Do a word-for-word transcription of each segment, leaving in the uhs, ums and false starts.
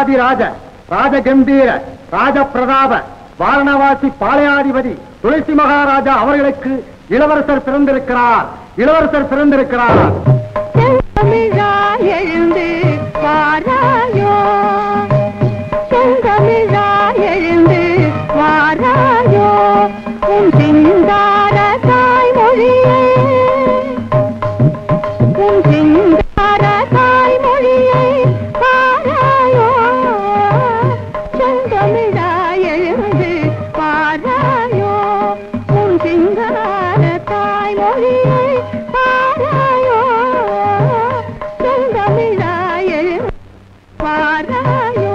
ராஜாதிராஜ ராஜகம்பீர ராஜ பிரதாப வாரணவாசி பாளையாதிபதி துளசி மகாராஜா அவர்களுக்கு இளவரசர் பிறந்திருக்கிறார். இளவரசர் பிறந்திருக்கிறார். எழுந்து வாராயோ, செந்தமிழா எழுந்து வாராயோ, உன் சிங்கார தாய்மொழியை, உன் சிங்கார தாய்மொழியை வாராயோ, செந்தமிழா எழுந்து வாராயோ, உன் சிங்கார தாய்மொழியை வாராயோ, செந்தமிழா எழுந்து வாராயோ.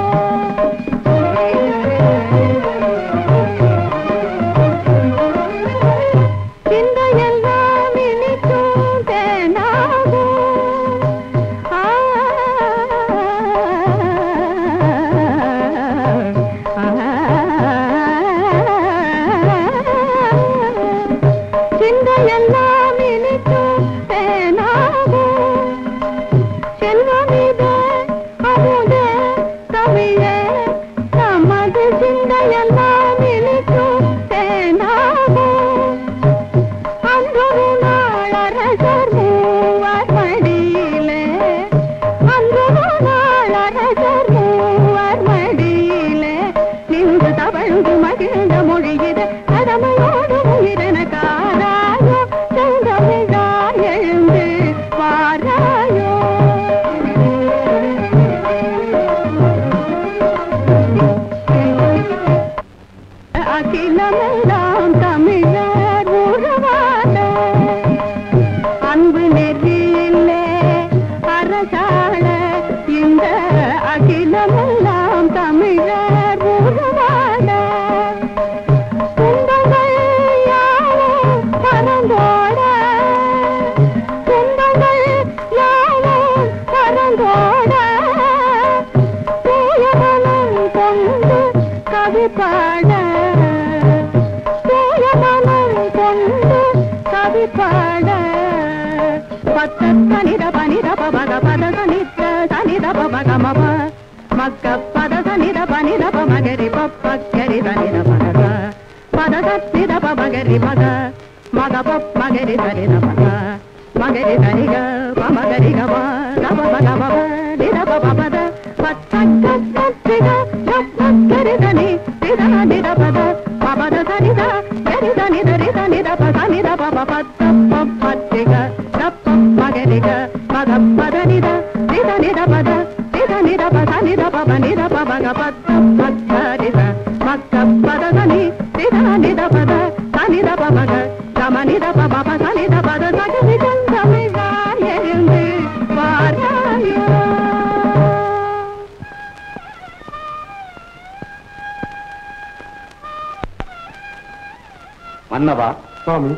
மன்னவா, சுவாமி,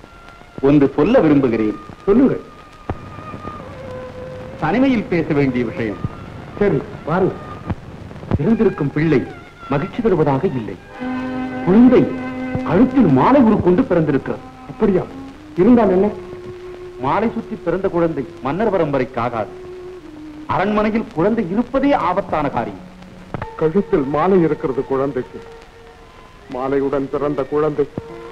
ஒன்று சொல்ல விரும்புகிறேன். சொல்லுங்கள். தனிமையில் பேச வேண்டிய விஷயம். சரி, வாரு. பிறந்திருக்கும் பிள்ளை மகிழ்ச்சி தருவதாக இல்லை. குழந்தை கழுத்தில் மாலை உருக்கொண்டு பிறந்திருக்கிறது. அப்படியா? இருந்தால் என்ன? மாலை சுற்றி பிறந்த குழந்தை மன்னர் பரம்பரைக்கு ஆகாது. அரண்மனையில் குழந்தை இருப்பதே ஆபத்தான காரியம். கழுத்தில் மாலை இருக்கிறது குழந்தைக்கு. மாலையுடன் பிறந்த குழந்தை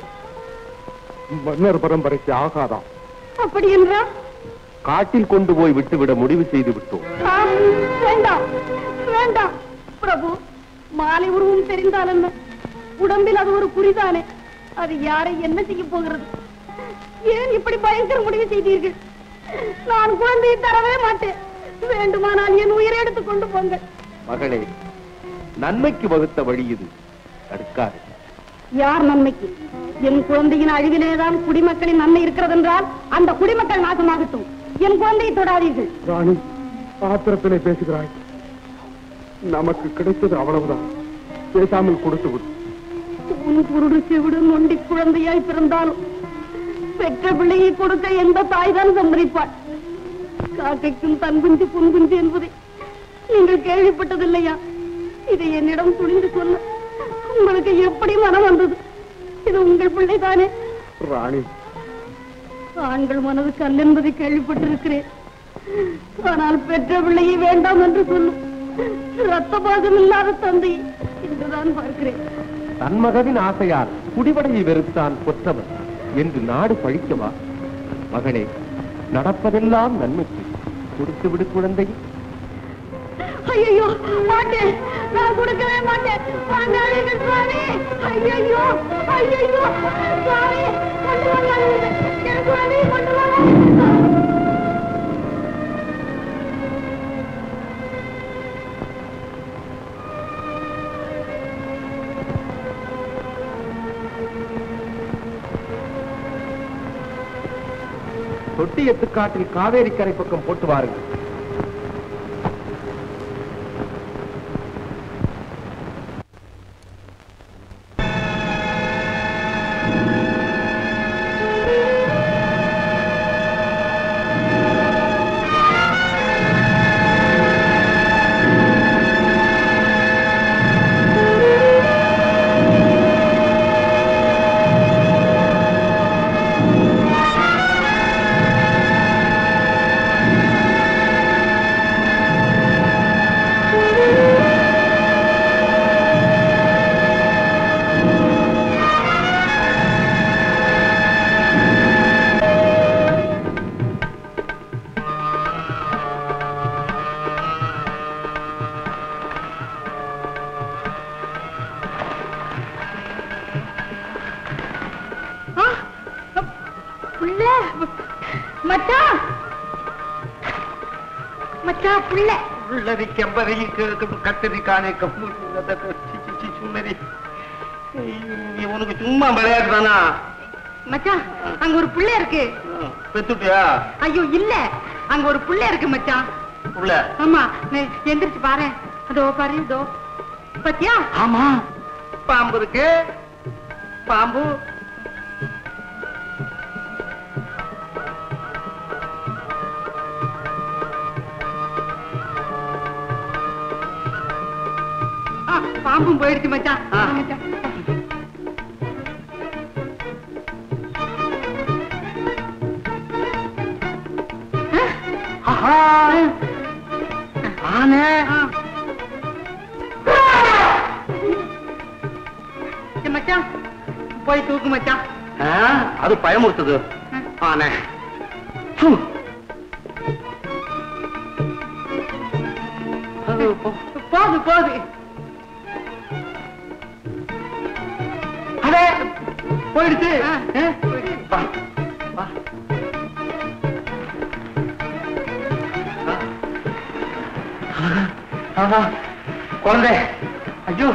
மன்னர் பரம்பரைக்கு ஆகாதாம். அப்படி என்றா காட்டில் கொண்டு போய் விட்டுவிட முடிவு செய்து விட்டோம். வேண்டாம் வேண்டாம் பிரபு. மாலை உருவம் தெரிந்தால் என்ன? உடம்பில் அது ஒரு குறிதானே. அது யாரை என்ன செய்ய போகிறது? ஏன் இப்படி பயங்கர முடிவு செய்தீர்கள்? நான் குழந்தையை தரவே மாட்டேன். வேண்டுமானால் என் உயிரை எடுத்துக் கொண்டு போங்கள். மகளே, நன்மைக்கு வகுத்த வழி இது. தடுக்காது. யார் நன்மைக்கு? என் குழந்தையின் அழிவிலேதான் குடிமக்களின் நன்மை இருக்கிறது என்றால் அந்த குடிமக்கள் நாசமாகட்டும். என் குழந்தையை தொடாதீர்கள். ராணி, ஆத்திரத்திலே பேசுகிறாய். நமக்கு கிடைத்தது அவ்வளவுதான். பேசாமல் கொடுத்து விடு. உன் குருடு செவிடு நொண்டி குழந்தையாய் பிறந்தாலும் பெற்ற பிள்ளையை கொடுக்க எந்த தாய்தான் சம்மதிப்பாள்? காக்கைக்கும் தன் குஞ்சு புன் குஞ்சு என்பதை நீங்கள் கேள்விப்பட்டதில்லையா? இதை என்னிடம் துணிந்து சொல்ல உங்களுக்கு எப்படி மனம் வந்தது? இது உங்கள் பிள்ளைதானே? ராணி, ஆண்கள் மனது கல் என்பதை கேள்விப்பட்டிருக்கிறேன். ஆனால் பெற்ற பிள்ளையை வேண்டாம் என்று சொல்லும். ரத்த பாகம் இல்லாத தந்தை என்றுதான் பார்க்கிறேன். தன் மகவின் ஆசையால் குடிவடையை வெறுத்தான் கொற்றவன் என்று நாடு பழிக்கவா? மகனே, நடப்பதெல்லாம் நன்மைக்கு. கொடுத்து விடு குழந்தை. ஐயோ மாட்டேன், நான் கொடுக்கவே மாட்டேன். வாங்காதீங்க சுவாமி. ஐயோ ஐயோ சுவாமி, கொண்டு வாங்க சுவாமி, கொண்டு வாங்க. தொட்டி எத்துக்காட்டில் காவேரி கரை பக்கம் போட்டு வாருங்கள். கத்திரிக்கானே உனக்கு சும்மா விளையாட்டு தானா? மச்சான், அங்க ஒரு புள்ள இருக்கு. பெத்துட்டியா? ஐயோ இல்ல, அங்க ஒரு புள்ள இருக்கு மச்சான். புள்ள? ஆமா, எந்திரிச்சு பாரு. அதோ பாரு, இதோ பத்தியா? ஆமா, பாம்பு இருக்கு. பாம்பு பாம்பும் போயிடுச்சு மச்சான். மச்சான் போய் தூக்கு மச்சான். அது பயமுறுத்துது. ஆனே போது போது. போயிடுச்சு. குழந்தை, ஐயோ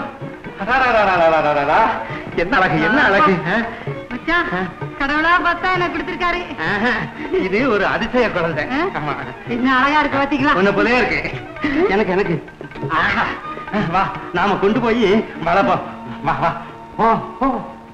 என்ன அழகு, என்ன அழகு. கடவுளா பார்த்தா எனக்கு கொடுத்திருக்காரு. இது ஒரு அதிசய குழந்தை. என்ன அழகா இருக்கு பாத்தீங்களா? உன்ன போலே இருக்கு. எனக்கு எனக்கு வா, நாம கொண்டு போய் வளர்ப்போம். வா வா போ.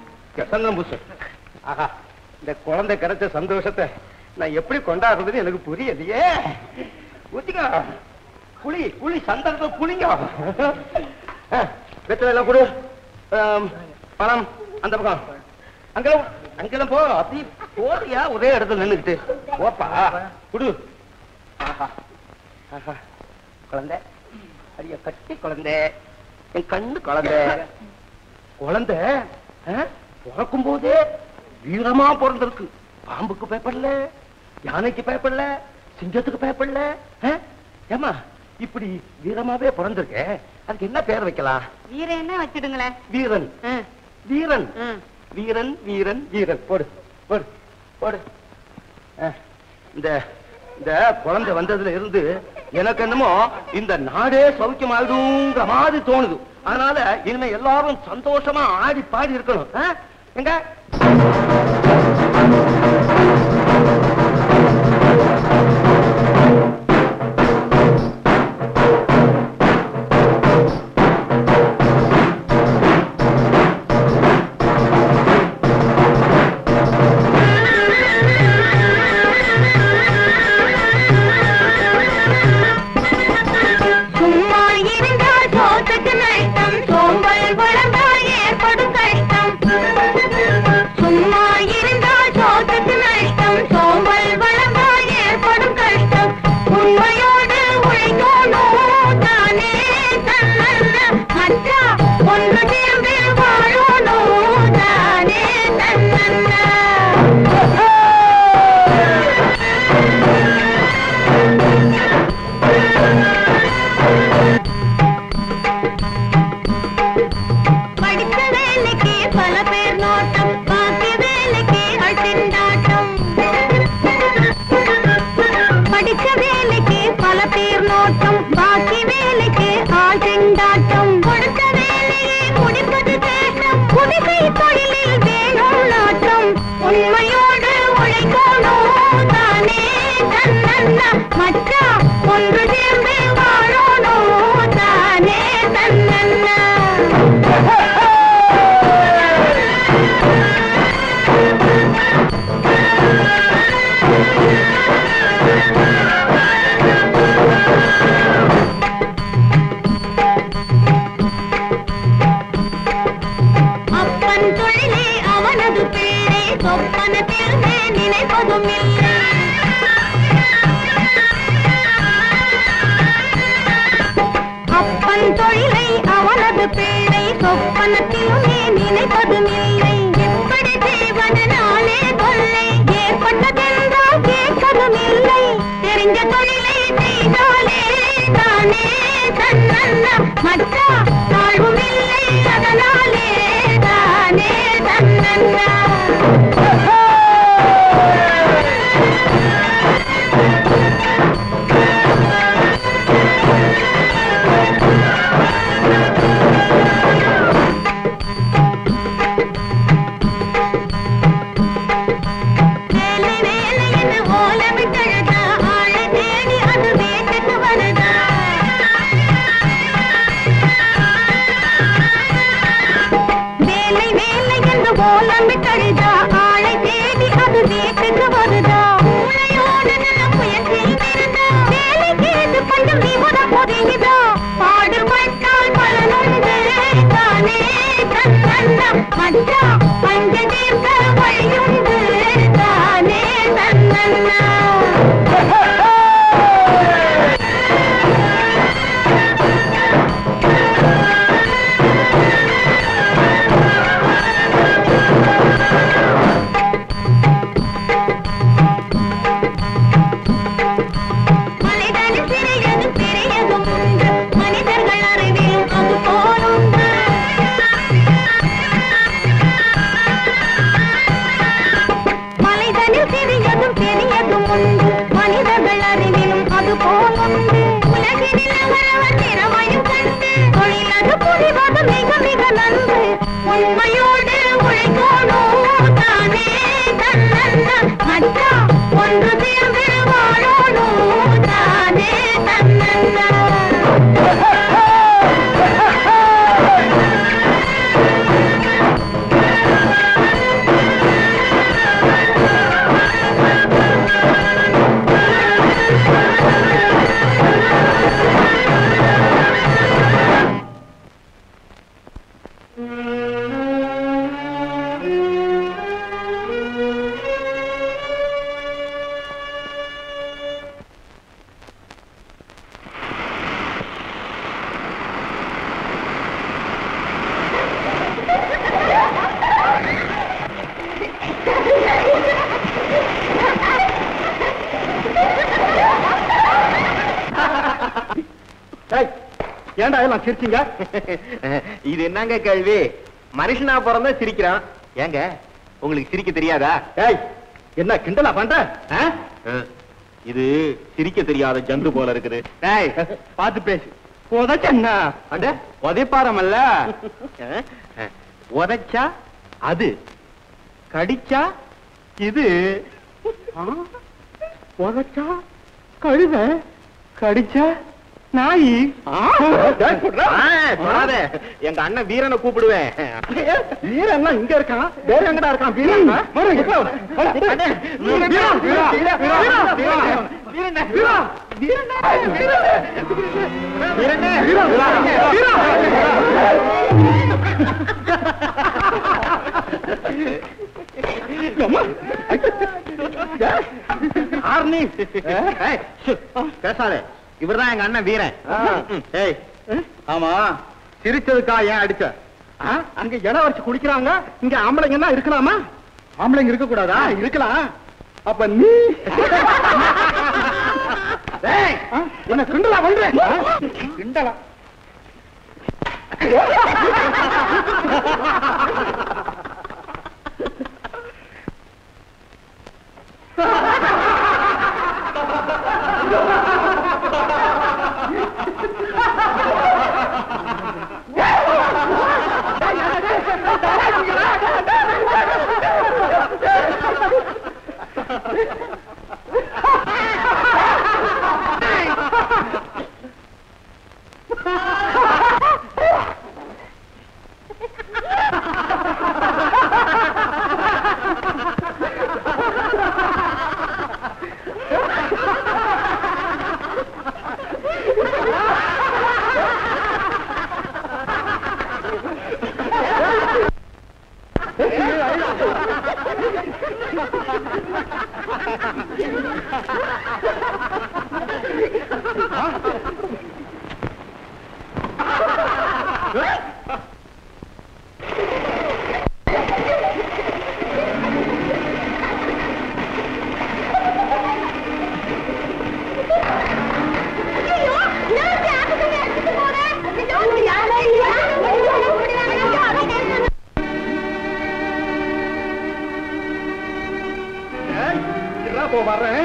ஆஹா, இந்த குழந்தை கிடைச்ச சந்தோஷத்தை நான் எப்படி கொண்டாடுறதுன்னு எனக்கு புரியலையே. ஊத்திக்கோ, புளி புளி சந்தர்ப்பம் புளிங்க. வெத்தலை எல்லாம் கொடு. பணம் அந்த பக்கம். அங்கெல்லாம் அங்கெல்லாம் போ. அப்படி போறியா? ஒரே இடத்துல நின்றுக்கிட்டு போப்பா. குடு. ஆஹா ஆஹா, குழந்தை அரிய கட்டி குழந்தை, என் கண்ணு குழந்தை. குழந்தை பிறக்கும் போதே வீரமா பிறந்திருக்கு. பாம்புக்கு பயப்படல, யானைக்கு பயப்படல, சிங்கத்துக்கு பயப்படல. ஏமா இப்படி வீரமாவே பிறந்திருக்க, அதுக்கு என்ன பேர் வைக்கலாம்? வீரன் என்ன வச்சிடுங்களேன். வீரன் வீரன் வீரன் வீரன் வீரன் போடு போடு போடு. இந்த இந்த குழந்தை வந்ததுல இருந்து எனக்கு என்னமோ இந்த நாடே சௌக்கியமாயிடுங்கிற மாதிரி தோணுது. அதனால இனிமே எல்லாரும் சந்தோஷமா ஆடி பாடி இருக்கணும். எங்க சும்மா இருந்தால் சொப்பனத்தில் நினைப்பதும் இல்லை. அப்பன் தொழிலை அவனது பிள்ளை சொப்பனத்திலுமே நினைப்பதும் இல்லை. எப்படி செய்வதனாலே தொல்லை ஏற்பட்டதென்றால் கேட்பதும் இல்லை. தெரிஞ்ச தொழிலை செய்தாலே தானே தன்னன்னா மற்றா தாழ்வும் இல்லை. அதனாலே தானே தன்னன்னா. ஏண்டா எல்லாம் சிரிச்சீங்க? இது என்னங்க கேள்வி? மனுஷனா பிறந்தா சிரிக்கிறான். ஏங்க உங்களுக்கு சிரிக்க தெரியாதா? ஏய், என்ன கிண்டலா பண்ற? இது சிரிக்க தெரியாத ஜந்து போல இருக்குது. ஏய், பாத்து பேசு. உதச்சா அட உதைப்பாரமல்ல. உதைச்சா அது, கடிச்சா இது. உதைச்சா கழுத, கடிச்சா நாயி. எங்க அண்ணன் வீரனை கூப்பிடுவேன். வீரன் இங்க இருக்கான், வேற எங்கடா இருக்கான்? வீரன் பேசாதே. இவர்தான் எங்க அண்ணன் வீரன். ஏய், ஆமா, சிரிச்சதுக்கா ஏன் அடிச்ச? அங்க இடம் வச்சு குடிக்கிறாங்க, இங்க ஆம்பளைங்க என்ன இருக்கலாமா? ஆம்பளைங்க இருக்க கூடாதா? இருக்கலாம். அப்ப நீ என்ன கிண்டலா பண்ற? கிண்டலா? வர்றேன்.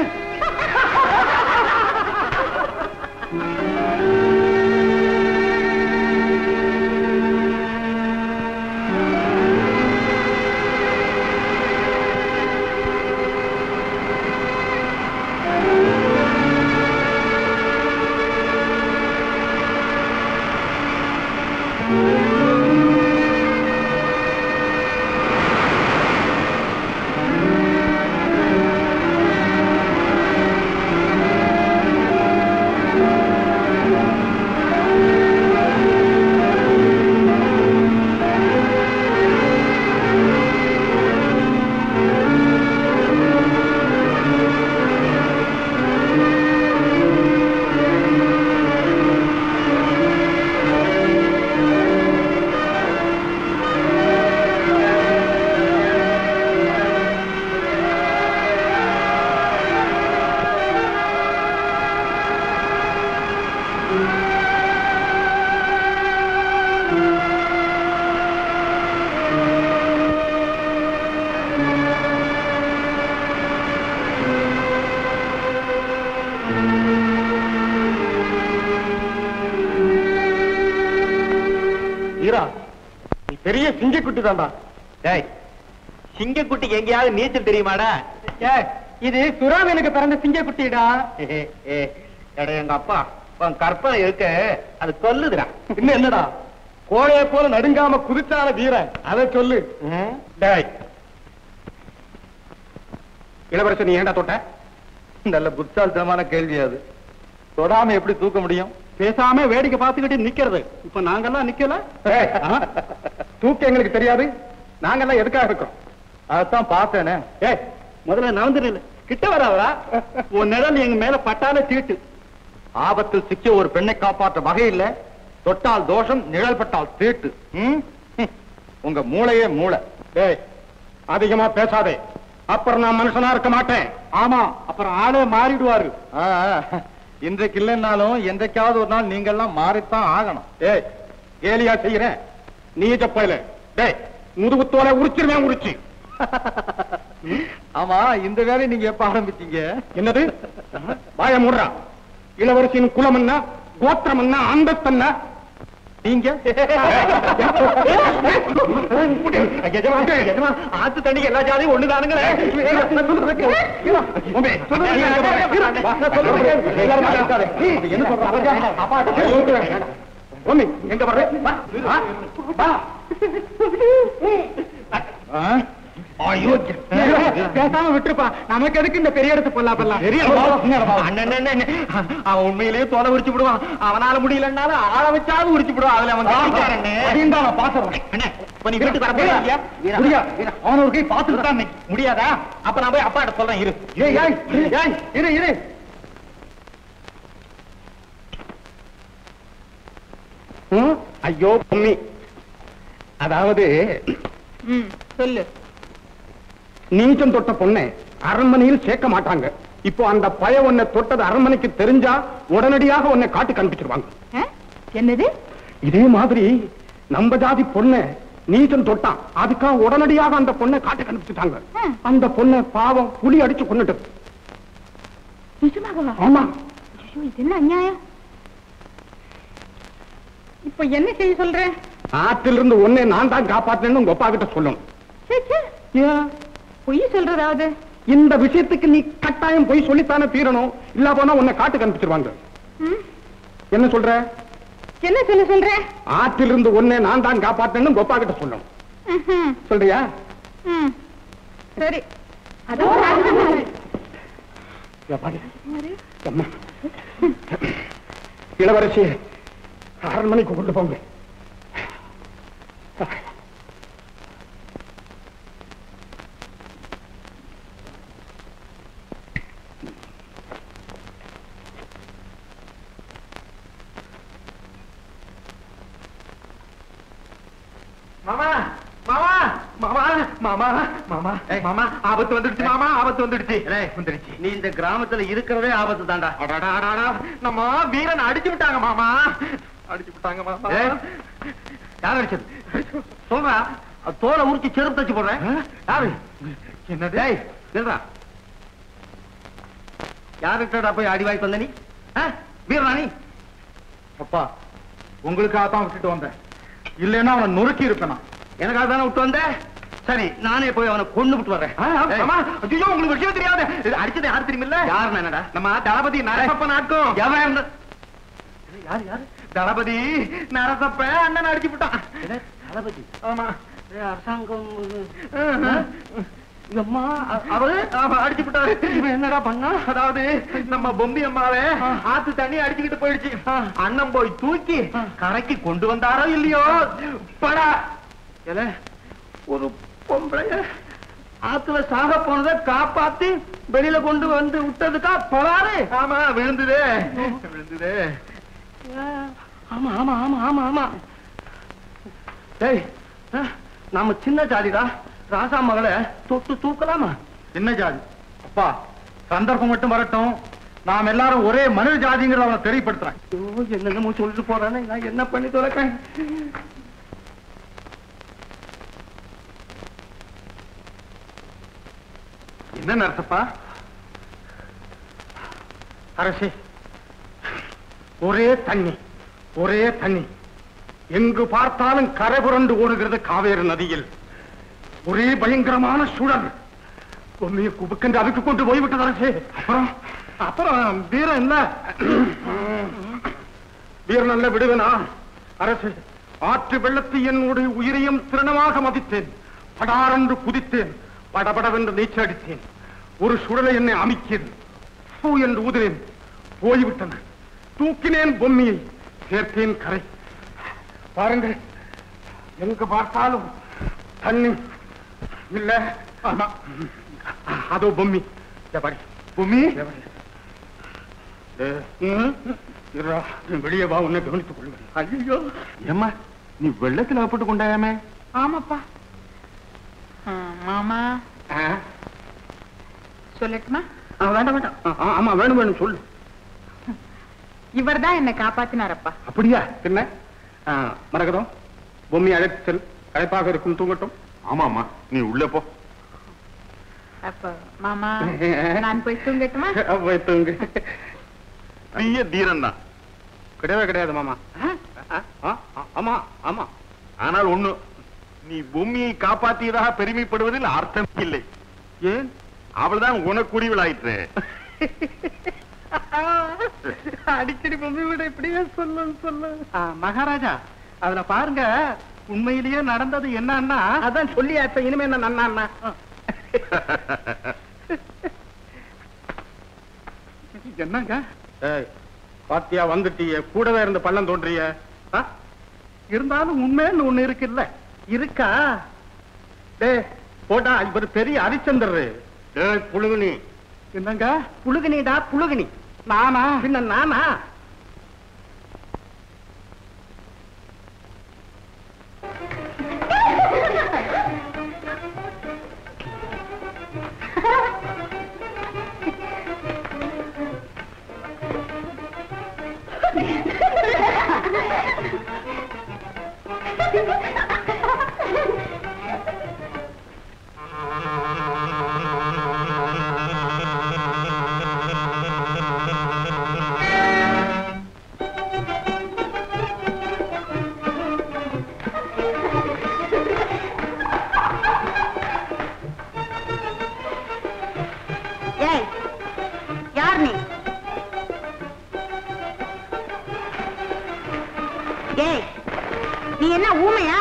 பெரிய சிங்கக்குட்டி தான்டா. சிங்கக்குட்டிக்கு எங்கேயாவது நீச்சல் தெரியுமாடா? இது சுறாமீனுக்கு பிறந்த சிங்கக்குட்டிடா. எங்க அப்பா கற்பனை இருக்கு, அது சொல்லுதுடா. இன்னும் என்னடா கோழைய போல நடுங்காம குதிச்சான வீரன், அதை சொல்லு. இளவரசன் நீ ஏண்டா தொட்ட? நல்ல புத்தால்தனமான கேள்வி அது. தொடாம எப்படி தூக்க முடியும்? பேசாம வேடிக்கை பார்த்துக்கிட்டு நிக்கிறது. இப்ப நாங்கெல்லாம் நிக்கல. தூக்க எங்களுக்கு தெரியாது. நாங்கெல்லாம் எதுக்காக இருக்கோம்? அதான் பார்த்தேனே. ஏய் முதல்ல நவந்து கிட்ட வராதா? உன் நிழல் எங்க மேல பட்டால தீட்டு. ஆபத்தில் சிக்கிய ஒரு பெண்ணை காப்பாற்ற வகை இல்ல. தொட்டால் தோஷம், நிழல் பட்டால் தீட்டு. உங்க மூளையே மூளை. ஏய் அதிகமா பேசாதே, அப்புறம் நான் மனுஷனா இருக்க மாட்டேன். ஆமா, அப்புறம் ஆளே மாறிடுவாரு. இன்றைக்கு இல்லைன்னாலும் என்றைக்காவது ஒரு நாள் நீங்க எல்லாம் மாறித்தான் ஆகணும். ஏய் கேலியா செய்யறேன் நீ ஜப்பையில. டேய் முதுகுத்தோலை உரிச்சிருவேன், உரிச்சு. ஆமா, இந்த வேலையை நீங்க எப்ப ஆரம்பிச்சீங்க? என்னது? வாய மூடுறா. இளவரசியின் குலம் என்ன, கோத்திரம் என்ன, அந்தஸ்து என்ன? நீங்க ஆத்து தண்ணிக்கு எல்லா ஜாதியும் ஒண்ணுதானுங்களே. என்ன சொல்ற? எங்க வர்ற? பேசாம விட்டுருப்பா, நமக்கு எதுக்கு இந்த பெரிய இடத்து பொல்லாப்பெல்லாம்? அவன் உண்மையிலேயே தோலை உரிச்சு விடுவான். அவனால முடியலன்னாலும் ஆள வச்சாலும் உரிச்சு விடுவான். அதுல அவன் பாத்துறேன். அவன் ஒரு கை பாத்துட்டு தான் முடியாதா? அப்ப நான் போய் அப்பாட்ட சொல்றேன். இரு இரு இரு. ஐயோ பொம்மி, அதாவது சொல்லு. நீச்சம் தொட்ட பொண்ணை அரண்மனையில் சேர்க்க மாட்டாங்க. இப்போ அந்த பய உன்னை தொட்டது அரண்மனைக்கு தெரிஞ்சா உடனடியாக உன்னை காட்டி கண்டுபிடிச்சிருவாங்க. என்னது? இதே மாதிரி நம்ம ஜாதி பொண்ணை நீச்சம் தொட்டான், அதுக்காக உடனடியாக அந்த பொண்ணை காட்டி கண்டுபிடிச்சிட்டாங்க. அந்த பொண்ணை பாவம் புலி அடிச்சு கொண்டுட்டு. ஆமா. இது என்ன அநியாயம்? இப்ப என்ன செய்ய சொல்ற? ஆற்றிலிருந்து ஒன்னே நான் தான் காப்பாற்றினேன்னு உங்க அப்பா கிட்ட சொல்லணும். பொய் சொல்றதாவது? இந்த விஷயத்துக்கு நீ கட்டாயம் போய் சொல்லித்தானே தீரணும். இல்ல போனா உன்னை காட்டு கண்டுபிடிச்சிருவாங்க. என்ன சொல்ற? என்ன சொல்ல சொல்ற? ஆற்றிலிருந்து ஒன்னே நான் தான் காப்பாற்றினேன்னு உங்க அப்பா கிட்ட சொல்லணும். சொல்றியா? சரி. இளவரசி அரண்மனைக்கு கொண்டு போங்க. மாமா மாமா மாமா மாமா மாமா மாமா ஆபத்து வந்துடுச்சு மாமா ஆபத்து வந்துடுச்சு வந்துடுச்சு. நீ இந்த கிராமத்துல இருக்கிறதே ஆபத்து தாண்டா. நம்ம வீரன் அடிச்சு விட்டாங்க மாமா அடிச்சு விட்டாங்க மாமா. யார் அடிச்சது சொல்றா? தோலை உரிச்சு செருப்பு தச்சு போடுறேன். யாரு? என்னது? சொல்றா யாருக்கிட்டா போய் அடி வாய்ப்பு வந்த நீ? வீரராணி அப்பா உங்களுக்காக தான் விட்டுட்டு வந்தேன், இல்லைன்னா அவனை நொறுக்கி இருப்பேன். எனக்காக தானே விட்டு வந்த? சரி நானே போய் அவனை கொண்டு விட்டு வர்றேன். ஐயோ உங்களுக்கு விஷயம் தெரியாது. அடிச்சது யாரு தெரியுமில்ல? யாரு? என்னடா நம்ம தளபதி நரசப்ப நாட்கும். எவன்? யாரு யாரு? தளபதி நரசப்ப அண்ணன் அடிச்சு விட்டான். தளபதி? ஆமா அரசாங்கம் அவரு அடிச்சு விட்டாரு. இவன் என்னடா பண்ணா? அதாவது நம்ம பொம்பி அம்மாவே ஆத்து தண்ணி அடிச்சுக்கிட்டு போயிடுச்சு. அண்ணன் போய் தூக்கி கரைக்கு கொண்டு வந்தாரோ இல்லையோ படா ஒரு பொம்பளைய ஆத்துல சாக போனதை காப்பாத்தி வெளியில கொண்டு வந்து விட்டதுக்கா போறாரு. ஆமா விழுந்துதே விழுந்துதே. ஆமா ஆமா ஆமா ஆமா ஆமா. டேய் நம்ம சின்ன ஜாதிடா. ராசா மகளை தொட்டு தூக்கலாமா? என்ன ஜாதி? அப்பா சந்தர்ப்பம் மட்டும் வரட்டும், நாம் எல்லாரும் ஒரே மனித ஜாதிங்கிறத அவனை தெரியப்படுத்துறேன். என்னென்னமோ சொல்லிட்டு போறானே, நான் என்ன பண்ணி தொலைக்கிறேன்? என்ன நரசப்பா? அரசே ஒரே தண்ணி ஒரே தண்ணி, எங்கு பார்த்தாலும் கரை புரண்டு ஓடுகிறது காவேரி நதியில். ஒரே பயங்கரமான சுழல். பொம்மையை குபுக்கென்று அதுக்கு கொண்டு போய்விட்டது அரசே. அப்புறம் அப்புறம் வீரன் என்ன வீரன் நல்ல விடுவேனா அரசே? ஆற்று வெள்ளத்தை என்னுடைய உயிரையும் திறனமாக மதித்தேன். படாரென்று குதித்தேன், படபடவென்று நீச்சல் அடித்தேன். ஒரு சுழலை என்னை அமைக்கிறேன், பூ என்று ஊதினேன், போய்விட்டன. தூக்கினேன் பொம்மியை, சேர்த்தேன் கரை. பாருங்கள், எங்கு பார்த்தாலும் தண்ணி இல்ல. அதோ பொம்மி பொம்மி வெளியே வா, உன்னை கவனித்துக் கொள்வேன். ஐயோ ஏம்மா நீ வெள்ளத்தில் அகப்பட்டு கொண்டாயாமே? ஆமாப்பா. மாமா சொல்லட்டுமா? வேண்டாம் வேண்டாம். ஆமா வேணும் வேணும் சொல்லு. இவர் தான் என்ன காப்பாத்தினாரப்பா. அப்படியா? என்ன மரகதம், பொம்மி அழைத்து செல், களைப்பாக இருக்கும், தூங்கட்டும். ஆமாமா நீ உள்ள போ. அப்ப மாமா நான் போய் தூங்கட்டுமா? போய் தூங்கு. பெரிய தீரன் தான். கிடையவே கிடையாது மாமா. ஆமா ஆமா. ஆனால் ஒண்ணு, நீ பொம்மியை காப்பாற்றியதாக பெருமைப்படுவதில் அர்த்தம் இல்லை. ஏன்? அவள்தான் உனக்குரியவளாயிற்று. அடிக்கடி பொம்மி விட இப்படியே சொல்ல சொல்ல. மகாராஜா அதுல பாருங்க, உண்மையிலேயே நடந்தது என்னன்னா அதான் சொல்லியாச்ச. இனிமே என்ன நன்னா என்னங்க பாத்தியா வந்துட்டிய, கூடவே இருந்த பள்ளம் தோன்றிய. இருந்தாலும் உண்மைன்னு ஒண்ணு இருக்குல்ல. இருக்கா? டே போட்டா இவர் பெரிய ஹரிச்சந்திரரு. புழுகுனி. என்னங்க புழுகுனிடா? புழுகுனி நானா? பின்ன நானா? நீ என்ன ஊமையா?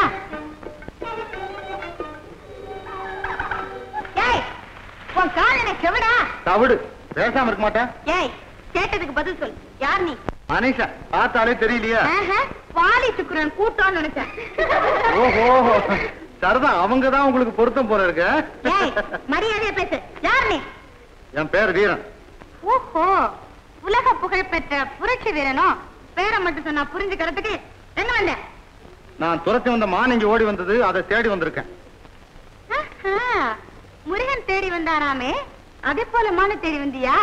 ஏய் உன் கால் என்ன செவிடா? தவிடு. பேசாம இருக்க மாட்டேன். ஏய் கேட்டதுக்கு பதில் சொல். யார் நீ? மனிஷா. பார்த்தாலே தெரியலையா? வாலி சுக்குரன் கூட்டான்னு நினைச்சேன். ஓஹோ சரிதான், அவங்கதான் உங்களுக்கு பொருத்தம் போல இருக்கு. ஏய் மரியாதையா பேசு. யார் நீ? என் பேர் வீரன். ஓஹோ உலக புகழ் பெற்ற புரட்சி வீரனோ? பேரை மட்டும் சொன்னா புரிஞ்சுக்கிறதுக்கு என்ன வந்த? நான் துரத்தி வந்த மான் இங்க ஓடி வந்தது, அதை தேடி வந்திருக்கேன். முருகன் தேடி வந்தாராமே, அதே போல மான தேடி வந்தியா?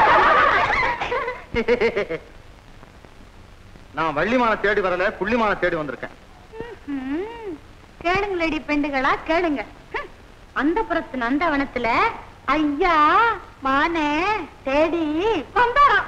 நான் வள்ளிமான தேடி வரல, புள்ளிமான தேடி வந்திருக்கேன். கேளுங்களேடி பெண்டுகளா கேளுங்க. அந்த புறத்து நந்தவனத்துல ஐயா மானே தேடி வந்தாராம்.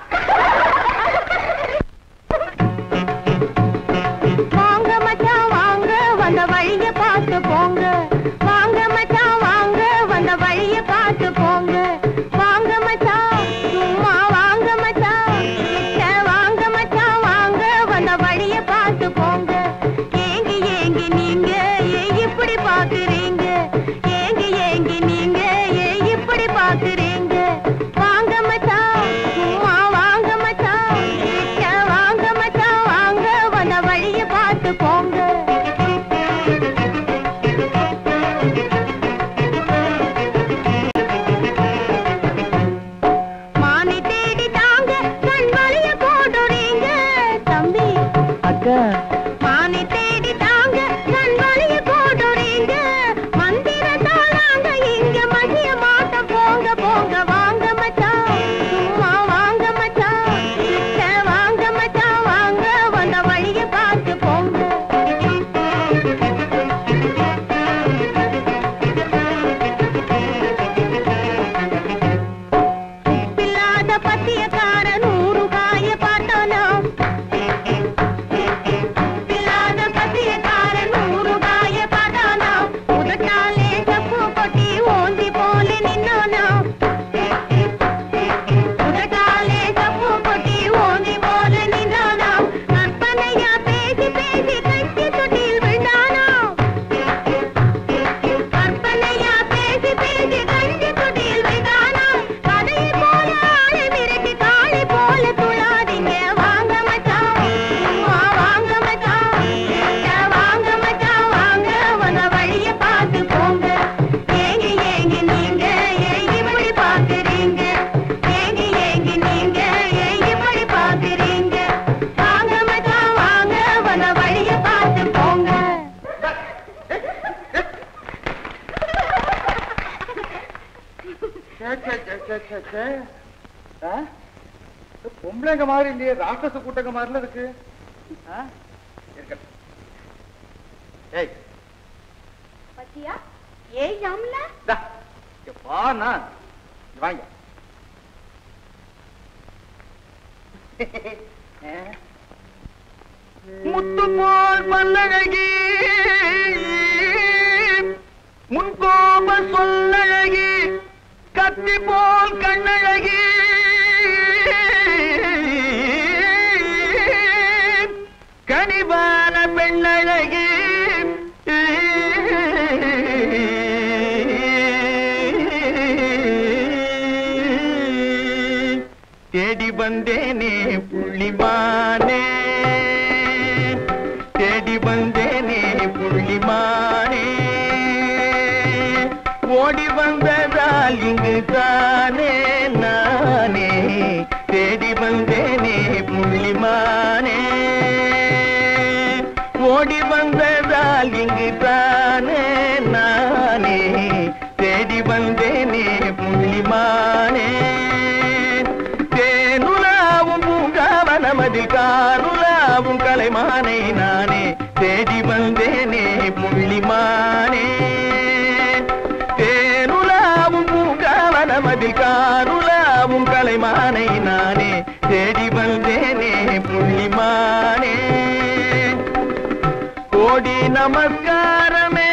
வாங்க மச்சான் வாங்க, வந்த வழிய பார்த்து போங்க. வாங்க மச்சான் வாங்க, வந்த வழிய பார்த்து போங்க. வாங்க மச்சான் சும்மா வாங்க மச்சான், கிட்ட வாங்க மச்சான் வாங்க, வந்த வழிய பார்த்து போங்க. ஏங்கி ஏங்கி நீங்க ஏன் இப்படி பாக்குறீங்க? ஏங்கி ஏங்கி நீங்க ஏன் இப்படி பாக்குறீங்க? வாங்க மச்சான் சும்மா வாங்க மச்சான், கிட்ட வாங்க மச்சான் வாங்க, வந்த வழிய பார்த்து போங்க. மானை தேடி தாங்க கண் வலிய போடுறீங்க தம்பி. அக்கா மானை தேடி தாங்க கண் வலிய போடுறீங்க. மந்திரத்தால் நாங்க இங்க மதிய மாட்டோம். போங்க போங்க வாங்க மச்சான் சும்மா வாங்க மச்சான், கிட்ட வாங்க மச்சான் வாங்க, வந்த வழிய பார்த்து போங்க. உப்பில்லாத பத்தியக்காரன் ஊறுகாய பார்த்தோனா, உப்பில்லாத பத்தியக்காரன் ஊறுகாய பார்த்தானா, உதட்டாலே சப்பு கொட்டி ஓந்தி போல நின்னோனா, உதட்டாலே சப்பு கொட்டி ஓந்தி போல நின்னோனா, கற்பனையா பேசி பேசி கட்டி தொட்டில் விழுந்தானா, கற்பனையா பேசி பேசி கட்டி தொட்டில் விழுந்தானா, கதையை போல ஆளை மிரட்டி காளை போல துளாதீங்க. வாங்க மச்சான் சும்மா வாங்க மச்சான், கிட்ட வாங்க மச்சான் வாங்க, வந்த வழிய பார்த்து போங்க. ஏங்கி ஏங்கி நீங்க ஏன் இப்படி பாக்குறீங்க? ஏங்கி ஏங்கி நீங்க ஏன் இப்படி பாக்குறீங்க? வாங்க மச்சான் வாங்க, வந்த வழிய பார்த்து போங்க. பொம்பளைங்க மாதிரி இல்லையே, ராட்சச கூட்டங்க மாதிரில இருக்கு. ஆ? இருக்கட்டும். ஏய், பத்தியா ஏய் ஜாம்ல இந்தா, இங்க வா, நான் இங்க வாங்க. முத்து போல் பல்லழகி, முன்கோப சொல்லழகி, கத்தி போல் கண்ணழகி, கனிவான பெண்ணழகி, தேடி வந்தேனே புள்ளிமானே, தேடி வந்தேனே புள்ளிமானே, ஓடி வந்ததால் இங்கு தானே நானே, தேடி வந்தேனே புள்ளிமானே, ஓடி வந்ததால் இங்கு தானே நானே, தேடி வந்தேனே புள்ளிமானே, தேனுலாவும் பூங்காவனமதில் காருலாவும் கலைமானை நானே, தேடி வந்தேனே புள்ளிமானே, தேனுலாவும் பூங்காவனமதில் காருலாவும் கலைமானை நானே, தேடி வந்தேனே புள்ளிமானே, கோடி நமஸ்காரமே,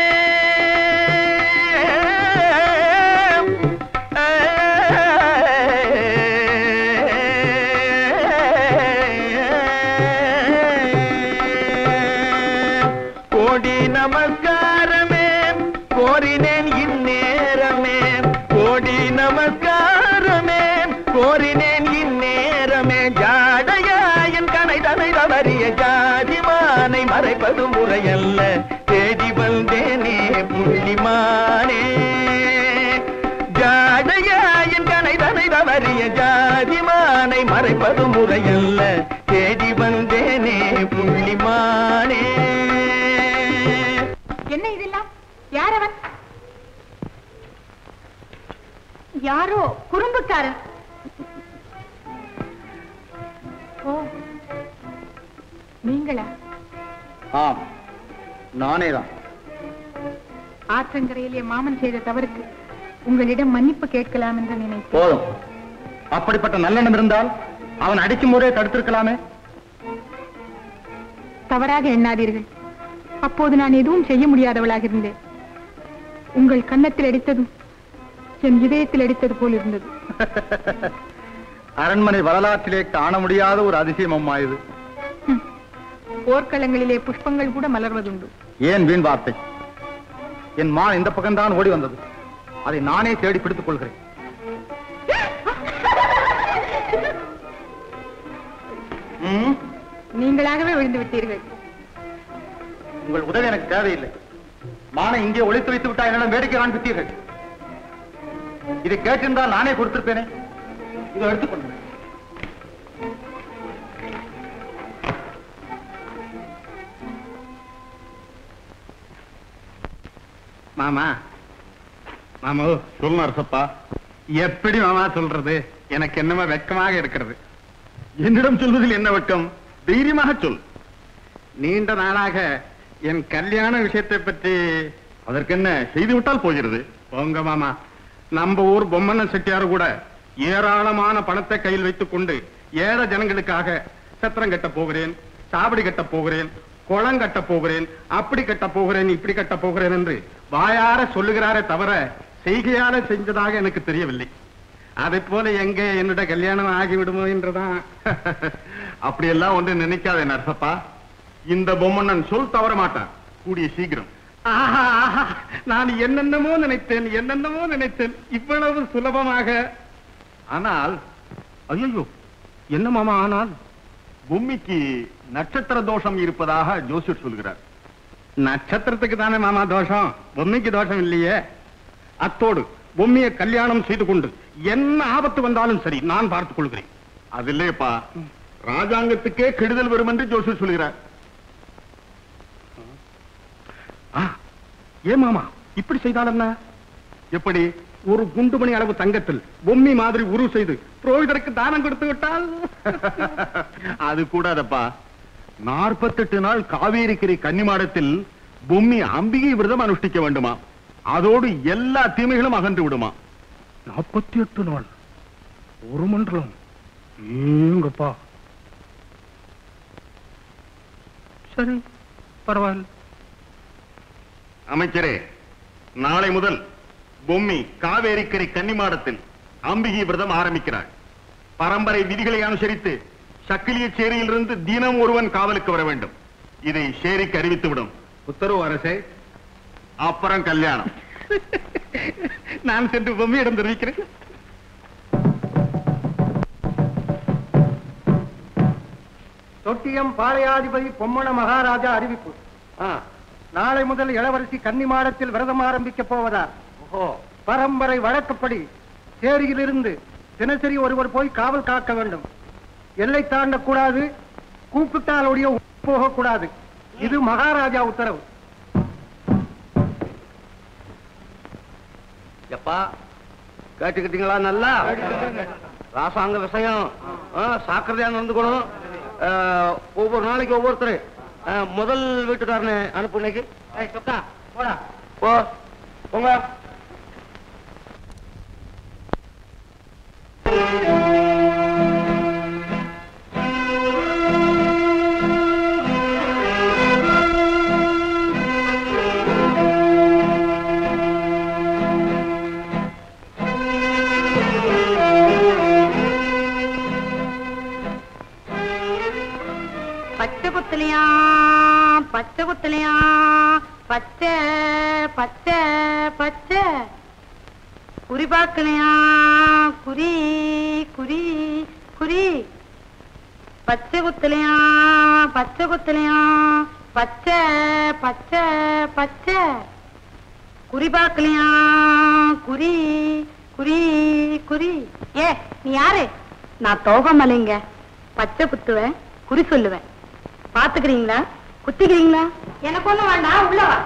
கோடி நமஸ்காரமே, கோரினேன் இந்நேரமே, கோடி நமஸ்காரமே, கோரினேன் இந்நேரமே, ஜாடையாயன் கனை தனை தவறிய ஜாதிமானை மறைப்பது முறையல்ல, தேடி வந்தேனே புள்ளிமானே, ஜாடையாயன் கனை தனை தவறிய ஜாதிமானை மறைப்பது முறையல்ல, தேடி வந்தேனே புள்ளிமானே. யாரோ குறும்புக்காரன். ஓ, நீங்களா? ஆம், நானே தான். ஆற்றங்கரையிலே மாமன் செய்த தவறுக்கு உங்களிடம் மன்னிப்பு கேட்கலாம் என்று நினைத்தேன். போதும். அப்படிப்பட்ட நல்லெண்ணம் இருந்தால் அவன் அடிக்கும் முறையை தடுத்திருக்கலாமே. தவறாக எண்ணாதீர்கள். அப்போது நான் எதுவும் செய்ய முடியாதவளாக இருந்தேன். உங்கள் கன்னத்தில் அடித்ததும் என் இதயத்தில் அடித்தது போல் இருந்தது. அரண்மனை வரலாற்றிலே காண முடியாத ஒரு அதிசயம் அம்மா இது. போர்க்களங்களிலே புஷ்பங்கள் கூட மலர்வதுண்டு. ஏன் வீண் வார்த்தை? என் மான் இந்த பக்கம்தான் ஓடி வந்தது. அதை நானே தேடி பிடித்துக் கொள்கிறேன். நீங்களாகவே விழுந்து விட்டீர்கள். உங்கள் உதவி எனக்கு தேவையில்லை. மானை இங்கே ஒளித்து வைத்து விட்டா என்னிடம் வேடிக்கை காண்பித்தீர்கள். இதை கேட்டிருந்தால் நானே கொடுத்திருப்பேனே. இதை எடுத்துக்கொண்டு மாமா. மாமா சொல்லுங்க அரசப்பா. எப்படி மாமா சொல்றது? எனக்கு என்னமா வெட்கமாக இருக்கிறது. என்னிடம் சொல்வதில் என்ன வெட்கம்? தைரியமாக சொல். நீண்ட நாளாக என் கல்யாண விஷயத்தை பற்றி அதற்கு என்ன செய்து விட்டால் போகிறது. போங்க மாமா. நம்ம ஊர் பொம்மண்ண செட்டியார் கூட ஏராளமான பணத்தை கையில் வைத்துக் கொண்டு ஏழை ஜனங்களுக்காக சத்திரம் கட்ட போகிறேன், சாவடி கட்ட போகிறேன், குளம் கட்ட போகிறேன், அப்படி கட்ட போகிறேன், இப்படி கட்ட போகிறேன் என்று வாயார சொல்லுகிறாரே தவிர செய்கையால செஞ்சதாக எனக்கு தெரியவில்லை. அதை போல எங்க என்னோட கல்யாணம் ஆகிவிடுமோ என்றுதான். அப்படியெல்லாம் ஒன்று நினைக்காதே நரசப்பா. இந்த பொம்மண்ணன் சொல் தவற மாட்டான் கூடிய சீக்கிரம். ஆஹா, ஆஹா, நான் என்னென்னமோ நினைத்தேன், என்னென்னமோ நினைத்தேன் இவ்வளவு சுலபமாக. ஆனால் ஐயோ, என்ன மாமா? ஆனால் பூமிக்கு நட்சத்திர தோஷம் இருப்பதாக ஜோசியர் சொல்கிறார். நட்சத்திரத்துக்கு தானே மாமா தோஷம், பொம்மைக்கு தோஷம் இல்லையே. அத்தோடு பொம்மையை கல்யாணம் செய்து கொண்டு என்ன ஆபத்து வந்தாலும் சரி நான் பார்த்துக் கொள்கிறேன். அது இல்லையப்பா, ராஜாங்கத்துக்கே கெடுதல் வரும் என்று ஜோசியர் சொல்கிறார். ஏன் மாமா இப்படி செய்தால் என்ன? எப்படி? ஒரு குண்டுமணி அளவு தங்கத்தில் பொம்மி மாதிரி உரு செய்து புரோகிதருக்கு தானம் கொடுத்து விட்டால் அது கூடாதப்பா. நாற்பத்தெட்டு நாள் காவேரிக்கரை கன்னிமாடத்தில் பொம்மி அம்பிகை விரதம் அனுஷ்டிக்க வேண்டுமா. அதோடு எல்லா தீமைகளும் அகன்று விடுமா. நாற்பத்தி எட்டு நாள் ஒரு மண்டலம். ஏங்கப்பா. சரி, பரவாயில்ல. அமைச்சரே, நாளை முதல் பொம்மி காவேரிக்கரை கன்னிமாடத்தில் அம்பிகை விரதம் ஆரம்பிக்கிறாள். பரம்பரை விதிகளை அனுசரித்து சக்கிலிய சேரியிலிருந்து தினம் ஒருவன் காவலுக்கு வர வேண்டும். இதை சேரிக்கு அறிவித்துவிடும். உத்தரவு அரசே. அப்புறம் கல்யாணம். நான் சென்று பொம்மியிடம் தெரிவிக்கிறேன். தொட்டியம் பாளையாதிபதி பொம்மன மகாராஜா அறிவிப்பு. நாளை முதல் இளவரசி கன்னிமாடத்தில் விரதம் ஆரம்பிக்க போவதால் பரம்பரை வழக்கப்படி சேரியிலிருந்து தினசரி ஒருவர் போய் காவல் காக்க வேண்டும். எல்லை தாண்டக்கூடாது, கூப்பிட்டால் ஒழிய போகக்கூடாது. இது மகாராஜா உத்தரவு. எப்பா கேட்டுக்கிட்டீங்களா? நல்லா ராசாங்க விஷயம், சாக்கிரதையா நடந்துக்கணும். ஒவ்வொரு நாளைக்கு ஒவ்வொருத்தர் முதல் வீட்டுக்காரனை அனுப்பு. இன்னைக்கு போடா போ போங்க. பச்சை குத்தலையா பச்சை குத்தலையா பச்சை பச்சை பச்சை குறி பார்க்கலையா குறி குறி குறி பச்சை குத்தலையா பச்சை குத்தலையா பச்சை பச்சை பச்சை குறி பார்க்கலையா குறி குறி குறி. ஏ நீ யாரு? நான் தோகமலைங்க. பச்சை குத்துவேன், குறி சொல்லுவேன். பாத்துக்கிறீங்களா? குத்திக்கிறீங்களா? எனக்கு ஒண்ணு வேண்டாம், உள்ளவா.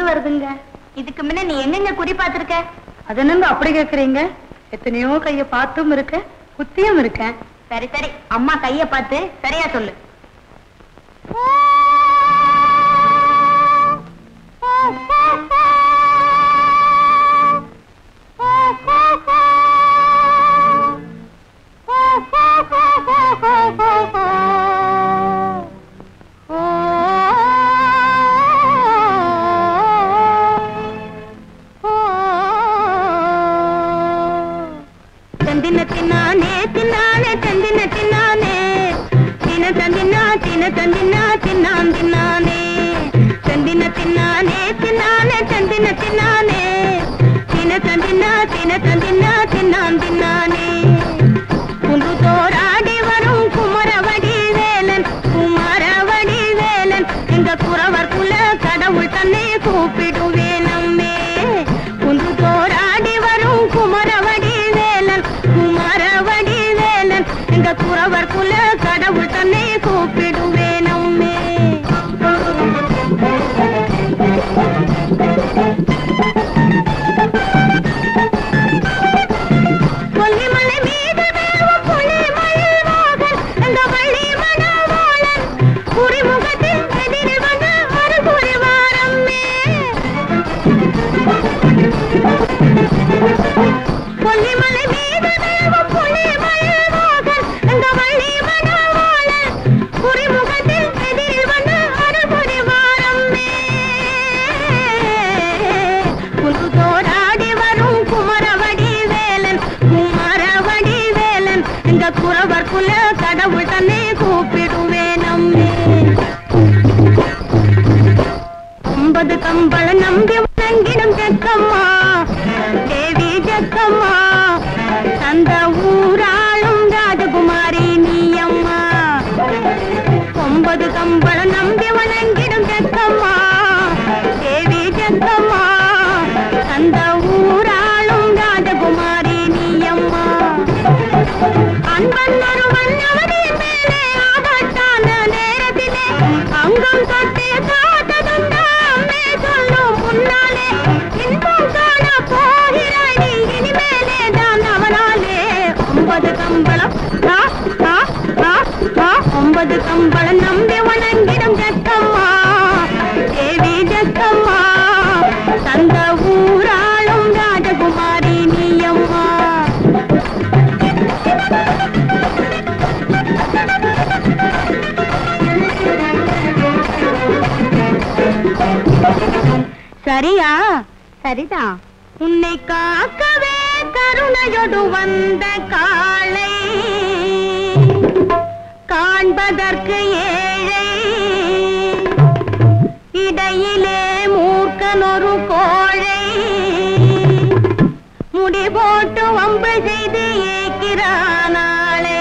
இருந்து வருதுங்க. இதுக்கு முன்ன நீ எங்கெங்க குறி பார்த்திருக்க? அது என்னங்க அப்படி கேக்குறீங்க? எத்தனையோ கைய பார்த்தும் இருக்க, குத்தியும் இருக்கேன். சரி சரி, அம்மா கைய பார்த்து சரியா சொல்லு. தந்தின தின்னானே தின்னானே தந்தின தின்னானே தின தந்தினா தின தந்தினா தின்னான் தின்னானே தந்தின தின்னானே தின்னானே தந்தின தின்னானே தின தந்தினா தின தந்தினா தின்னான் தின்னானே குன்று தோராடி வரும் குமரவடி வேலன் குமரவடி வேலன் எங்க குறவர் குல கடவுள் தன்னை கூப்பிடுவேன் அம்மே. குன்று தோராடி வரும் குமரவடி வேலன் குமரவடி வேலன் எங்க குறவர் குல கடவுள் தன்னை கூப்பிடுவேன் அம்மே. கொல்லிமலை மீது வேவும் புலி மயில் மோகன் எங்க வள்ளி மணவாளன் குறிமுகத்தில் எதிரில் வந்து ஒரு புரிவாரம்மே. கொல்லிமலை மீது வேவும் புலி மயில் மோகன் எங்க வள்ளி மணவாளன் குறிமுகத்தில் எதிரில் வந்து ஒரு புரிவாரம்மே. குன்று தோராடி வரும் குமரவடி வேலன் குமரவடி வேலன் எங்க குறவர் குல கடவுள் தன்னை கூப்பிடுவேன் அம்மே. ஒன்பது கம்பள நம்பி வணங்கிடும் ஜக்கம்மா தேவி ஜக்கம்மா அந்த ஊராளும் ராஜகுமாரி நீயம்மா. ஒன்பது கம்பள நம்பி வணங்கிடும் ஜக்கம்மா தேவி ஜக்கம்மா அந்த ஊராளும் ராஜகுமாரி நீயம்மா. அன்பன் ஒருவன் அவரின் மேலே ஆபத்தான நேரத்திலே அங்கம் தொட்டு காத்ததுண்டா அம்மே சொல்லும் முன்னாலே இன்பம் காண போகிறாய் நீ இனிமேலே தான் அவனாலே. ஒன்பது கம்பளம் ஆ, ஆ, ஆ, ஆ, ஒன்பது கம்பளம் நம்பி வணங்கிடும் ஜக்கம்மா தேவி ஜக்கம்மா தந்த ஊராளும் ராஜகுமாரி நீயம்மா. சரியா? சரிதான். உன்னை காக்கவே கருணையொடு வந்த காளை காண்பதற்கு ஏழை இடையிலே மூர்க்கனொரு கோழை முடி போட்டு வம்பு செய்து ஏக்கிறான் ஆளை.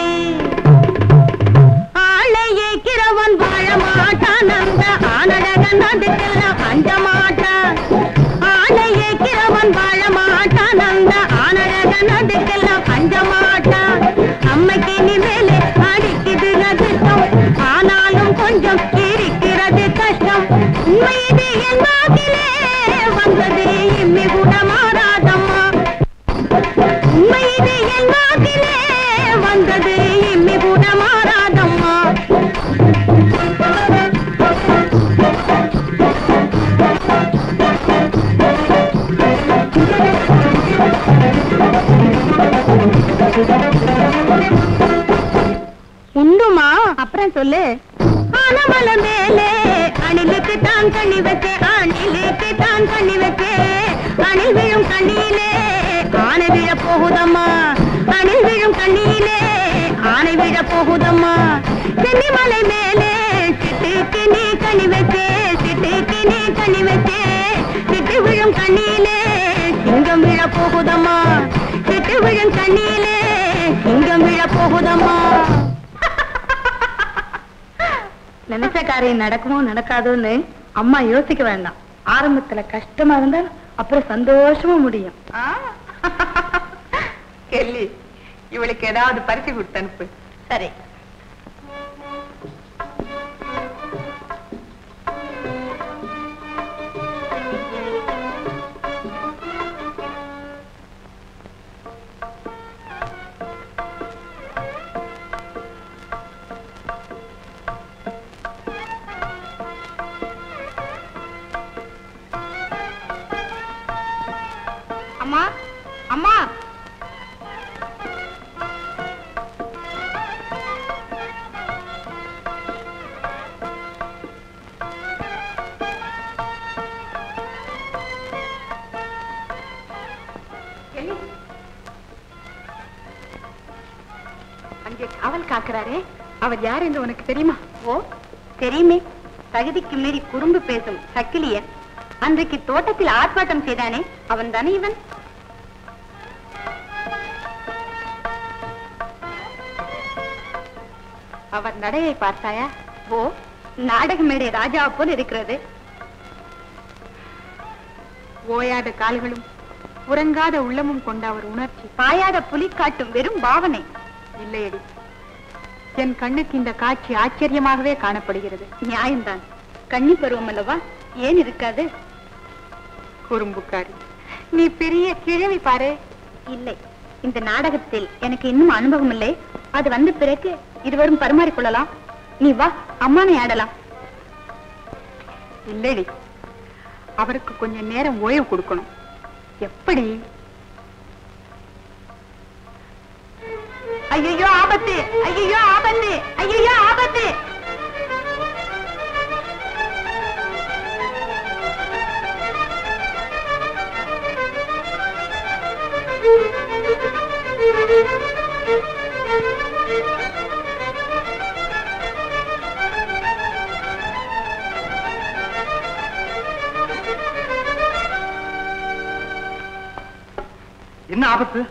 ஆளை ஏக்கிறவன் வாழ மாட்டான் அந்த ஆனழகன் அதுக்கெல்லாம் அஞ்ச மாட்டான். ஆளை ஏக்கிறவன் வாழ மாட்டான் அந்த ஆனழகன் அதுக்கெல்லாம் அஞ்ச மாட்டான். அம்மைக்கு நீ மேலே அடிக்குது அதிர்ஷ்டம் ஆனாலும் கொஞ்சம் இருக்கிறது கஷ்டம். உண்மை இது என் வாக்கிலே வந்தது இம்மி கூட மாறாதம்மா. உண்மை இது என் வாக்கிலே வந்தது இம்மி கூட மாறாதம்மா. உண்டுமா? அப்புறம் சொல்லு. ஆனமல மேலே அணிலுக்கு தான் கண்ணி வச்சே அணிலுக்கு தான் கண்ணி வச்சே அணில் விழும் கண்ணியிலே ஆனை விழ போகுதம்மா. அணில் விழும் கண்ணியிலே ஆனை விழ போகுதம்மா. சென்னிமலை மேலே சிட்டுக்கு நீ கண்ணி வச்சே சிட்டுக்கு நீ கண்ணி வச்சே சிட்டு விழும் கண்ணியிலே சிங்கம் விழ போகுதம்மா. சிட்டு விழும் கண்ணியிலே சிங்கம் விழ போகுதம்மா. நினைச்ச காரியம் நடக்குமோ நடக்காதோன்னு அம்மா யோசிக்க வேண்டாம். ஆரம்பத்துல கஷ்டமா இருந்தால் அப்புறம் சந்தோஷமா முடியும். கெல்லி, இவளுக்கு ஏதாவது பரிசு கொடுத்து அனுப்பு. சரி. அம்மா அம்மா அங்கே காவல் காக்கிறாரே, அவர் யார் என்று உனக்கு தெரியுமா? ஓ தெரியுமே, தகுதிக்கு மீறி குறும்பு பேசும் சக்கிலியன். அன்றைக்கு தோட்டத்தில் ஆர்ப்பாட்டம் செய்தானே, அவன் தானே இவன். அவர் நடையை பார்த்தாயா? ஓ நாடக மேடை ராஜா போல் இருக்கிறது. ஓயாத கால்களும் உறங்காத உள்ளமும் கொண்ட அவர் உணர்ச்சி பாயாத புலி காட்டும் வெறும் பாவனை. இல்லையடி, என் கண்ணுக்கு இந்த காட்சி ஆச்சரியமாகவே காணப்படுகிறது. நியாயம்தான், கன்னி பருவம் அல்லவா, ஏன் இருக்காது? குறும்புக்காரி, நீ பெரிய கிழவி பாரு. இல்லை, இந்த நாடகத்தில் எனக்கு இன்னும் அனுபவம் இல்லை. அது வந்த பிறகு இருவரும் பரிமாறிக்கொள்ளலாம். நீ வா, அம்மானை ஆடலாம். இல்லடி, அவருக்கு கொஞ்சம் நேரம் ஓய்வு கொடுக்கணும். எப்படி? ஐயோ ஆபத்து, ஐயோ ஆபத்து, ஐயோ ஆபத்து. என்ன ஆபத்து?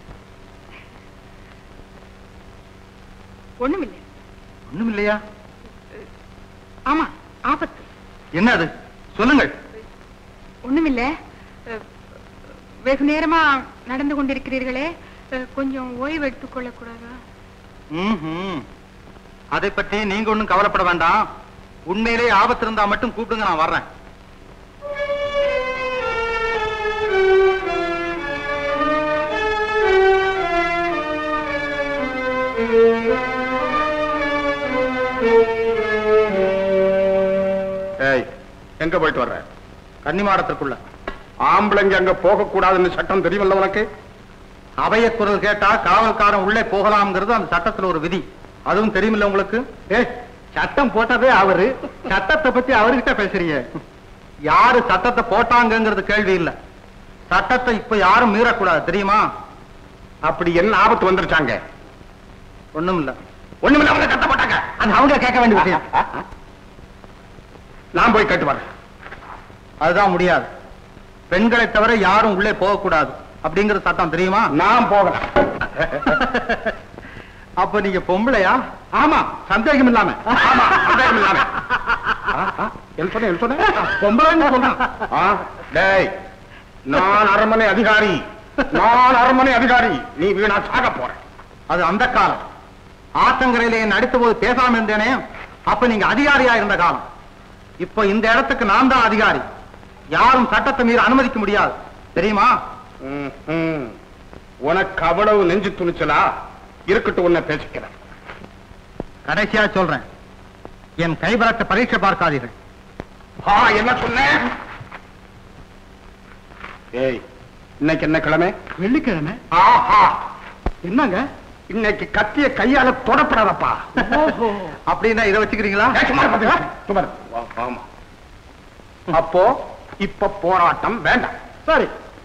ஒண்ணுமில்லை. ஒண்ணும் இல்லையா? ஆமா, ஆபத்து. என்ன அது? சொல்லுங்கள். ஒண்ணுமில்லை. வெகு நேரமா நடந்து கொண்டிருக்கிறீர்களே, கொஞ்சம் ஓய்வு எடுத்துக் கொள்ள கூடாதா? அதை பற்றி நீங்க ஒண்ணும் கவலைப்பட வேண்டாம். உண்மையிலே ஆபத்து இருந்தா மட்டும் கூப்பிடுங்க, நான் வர்றேன். எங்க போயிட்டு வர்ற? கன்னிமாடத்திற்குள்ள. ஆம்பளைங்க அங்க போக கூடாதுன்னு சட்டம் தெரியுமல்ல உனக்கு? அவைய குரல் கேட்டா காவல்காரன் உள்ளே போகலாம்ங்கிறது அந்த சட்டத்துல ஒரு விதி. அதுவும் தெரியுமில்ல உங்களுக்கு? ஏ, சட்டம் போட்டதே அவரு, சட்டத்தை பத்தி அவர்கிட்ட பேசுறீங்க. யாரு சட்டத்தை போட்டாங்கிறது கேள்வி இல்ல. சட்டத்தை இப்ப யாரும் மீறக்கூடாது, தெரியுமா? அப்படி என்ன ஆபத்து வந்துருச்சாங்க? ஒண்ணும் இல்ல. ஒண்ணுமில்ல, அவங்க சட்டம் போட்டாங்க. அது அவங்க கேட்க வேண்டிய விஷயம். நான் போய் கேட்டு வரேன். அதுதான் முடியாது. பெண்களை தவிர யாரும் உள்ளே போகக்கூடாது அப்படிங்கிற சட்டம் தெரியுமா? நான் போகலாம். அப்ப நீங்க பொம்பளையா? ஆமா, சந்தேகம் இல்லாம. ஆமா, சந்தேகம் இல்லாம. என்ன சொன்ன என்ன சொன்ன? பொம்பளைன்னு சொன்னான். டேய், நான் அரண்மனை அதிகாரி, நான் அரண்மனை அதிகாரி. நீ வீணா சாக போற. அது அந்த காலம். ஆத்தங்கரையில என் அடித்த போது பேசாம இருந்தேனே, அப்ப நீங்க அதிகாரியா இருந்த காலம். இப்ப இந்த இடத்துக்கு நான் தான் அதிகாரி. யாரும் சட்டத்தை மீறி அனுமதிக்க முடியாது, தெரியுமா? உனக்கு அவ்வளவு நெஞ்சு துணிச்சலா? இருக்கட்டும், உன்னை பேசிக்கிறேன். கடைசியா சொல்றேன், என் கைபலத்தை பரீட்சை பார்க்காதீர்கள். என்ன சொன்ன? ஏய், இன்னைக்கு என்ன கிழமை? வெள்ளிக்கிழமை. ஆஹா, என்னங்க இன்னைக்கு கத்திய கையால தொடப்படாதப்பா. அப்படின்னா இதை வச்சுக்கிறீங்களா? ஆமா. அப்போ இப்ப போராட்டம் வேண்டாம். சரி.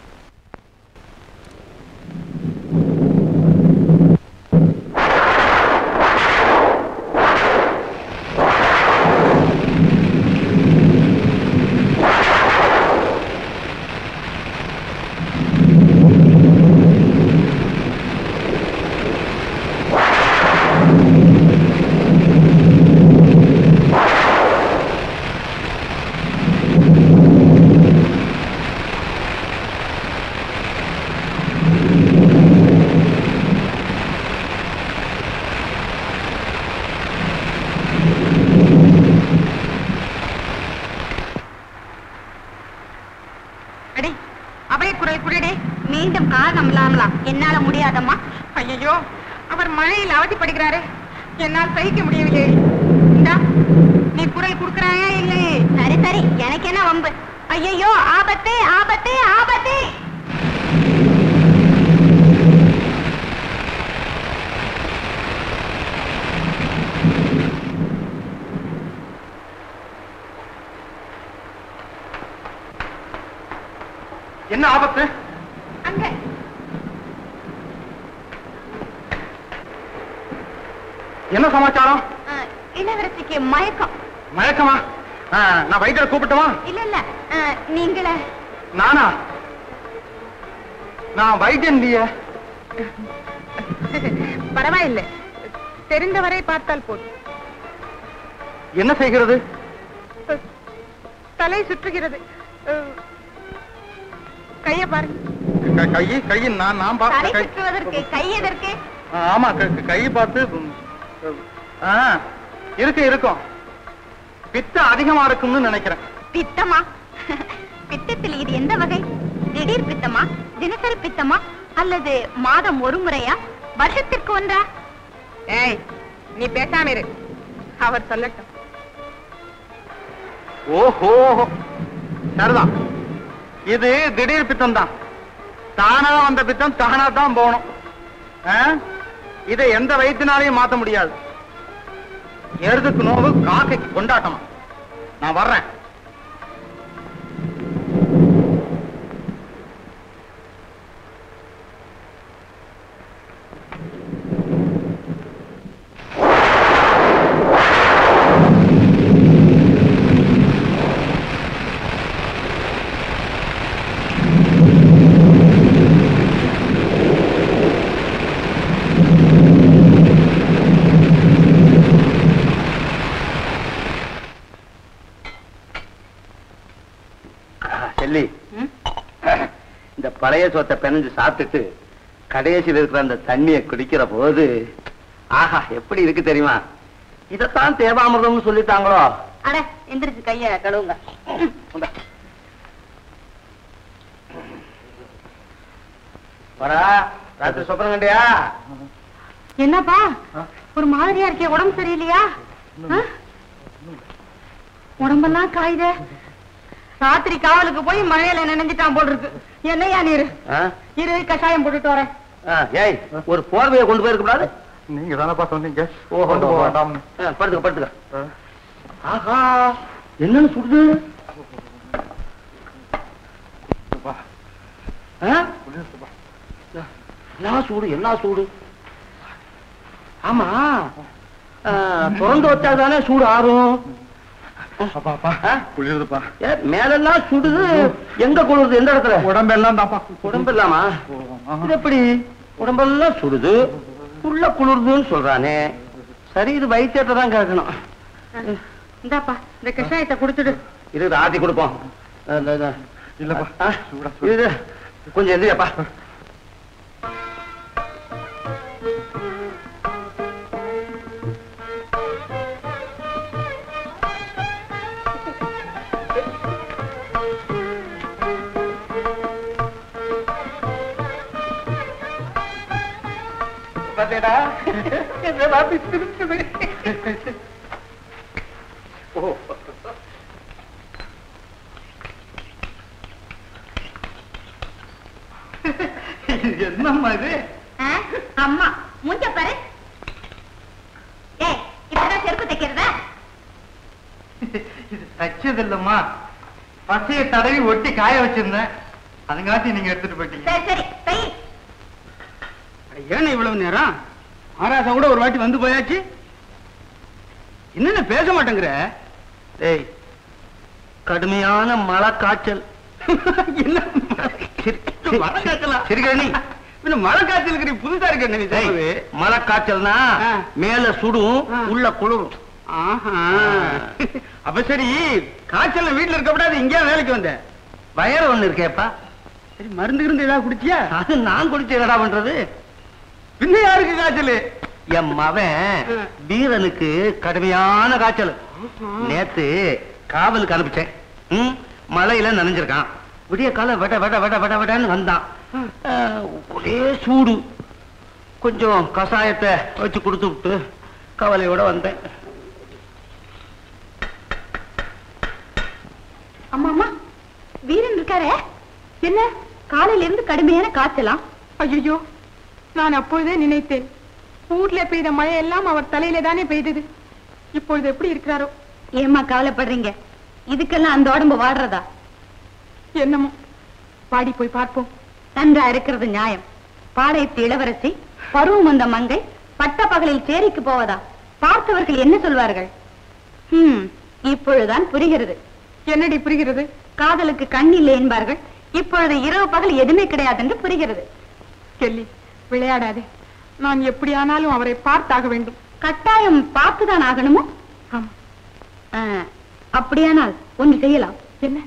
மீண்டும் காரணம் இல்லாமலாம் என்னால முடியாதம்மா. ஐயோ, அவர் மழையில் அவதிப்படுகிறாரே, என்னால் சகிக்க முடியவில்லை. நீ குரல் கொடுக்கிறாயா இல்லையே? சரி சரி, எனக்கு என்ன வம்பு? ஐயோ, ஆபத்து ஆபத்து ஆபத்து. என்ன ஆபத்து? அங்க என்ன சமாச்சாரம்? இளவரசிக்கு மயக்கம். மயக்கமா? நான் வைத்தியரை கூப்பிட்டுமா? இல்ல இல்ல நீங்கள. நானா? நான் வைத்தியன் இல்லையே. பரவாயில்லை, தெரிந்தவரை பார்த்தால் போதும். என்ன செய்கிறது? தலை சுற்றுகிறது. கைய பாருங்க. கை கை நான் நான் தலை சுற்றுவதற்கு கை எதற்கு? ஆமா, கை பார்த்து இருக்கு இருக்கும். பித்தம் அதிகமா இருக்கும்னு நினைக்கிறேன். பித்தமா? பித்தத்தில் இது எந்த வகை? திடீர் பித்தமா, தினசரி பித்தமா, அல்லது மாதம் ஒரு முறையா, வருஷத்திற்கு ஒன்றா? ஏய், நீ பேசாம இரு, அவர் சொல்லட்டும். ஓஹோ, சரிதான். இது திடீர் பித்தம் தான். தானா வந்த பித்தம் தானா தான் போகணும். இதை எந்த வைத்தியனாலையும் மாத்த முடியாது. எருதுக்கு நோவு, காக்கைக்கு கொண்டாட்டமா. நான் வர்றேன். இந்த பழைய சோத்தை பெனஞ்சு சாப்பிட்டுட்டு கடைசியில் இருக்கிற அந்த தண்ணியை குடிக்கிற போது ஆஹா எப்படி இருக்கு தெரியுமா? இதத்தான் தேவாமிர்தம்னு சொல்லிட்டாங்களோ. அட எந்திரிச்சு கைய கழுவுங்க. வரா ராத்திரி சொப்பனம் கண்டியா? என்னப்பா ஒரு மாதிரியா இருக்கே, உடம்பு சரியில்லையா? உடம்பெல்லாம் காயுதே. ராத்திரி காவலுக்கு போய் மழையில நினைஞ்சிட்டான் போல் இருக்கு. என்னையா நீரு இரு, கஷாயம் போட்டுட்டு வரேன். ஏய், ஒரு போர்வையை கொண்டு போயிருக்க கூடாது? நீங்க தானப்பா சொன்னீங்க. ஓ, கொண்டு போக வேண்டாம். படுத்துக்க படுத்துக்க. ஆஹா, என்னன்னு சுடுது? என்ன சூடு, என்ன சூடு? ஆமா, திறந்து வச்சாதானே சூடு ஆறும். மேலெல்லாம் சுடுது, எங்க குளிருது? எந்த இடத்துல? உடம்பெல்லாம் தாப்பா. உடம்பெல்லாமா? இது எப்படி உடம்பெல்லாம் சுடுது, உள்ள குளிருதுன்னு சொல்றானே? சரி, இது வைத்தியத்தை தான் கேட்கணும். இந்தாப்பா இந்த கஷாயத்தை குடிச்சிடு. இது ஆத்தி கொடுப்போம். இல்லப்பா, இது கொஞ்சம் எந்திரியாப்பா. என்னம்மா இது? அம்மா மூஞ்ச பாரு. ஏய், இப்பதான் செருப்பு தைக்கிறதா? இது தச்சது இல்லம்மா, பசைய தடவி ஒட்டி காய வச்சிருந்தேன், அதுங்காட்டி நீங்க எடுத்துட்டு போயிட்டீங்க. சரி சரி தை. ஏன் இவ்வளவு நேரம்? ஆராசா கூட ஒரு வாட்டி வந்து போயாச்சு, என்னென்ன பேச மாட்டேங்கிற? ஏய், கடுமையான மழை காய்ச்சல். என்ன மழை காய்ச்சலா? சிரிக்கிறீ? மழை காய்ச்சலுக்கு நீ புதுசா இருக்க. மழை காய்ச்சல்னா மேல சுடும், உள்ள குளிரும். அப்ப சரி, காய்ச்சல் வீட்டுல இருக்க கூடாது, இங்கே வேலைக்கு வந்த. வயறு ஒண்ணு இருக்கேப்பா. சரி, மருந்து இருந்து ஏதாவது குடிச்சியா? அது நான் குடிச்சு என்னடா பண்றது? பின்ன யாருக்கு காய்ச்சல்? என் மவன் வீரனுக்கு கடுமையான காய்ச்சல். நேத்து காவலுக்கு அனுப்பிச்சேன். மழையில நனைஞ்சிருக்கான். விடிய காலம் வெட வெட வெட வெட வெடன்னு வந்தான். ஒரே சூடு. கொஞ்சம் கஷாயத்தை வச்சு கொடுத்து விட்டு கவலையோட வந்தேன். அம்மா அம்மா, வீரன் இருக்காரே, என்ன காலையில இருந்து கடுமையான காய்ச்சலாம்? ஐயோ, நான் அப்பொழுதே நினைத்தேன், ஊர்ல பெய்த மழை எல்லாம் அவர் தலையில தானே பெய்தது. இப்பொழுது எப்படி இருக்கிறாரோ? ஏம்மா கவலைப்படுறீங்க? இதுக்கெல்லாம் அந்த உடம்பு வாடுறதா? என்னமோ, பாடி போய் பார்ப்போம். நன்றா இருக்கிறது நியாயம். பாளையத்து இளவரசி, பருவம் வந்த மங்கை, பட்ட பகலில் சேரிக்கு போவதா? பார்த்தவர்கள் என்ன சொல்வார்கள்? ஹம், இப்பொழுதுதான் புரிகிறது. என்னடி புரிகிறது? காதலுக்கு கண் இல்லை என்பார்கள். இப்பொழுது இரவு பகல் எதுவுமே கிடையாது என்று புரிகிறது. கெல்லி, விளையாடாதே. நான் எப்படியானாலும் அவரை பார்த்தாக வேண்டும். கட்டாயம் பார்த்துதான் ஆகணுமோ? அப்படியானால் ஒன்று செய்யலாம். என்ன?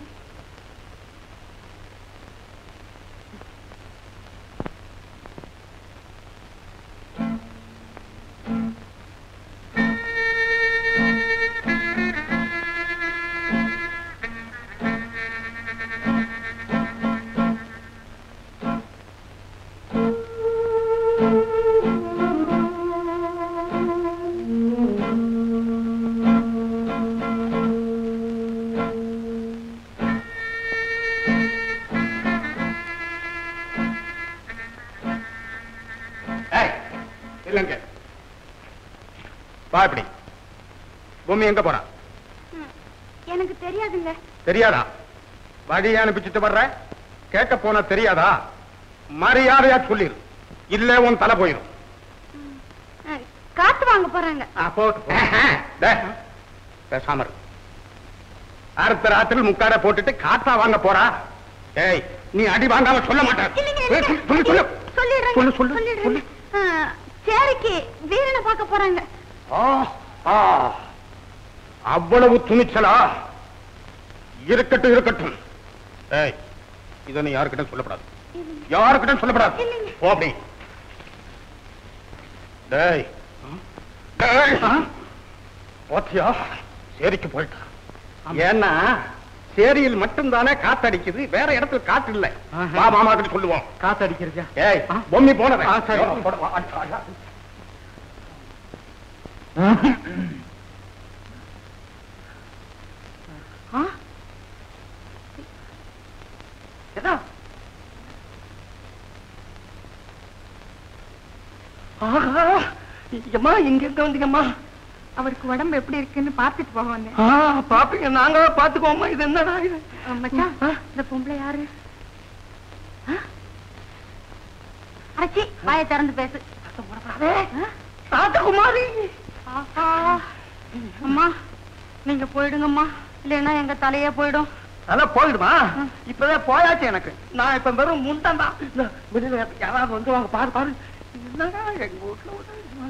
இல்லங்க, வா. இப்படி பூமி எங்க போறா? எனக்கு தெரியாதுங்க. தெரியாதா? வழி அனுப்பிச்சுட்டு வர்ற, கேட்க போனா தெரியாதா? மரியாதையா சொல்லிரு, இல்ல உன் தலை போயிடும். காத்து வாங்க போறாங்க. பேசாம இரு. அடுத்த ராத்திரி முக்காட போட்டுட்டு காத்தா வாங்க போறா? ஏய், நீ அடி வாங்காம சொல்ல மாட்டார். சொல்லு சொல்லு சொல்லு. சேரிக்கு வீரனை பார்க்க போறாங்க. அவ்வளவு துணிச்சலா? இருக்கட்டும் இருக்கட்டும். ஏய், இத நீ யாருக்கிட்ட சொல்லப்படாது, யாருக்கிட்ட சொல்லப்படாது. போ அப்படி. டேய் டேய், போத்தியா? சேரிக்கு போயிட்டா. ஏன்னா சேரியில் மட்டும்தானே காத்தடிக்குது, வேற இடத்துல காத்து இல்ல. வா, மாமா கிட்ட சொல்லுவோம். காத்தடிக்கிறதா? ஏய், பொம்மி போனது. அம்மா, இங்க இருக்க வந்தீங்கம்மா. அவருக்கு உடம்பு எப்படி இருக்குன்னு பார்த்துட்டு போக வந்தேன். பாப்பீங்க, நாங்க பாத்துக்கோமா. இது என்னடா இது? மச்சான், இந்த பொம்பளை யாரு? அச்சி, வாயை திறந்து பேசு. ராஜகுமாரி. அம்மா, நீங்க போயிடுங்கம்மா, இல்லைன்னா எங்க தலையே போயிடும். அதான் போயிடுமா? இப்பதான் போயாச்சு எனக்கு. நான் இப்ப வெறும் முண்டன் தான். வெளியில யாராவது வந்து வாங்க, பாரு பாரு. என்னடா எங்க வீட்டுல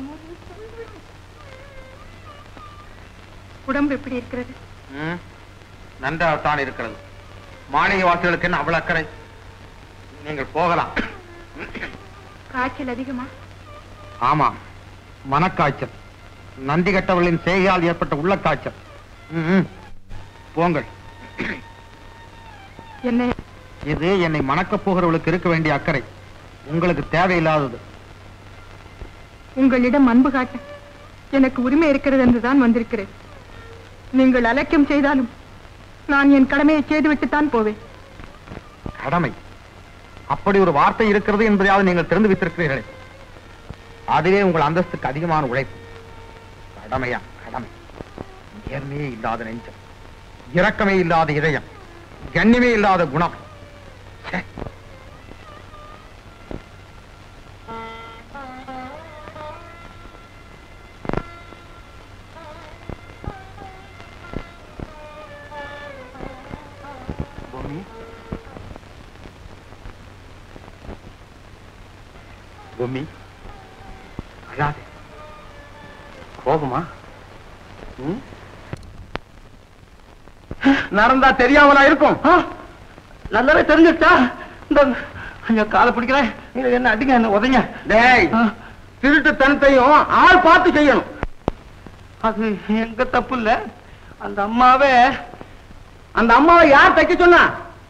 உடம்பு எப்படி இருக்கிறது? நன்றாகத்தான் இருக்கிறது. மாளிகை வாசிகளுக்கு என்ன அவ்வளவு அக்கறை? நீங்கள் போகலாம். காய்ச்சல் அதிகமா? ஆமா, மனக்காய்ச்சல். நந்தி கட்டவர்களின் செய்கையால் ஏற்பட்ட உள்ள காய்ச்சல். போங்கள். என்ன இது என்னை மணக்கப் போகிறவர்களுக்கு இருக்க வேண்டிய அக்கறை, உங்களுக்கு தேவையில்லாதது. உங்களிடம் அன்பு காட்ட எனக்கு உரிமை இருக்கிறது என்றுதான் வந்திருக்கிறேன். நீங்கள் அலட்சியம் செய்தாலும் நான் என் கடமையை செய்துவிட்டுத்தான் போவேன். கடமை? அப்படி ஒரு வார்த்தை இருக்கிறது என்பதையாவது நீங்கள் தெரிந்து வைத்திருக்கிறீர்களே, அதுவே உங்கள் அந்தஸ்துக்கு அதிகமான உழைப்பு. கடமையா? கடமை. நேர்மையே இல்லாத நெஞ்சம், இரக்கமே இல்லாத இதயம், கண்ணியமே இல்லாத குணம். பூமி, அழாதே. கோபமா? நடந்தா தெரியாமலா இருக்கும்? நல்லாவே தெரிஞ்சுட்டா. இந்த காலை பிடிக்கிறேன், என்ன அடிங்க, என்ன உதங்க. டேய், திருட்டு தனத்தையும் ஆள் பார்த்து செய்யணும். அது எங்க தப்பு இல்ல. அந்த அம்மாவே அந்த அம்மாவை யார் தைக்க சொன்னா?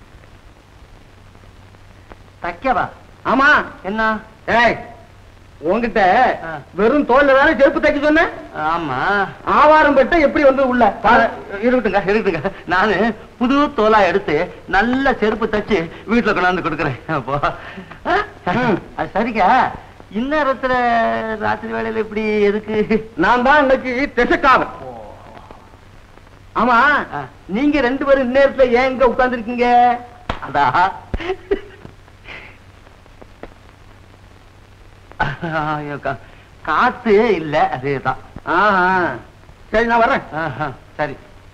தைக்கவா? ஆமா. என்ன? ஏய், உங்ககிட்ட வெறும் தோல்ல தானே செருப்பு தைக்க சொன்ன? ஆமா. ஆவாரம் பெட்ட எப்படி வந்து உள்ள இருக்கட்டுங்க இருக்கட்டுங்க. நானு புது தோலா எடுத்து நல்ல செருப்பு தச்சு வீட்டுல கொண்டாந்து கொடுக்குறேன். அப்போ அது சரிக்கா. இந்நேரத்துல ராத்திரி வேலையில இப்படி எதுக்கு? நான் தான் இன்னைக்கு திசைக்காவல். ஆமா, நீங்க ரெண்டு பேரும் இந்நேரத்துல ஏன் இங்க உட்கார்ந்து இருக்கீங்க? அதா காத்து இல்ல அதேதான். சரி நான் வர்றேன். சரி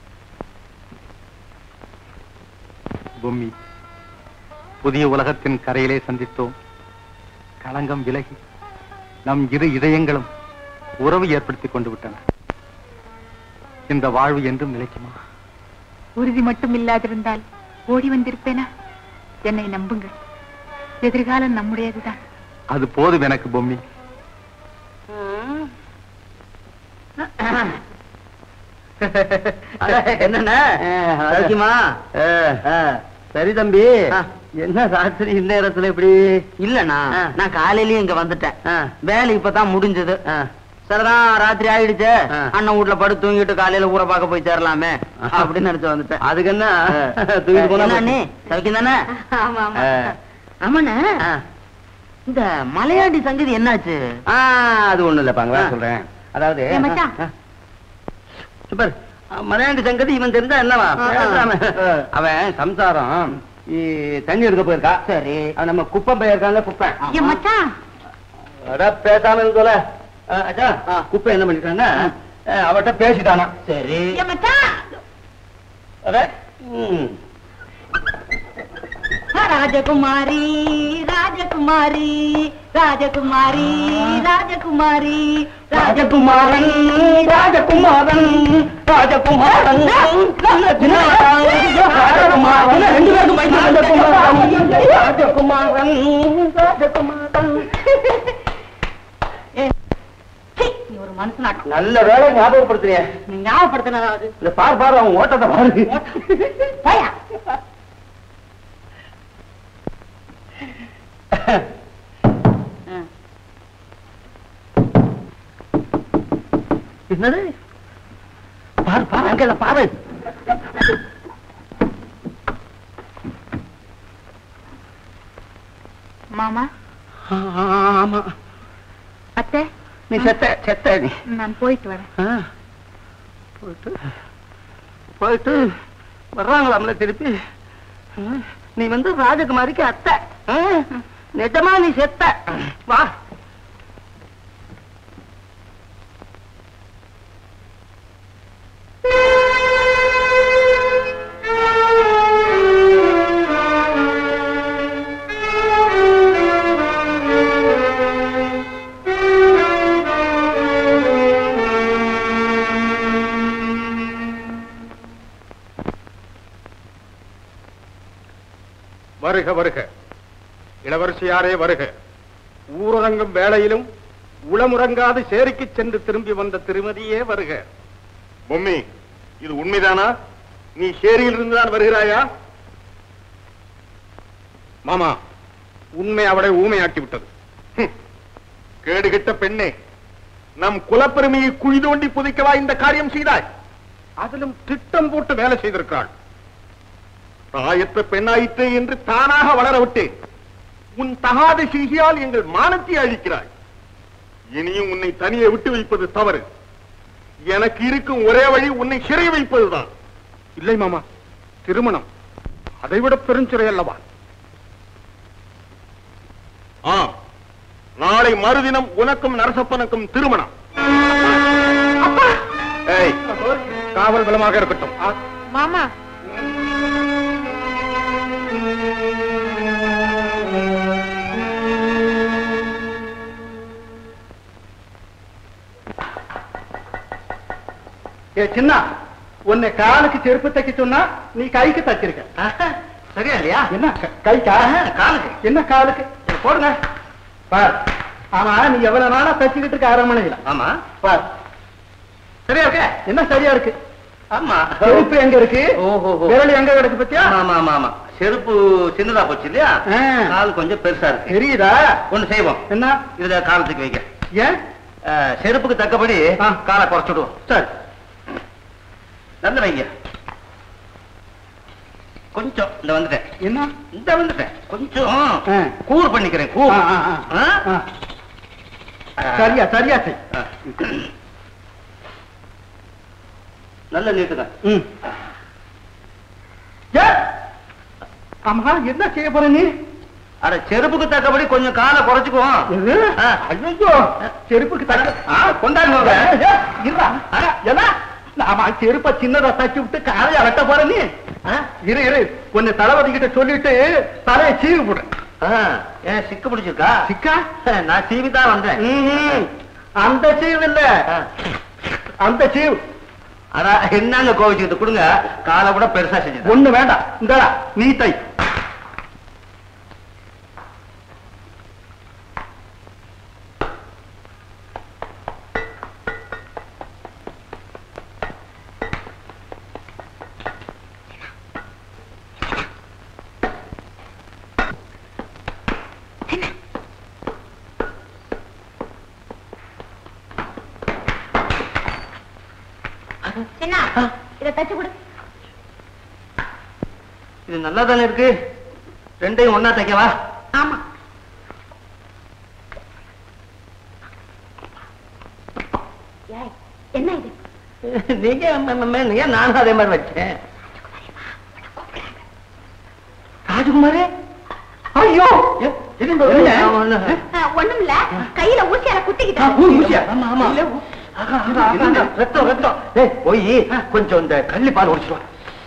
பொம்மி, புதிய உலகத்தின் கரையிலே சந்தித்தோம். களங்கம் விலகி நம் இரு இதயங்களும் உறவு ஏற்படுத்திக் கொண்டு விட்டன. இந்த வாழ்வு என்றும் நிலைக்குமா? உறுதி மட்டும் இல்லாதிருந்தால் ஓடி வந்திருப்பேனா? என்னை நம்புங்கள், எதிர்காலம் நம்முடையதுதான். அது போதும் எனக்கு பொம்மி. என்னண்ணா சரி தம்பி, என்ன ராத்திரி இந்நேரத்துல இப்படி? இல்லண்ணா, நான் காலையிலயும் இங்க வந்துட்டேன். வேலை இப்பதான் முடிஞ்சது. சரிதான், ராத்திரி ஆயிடுச்சு. அண்ணன் வீட்டுல படுத்து தூங்கிட்டு காலையில ஊரை பார்க்க போய் சேரலாமே அப்படின்னு நினைச்சு வந்துட்டேன். அதுக்கு என்ன தூங்கிட்டு போனா சவிக்கும் தானே? ஆமாண்ணா, இந்த மலையாண்டி சங்கதி என்னாச்சு? அது ஒண்ணு இல்லப்பாங்க, சொல்றேன். அதாவது சூப்பர் மலையாண்டி சங்கதி இவன் தெரிஞ்சா என்னவா? அவன் சம்சாரம் தண்ணி எடுக்க போயிருக்கா. சரி, அவன் நம்ம குப்பம் போயிருக்காங்க. குப்பை பேசாம இருந்தோல குப்பை என்ன பண்ணிட்டாங்க, அவட்ட பேசிட்டானா. சரி ராஜகுமாரி ராஜகுமாரி ராஜகுமாரி ராஜகுமாரி ராஜகுமாரன் ராஜகுமாரன் ராஜகுமாரன் ராஜகுமாரன் ராஜகுமாரன். ஒரு மனுஷனாட்டம். நல்ல வேலை ஞாபகப்படுத்துறிய. நீ ஞாபகப்படுத்தின இந்த பார் பாரு, அவன் ஓட்டத்தை பாரு. என்னது? பாரு பாரு, அங்க பாரு. மாமா. ஆமா அத்தை, நீ செத்த செத்த நீ. நான் போயிட்டு வரேன். போயிட்டு போயிட்டு வர்றாங்களாம்ல திருப்பி. நீ வந்து ராஜகுமாரிக்கு அத்தை. நிஜமா நீ செத்த. வா. வருக வருக, இளவரசியாரே வருக. ஊரடங்கும் வேளையிலும் உளமுறங்காது சேரிக்கு சென்று திரும்பி வந்த திருமதியே வருக. பொம்மி, இது உண்மைதானா? நீ சேரியில் இருந்துதான் வருகிறாயா? மாமா, உண்மை அவளை ஊமையாக்கி விட்டது. கேடுகிட்ட பெண்ணே, நம் குலப்பெருமையை குழி தோண்டி புதைக்கவா இந்த காரியம் செய்தாய்? அதிலும் திட்டம் போட்டு வேலை செய்திருக்கிறாள். தாயற்ற பெண்ணாயிற்று என்று தானாக வளர விட்டேன். உன் தகாத செய்கையால் எங்கள் மானத்தை அழிக்கிறாய். இனியும் உன்னை தனியே விட்டு வைப்பது தவறு. எனக்கு இருக்கும் ஒரே வழி உன்னை சிறை வைப்பதுதான். இல்லை மாமா, திருமணம் அதைவிட பெருஞ்சிறை அல்லவா? ஆம், நாளை மறுதினம் உனக்கும் நரசப்பனுக்கும் திருமணம். ஏய், காவல் பலமாக இருக்கட்டும். மாமா. ஏ சின்ன, உன்னை காலுக்கு செருப்பு தைக்க சொன்னா நீ கைக்கு தச்சிருக்க. சரியா இல்லையா? என்ன கைக்கா? காலுக்கு. என்ன காலுக்கு? போடுங்க பார். ஆமா, நீ எவ்வளவு நாளா தச்சுக்கிட்டு இருக்க அரமனையில? ஆமா பார். சரியா இருக்க? என்ன சரியா இருக்கு? ஆமா. செருப்பு எங்க இருக்கு? ஓஹோ, விரல் எங்க கிடக்கு பத்தியா? ஆமா ஆமா ஆமா. செருப்பு சின்னதா போச்சு இல்லையா? கால் கொஞ்சம் பெருசா இருக்கு. தெரியுதா? ஒண்ணு செய்வோம். என்ன? இதுல காலத்துக்கு வைக்க. ஏன்? செருப்புக்கு தக்கபடி காலை குறைச்சுடுவோம். சரி, வந்து வைங்க. கொஞ்சம் இந்த வந்துட்டேன். என்ன? இந்த வந்துட்டேன். கொஞ்சம் கூர் பண்ணிக்கிறேன். கூர். சரியா சரியா செய். நல்ல நீட்டுங்க. ஆமா, என்ன செய்ய போற நீ? அட செருப்புக்கு தக்கபடி கொஞ்சம் காலை குறைச்சுக்குவோம். ஐயோ, செருப்புக்கு தக்க கொண்டாடுவாங்க. ஆமா, செருப்ப சின்னதா தச்சு விட்டு காலையை வெட்ட போற நீ? இரு இரு, கொஞ்சம் தளபதி கிட்ட சொல்லிட்டு தலையை சீவி போடு. ஏன் சிக்கு பிடிச்சிருக்கா? சிக்கா? நான் சீவி தான் வந்தேன். அந்த சீவு இல்ல, அந்த சீவு. அடா என்னங்க கோவிச்சுக்கிட்டு கொடுங்க, காலை கூட பெருசா செஞ்சு. ஒண்ணு வேண்டாம், இந்தடா நீ தை. இதை தச்சு கொடு. இது நல்லா தானே இருக்கு, ரெண்டையும் ஒன்னா தைக்கவா? ஆமா. என்ன இது? நீங்க நீங்க நானும் அதே மாதிரி வச்சேன். ராஜகுமாரி, ஐயோ ஒண்ணும் இல்ல, கையில ஊசியால குத்திக்கிட்டேன். ரத்தம் ரத்தம். போய் கொஞ்சம் இந்த கள்ளி பால் ஒடிச்சுவா.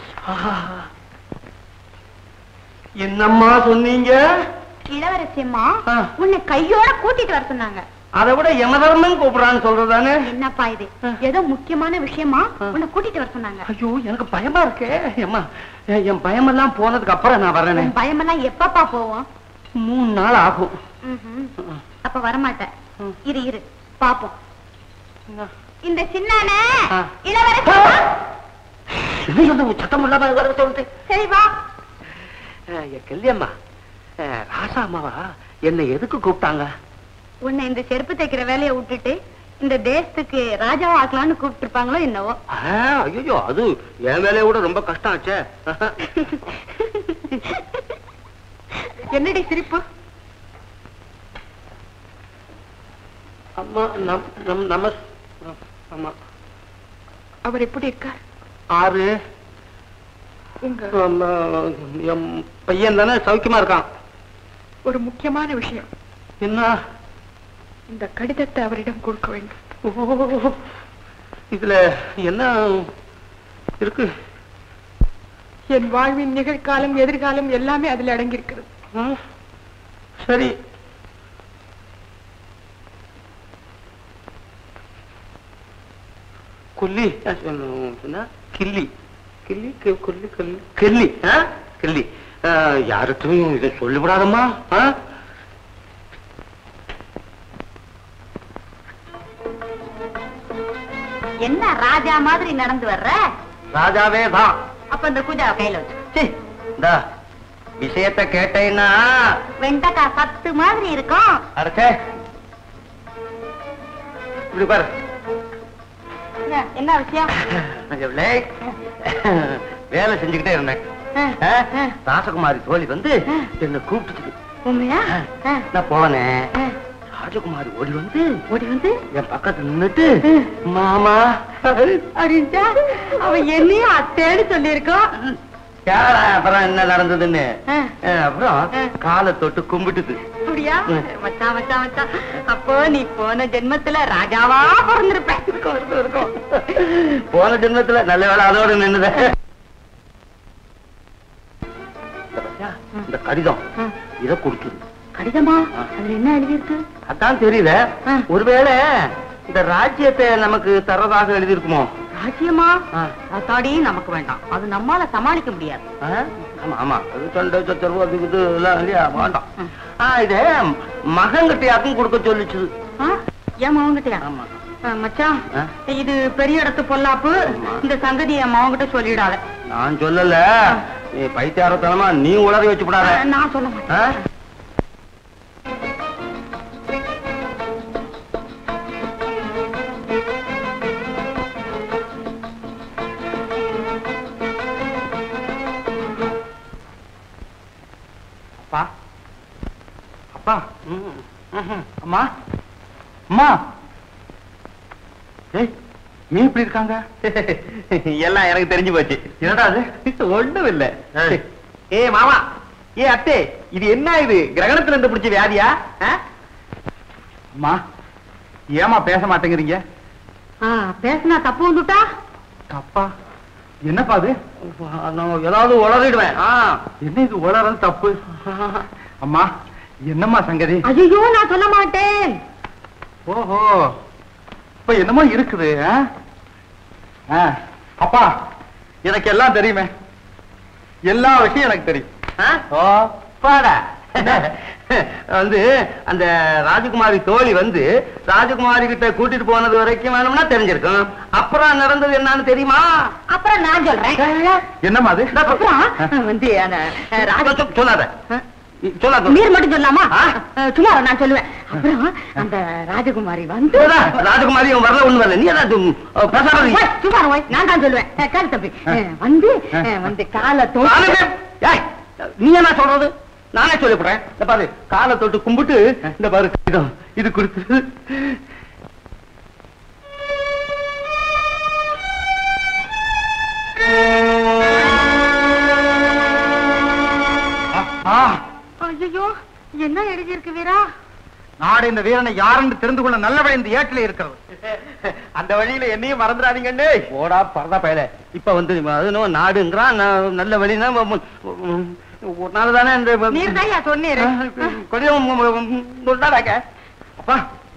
என்னம்மா சொன்னீங்க? இளவரசி அம்மா உன்னை கையோட கூட்டிட்டு வர சொன்னாங்க. அதை விட யமதர்மன் கூப்பிடுறான்னு சொல்றதானே? என்னப்பா இது, ஏதோ முக்கியமான விஷயமா உன்னை கூட்டிட்டு வர சொன்னாங்க. ஐயோ, எனக்கு பயமா இருக்கே. அம்மா, என் பயமெல்லாம் போனதுக்கு அப்புறம் நான் வரேனே. பயமெல்லாம் எப்பப்பா போவோம்? மூணு நாள் ஆகும். அப்ப வரமாட்டேன். இரு இரு பாப்போம். இந்த சின்ன இளவரசி சத்தம் இல்லாம வர சொல்லிட்டு சரி வா. கல்யாணமா, ராசா அம்மாவா என்னை எதுக்கு கூப்பிட்டாங்க? உன்னை இந்த செருப்பு தைக்கிற வேலையை விட்டுட்டு இந்த தேசத்துக்கு ராஜாவா ஆக்கலான்னு கூப்பிட்டு இருப்பாங்களோ என்னவோ. ஐயோ, அது என் வேலையை விட ரொம்ப கஷ்டம் ஆச்சே. என்னடி சிரிப்பு? அம்மா, நம் நம் நம அம்மா. அவர் எப்படி இருக்கார்? ஆறு என் பையன் தானே சௌக்கியமா இருக்கான். ஒரு முக்கியமான விஷயம். என்ன? இந்த கடிதத்தை அவரிடம் கொடுக்க வேண்டும். இதுல என்ன இருக்கு? என் வாழ்வின் நிகழ்காலம், எதிர்காலம் எல்லாமே அதுல அடங்கியிருக்கிறது. சரி, கொல்லி கிள்ளி கிள்ளி கொல்லி கொல்லி கிள்ளி கிள்ளி யாருக்கும் இதை சொல்லிவிடாதம்மா. என்ன ராஜா மாதிரி நடந்து வர்ற? ராஜாவே தான். அப்ப இந்த குஜா கையில வச்சு இந்த விஷயத்தை கேட்டேன்னா வெண்டைக்காய் சத்து மாதிரி இருக்கும். அடச்சே, இப்படி பாரு. என்ன விஷயம்? வேலை செஞ்சுக்கிட்டே இருந்தேன். ராசகுமாரி தோழி வந்து என்ன கூப்பிட்டு உண்மையா? நான் போனேன். ராஜகுமாரி ஓடி வந்து ஓடி வந்து என் பக்கத்துல நின்னுட்டு மாமா அப்படின்ட்டா. அவன் என்னையும் அத்தேன்னு சொல்லியிருக்கோம். அப்புறம் என்ன நடந்ததுன்னு அப்புறம் காலை தொட்டு கும்பிட்டுது. அப்படியா? மச்சான் மச்சான் மச்சான், அப்போ நீ போன ஜென்மத்துல ராஜாவா பிறந்திருப்பேன். போன ஜென்மத்துல நல்ல வேலை அதோட நின்னுத. இந்த கடிதம் இத குடிக்குது. கடிதமா? அதுல என்ன எழுதியிருக்கு? அதான் தெரியல. ஒருவேளை இந்த ராஜ்யத்தை நமக்கு தரதாக எழுதியிருக்குமோ? ராஜ்யமா? அத்தாடி நமக்கு வேண்டாம், அது நம்மால சமாளிக்க முடியாது. ஆமா ஆமா, அது சண்டை சச்சரவு அது இது எல்லாம் இல்லையா, வேண்டாம். இது மகன்கிட்டயாக்கும் கொடுக்க சொல்லிச்சு. ஏன் மகன்கிட்டயா? ஆமா மச்சான், இது பெரிய இடத்து பொல்லாப்பு. இந்த சங்கதி என் மகன்கிட்ட சொல்லிடாத. நான் சொல்லல, நீ பைத்தியாரத்தனமா நீ உளறி வச்சு விடாத. நான் சொல்ல மாட்டேன். அப்பா, அப்பா, அம்மா, அம்மா, ஏய், ஏன் இப்படி இருக்காங்க? எல்லாம் எனக்கு தெரிஞ்சு போச்சு. என்னடா அது? ஒண்ணும் இல்ல. ஏ மாமா, ஏ அத்தே, இது என்ன இது கிரகணத்துல இருந்து பிடிச்ச வியாதியா? அம்மா ஏமா பேச மாட்டேங்கிறீங்க? பேசினா தப்பு வந்துட்டா? தப்பா? என்னப்பா அது? ஏதாவது உளறிடுவேன். என்ன இது உளறது தப்பு? அம்மா என்னம்மா சங்கதி? ஐயோ நான் சொல்ல மாட்டேன். ஓஹோ, இப்ப என்னமோ இருக்குது. அப்பா எனக்கு எல்லாம் தெரியுமே, எல்லா விஷயம் எனக்கு தெரியும். வந்து அந்த ராஜகுமாரி தோழி வந்து ராஜகுமாரி கிட்ட கூட்டிட்டு போனது வரைக்கும் வேணும்னா தெரிஞ்சிருக்கும். அப்புறம் நடந்தது என்னன்னு தெரியுமா? அப்புறம் நான் சொல்றேன். என்னமா அது? வந்து சொல்லாத சொல்லாத, நீர் மட்டும் சொல்லாமா? சும்மா நான் சொல்லுவேன். அப்புறம் அந்த ராஜகுமாரி வந்து ராஜகுமாரி வரல, ஒண்ணு வரல, நீ பேசாத. சும்மா நான் தான் சொல்லுவேன். கேளு தம்பி. வந்து வந்து காலை தொட்டு, நீ என்ன சொல்றது? நானே சொல்லிவிடுறேன். இந்த பாரு, காலை தொட்டு கும்பிட்டு இந்த பாரு இது கொடுத்து ஐயோ என்ன எழுதி இருக்கு வீரா? நாடு இந்த வீரனை யாருன்னு தெரிந்து கொள்ள நல்ல வழி இந்த ஏட்டில இருக்கிறது. அந்த வழியில என்னையும் மறந்துடாதீங்கன்னு. ஓடா பரதா பயல. இப்ப வந்து அது நாடுங்கிறான், நல்ல வழினா ஒரு நாள் தானே இந்த நீர்தாயா சொன்னீரு. கொஞ்சம் சொல்றாங்க. அப்பா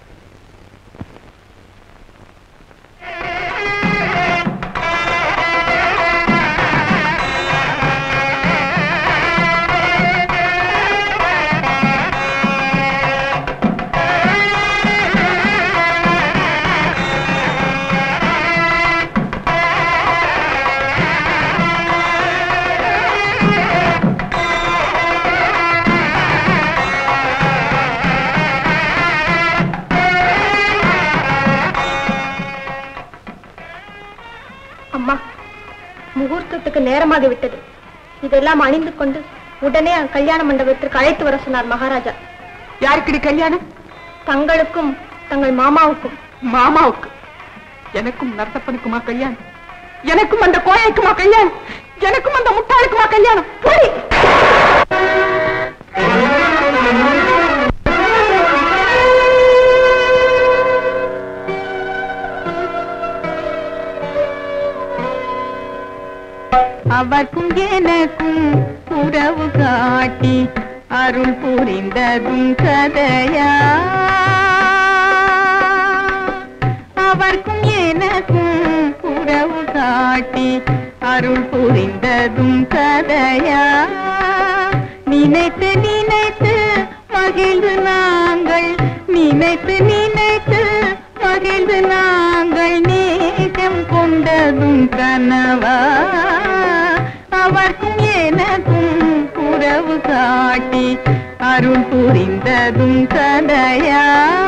முகூர்த்தத்துக்கு நேரமாகி விட்டது. இதெல்லாம் அணிந்து கொண்டு உடனே கல்யாண மண்டபத்திற்கு அழைத்து வர சொன்னார் மகாராஜா. யாருக்குடி கல்யாணம்? தங்களுக்கும் தங்கள் மாமாவுக்கும். மாமாவுக்கு? எனக்கும் நரசப்பனுக்குமா கல்யாணம்? எனக்கும் அந்த கோயைக்குமா கல்யாணம்? எனக்கும் அந்த முட்டாளுக்குமா கல்யாணம்? போடி. அவர்க்கும் எனக்கும் உறவு காட்டி அருள் புரிந்ததும் கதையா? அவர்க்கும் எனக்கும் உறவு காட்டி அருள் புரிந்ததும் கதையா? நினைத்து நினைத்து மகிழ்ந்து நாங்கள், நினைத்து நினைத்து மகிழ்ந்து நாங்கள் நேசம் கொண்டதும் கனவா? அவர்க்கும் எனக்கும் உறவு காட்டி அருள் புரிந்ததும் கதையா?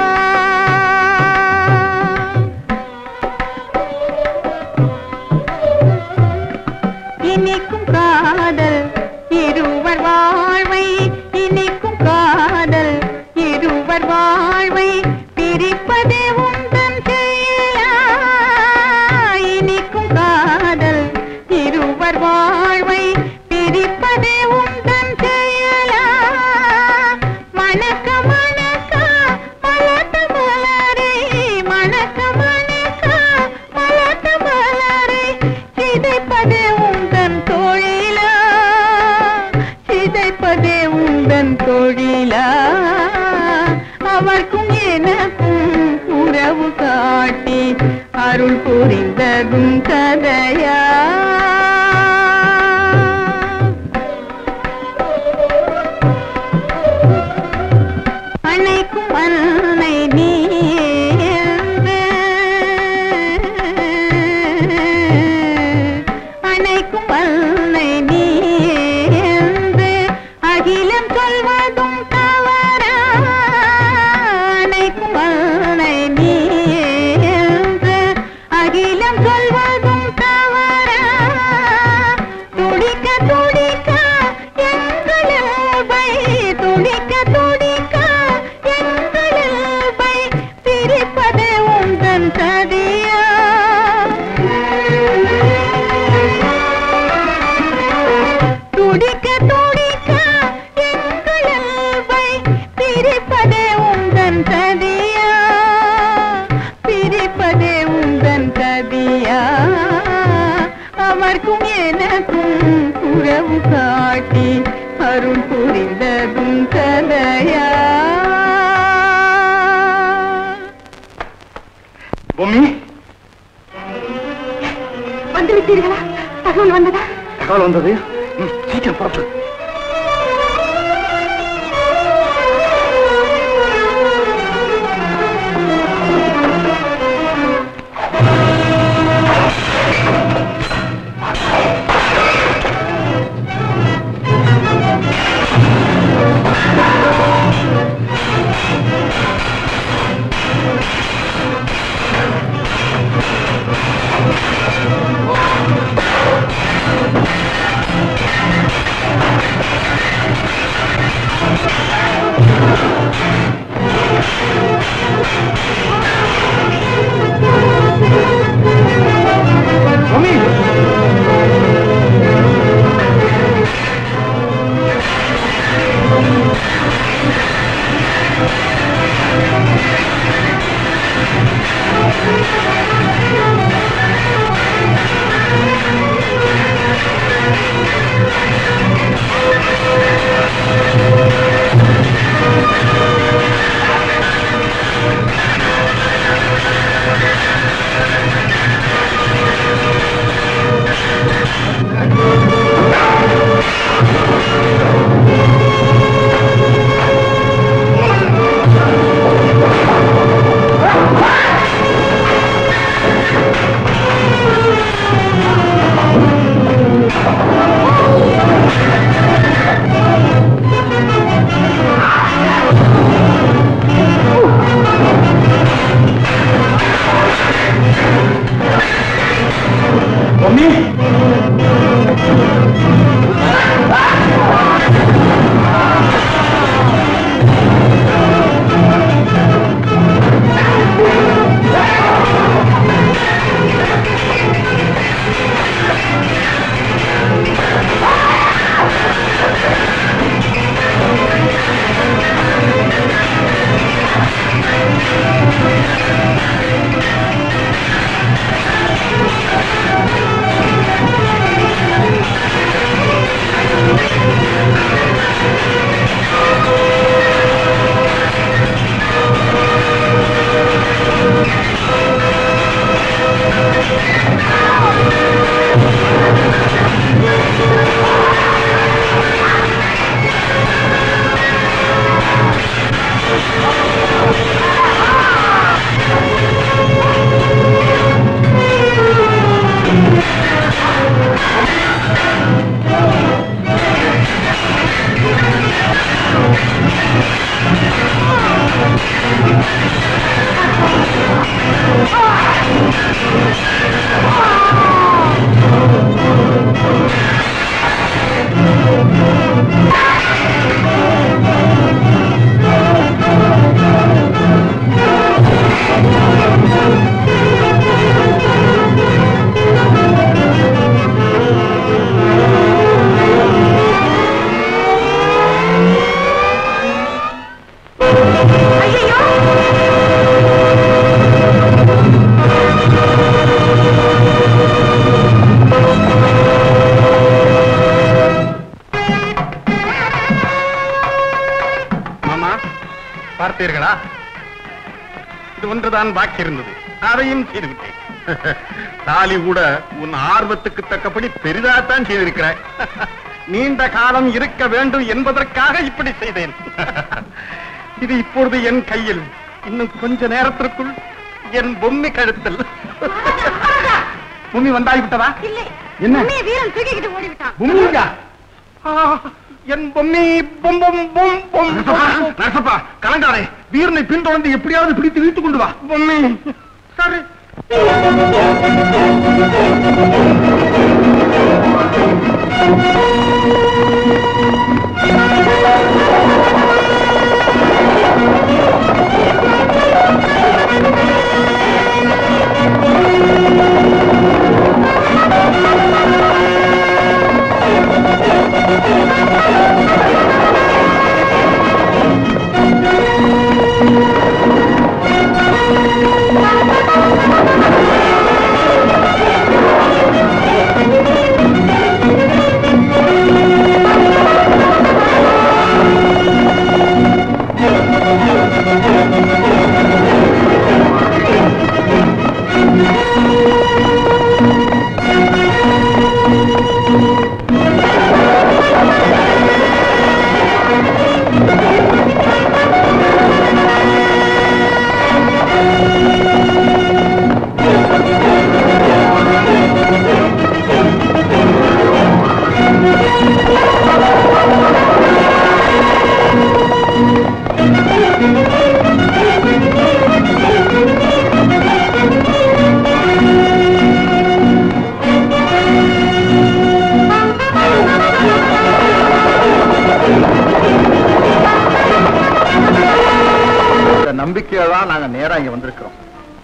இனிக்கும் காதல் இருவர் வாழ்வை, இனிக்கும் காதல் இருவர் வாழ்வை பிரிப்பதே உந்தன் செயலா? இனிக்கும் காதல் இருவர் வாழ்வை பிரிப்பதே உந்தன் செயலா? மணக்க மணக்க மலர்ந்த மலரை, மணக்க மணக்க மலர்ந்த மலரை சிதைப்பதே உந்தன் தொழிலா? சிதைப்பதே உந்தன் தொழிலா? அவர்க்கும் எனக்கும் உறவு காட்டி அருள் புரிந்ததும் கதையா? அன்னைக்கும் அன்னை நீ என்று, அன்னைக்கும் அன்னை நீ என்று அகிலம் சொல்வதும் தவறா? அன்னைக்கும் அன்னை நீ என்று அகிலம் சொல்வதும் தவறா? துடிக்க துடிக்க எங்களில் பை, துடிக்க துடிக்க எங்களில் பை இல்லையா? பொம்மி வந்து விட்டீர்களா? தகவல் வந்ததா? தகவல் வந்தது. சீக்கிரம் புறப்படு. பார்த்தீர்களா? இது ஒன்றுதான் பாக்கி இருந்தது, அதையும் செய்துவிட்டேன். தாலி கூட உன் ஆர்வத்துக்கு தக்கபடி பெரிதாத்தான் செய்திருக்கிறாய். நீண்ட காலம் இருக்க வேண்டும் என்பதற்காக இப்படி செய்தேன். இது இப்பொழுது என் கையில், இன்னும் கொஞ்ச நேரத்திற்குள் என் பொம்மி கழுத்தில். பொம்மி வந்தாகிவிட்டதா? என்ன வீரன் தூக்கிக்கிட்டு ஓடிவிட்டான். பொம்மியா? என் பொம்மி பொம்பம் பொம் பொம். நரசப்பா, கலங்காரே, வீரனை பின்தொடர்ந்து எப்படியாவது பிடித்து இழுத்துக் கொண்டு வா. பொம்மி சரி. நம்பிக்கையாதான் நாங்க நேரா இங்க வந்திருக்கிறோம்.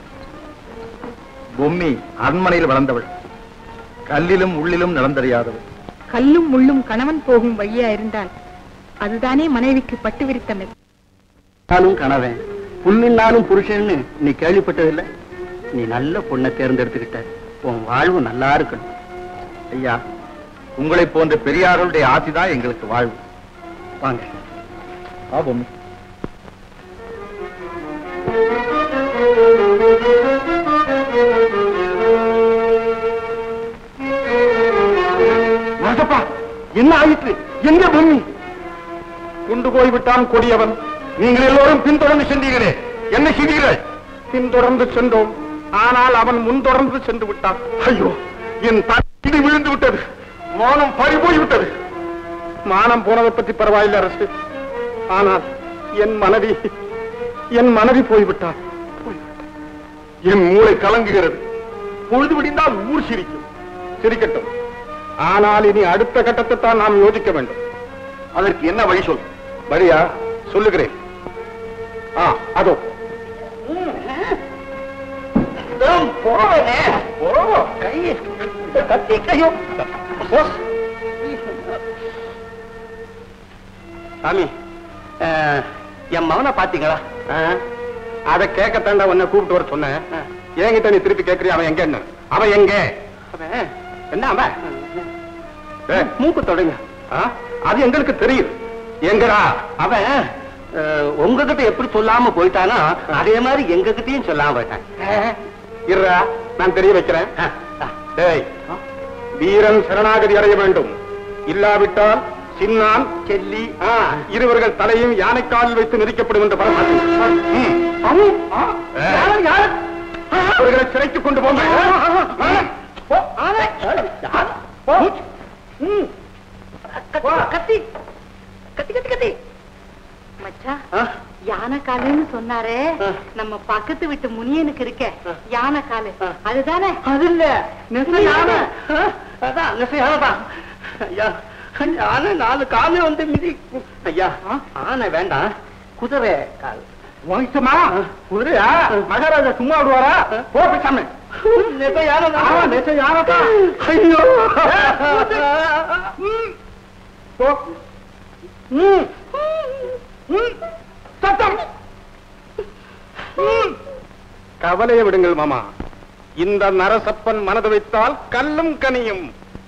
பொம்மி அரண்மனையில் வளர்ந்தவள், கல்லிலும் உள்ளிலும் நடந்தறியாதவள். கல்லும் முள்ளும் கணவன் போகும் வழியா இருந்தால் அதுதானே மனைவிக்கு பட்டு விரித்தமை. நானும் கணவன், புண்ணினாலும் புருஷன்னு நீ கேள்விப்பட்டதில்லை. நீ நல்ல பொண்ணை தேர்ந்தெடுத்துக்கிட்ட, உன் வாழ்வு நல்லா இருக்கணும். ஐயா, உங்களை போன்ற பெரியார்களுடைய ஆசைதான் எங்களுக்கு வாழ்வு. வாங்க. ஆ பொம்மி. என்ன ஆயிற்று? எங்க பொம்மி? கொண்டு போய்விட்டான் கொடியவன். நீங்கள் எல்லோரும் பின்தொடர்ந்து சென்றீர்களே, என்ன செய்தீர்கள்? பின்தொடர்ந்து சென்றோம், ஆனால் அவன் முன்தொடர்ந்து சென்று விட்டான். ஐயோ, என் தடி விழுந்து விட்டது, மானம் பறிபோய் விட்டது. மானம் போனதை பற்றி பரவாயில்லை அரசு, ஆனால் என் மனைவி என் மனைவி போய்விட்டார். என் மூளை கலங்குகிறது. பொழுது விடிந்தால் ஊர் சிரிக்கும். சிரிக்கட்டும், ஆனால் இனி அடுத்த கட்டத்தை தான் நாம் யோசிக்க வேண்டும். அதற்கு என்ன வழி சொல்? வழியா சொல்லுகிறேன். ஆ, அதோ சாமி, என் மகனை பாத்தீங்களா? அதை கேட்கத்தாண்டா உன்னை கூப்பிட்டு வர சொன்னேன். என்கிட்ட நீ திருப்பி கேட்கறிய? அவன் எங்க? என்ன அவன் எங்க? என்ன அவன் மூக்கு தொடங்க? அது எங்களுக்கு தெரியும். எங்கடா அவன்? உங்ககிட்ட எப்படி சொல்லாம போயிட்டானா அதே மாதிரி எங்க கிட்டையும் சொல்லாம போயிட்டான். இருடா, நான் தெரிய வைக்கிறேன். வீரன் சரணாகதி அடைய வேண்டும், இல்லாவிட்டால் சின்னான் செல்லி இருவர்கள் தலையும் யானைக்காலில் வைத்து நெரிக்கப்படும் என்று அவர்களை சிறைக்கு கொண்டு போங்க. கத்தி கத்தி கத்தி கத்தி மச்சா, யானை காலுன்னு சொன்னாரே, நம்ம பக்கத்து வீட்டு முனியனுக்கு இருக்க யானை காலு அதுதானே? அது இல்ல, நெச யானை. அதான் நெச யானைதான். ஐயா, ஆனை நாலு காலு வந்து மிதி. ஐயா, ஆனை வேண்டாம், குதிரை கால். வம்சமா குதிரையா? மகாராஜா சும்மா விடுவாரா? போ பேசாம. நெச யானை, நெச யானைதான். ஐயோ, சத்தம். கவலையை விடுங்கள் மாமா, இந்த நரசப்பன் மனது வைத்தால் கல்லும் கனியும்.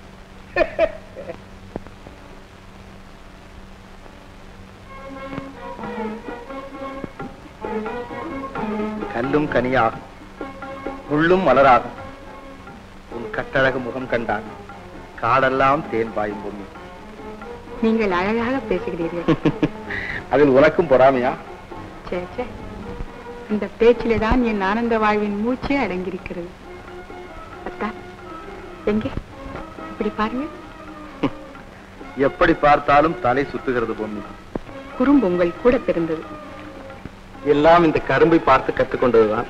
கல்லும் கனியாகும், முள்ளும் மலராகும். உன் கட்டழகு முகம் கண்டான் காடெல்லாம் தேன் பாயும் பொண்ணு. நீங்கள் அழகாக பேசுகிறீர்கள். அதில் உனக்கும் பொறாமையா? சே சே, இந்த பேச்சிலே தான் என் ஆனந்த வாழ்வின் மூச்சே அடங்கியிருக்கிறது. அத்தா, எங்கே இப்படி பாருங்க. எப்படி பார்த்தாலும் தலை சுத்துகிறது பொண்ணு. குறும்பு உங்கள் கூட பிறந்தது. எல்லாம் இந்த கரும்பை பார்த்து கற்றுக்கொண்டதுதான்.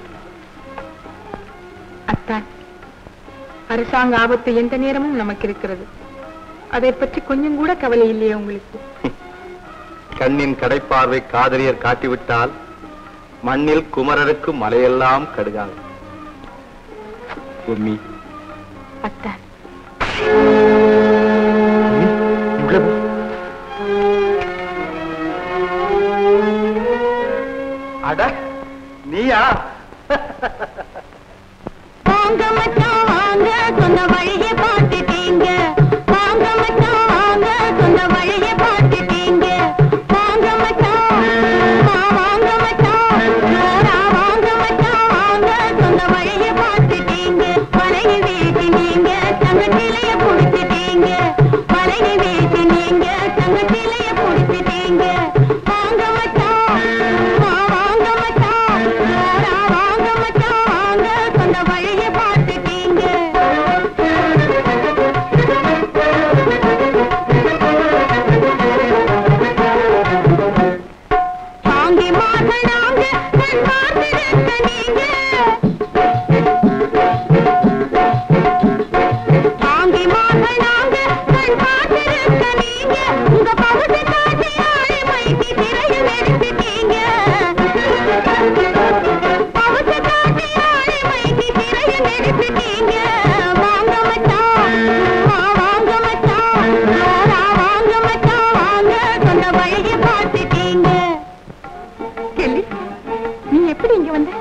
அத்தான், அரசாங்க ஆபத்து எந்த நேரமும் நமக்கு இருக்கிறது. அதை பற்றி கொஞ்சம் கூட கவலை இல்லையே உங்களுக்கு? கண்ணின் கடைப்பார்வை காதலியர் காட்டிவிட்டால் மண்ணில் குமரருக்கு மலையெல்லாம் கடுகாது. பொம்மி, அத்தான், அட நீயா? வாங்க மச்சான் வாங்க, சொன்ன வழியை பார்த்துட்டீங்க. வாங்க மச்சான் வாங்க, சொன்ன வழியை பார்த்துட்டீங்க. வாங்க மச்சான், வாங்க மச்சான், வாங்க மச்சான் வாங்க, சொன்ன வழியை பார்த்துட்டீங்க. வலையை வீசி நீங்க தங்கத்திலைய புடிச்சிட்டீங்க. வலையை வீசி நீங்க தங்கத்திலைய புடிச்சிட்டீங்க. வாங்க மச்சான், வாங்க மச்சான், வாங்க மச்சான் வாங்க, சொன்ன வழியை பார்த்துட்டீங்க. வாங்கி மாசனாங்க கண் பார்த்திருக்க நீங்க வாங்கி மாசனாங்க கண் பார்த்திருக்க நீங்க உங்க பகுதி காட்டி ஆளை மைத்தி திரையில் எடுத்துட்டீங்க பகுதி காட்டி ஆளை மைத்தி திரையில் எடுத்துட்டீங்க வாங்க மச்சான் வாங்க மச்சான் வாங்க மச்சான் வாங்க சொன்ன வழியை பார்த்துட்டீங்க. கெல்லி, நீ எப்படி இங்க வந்த?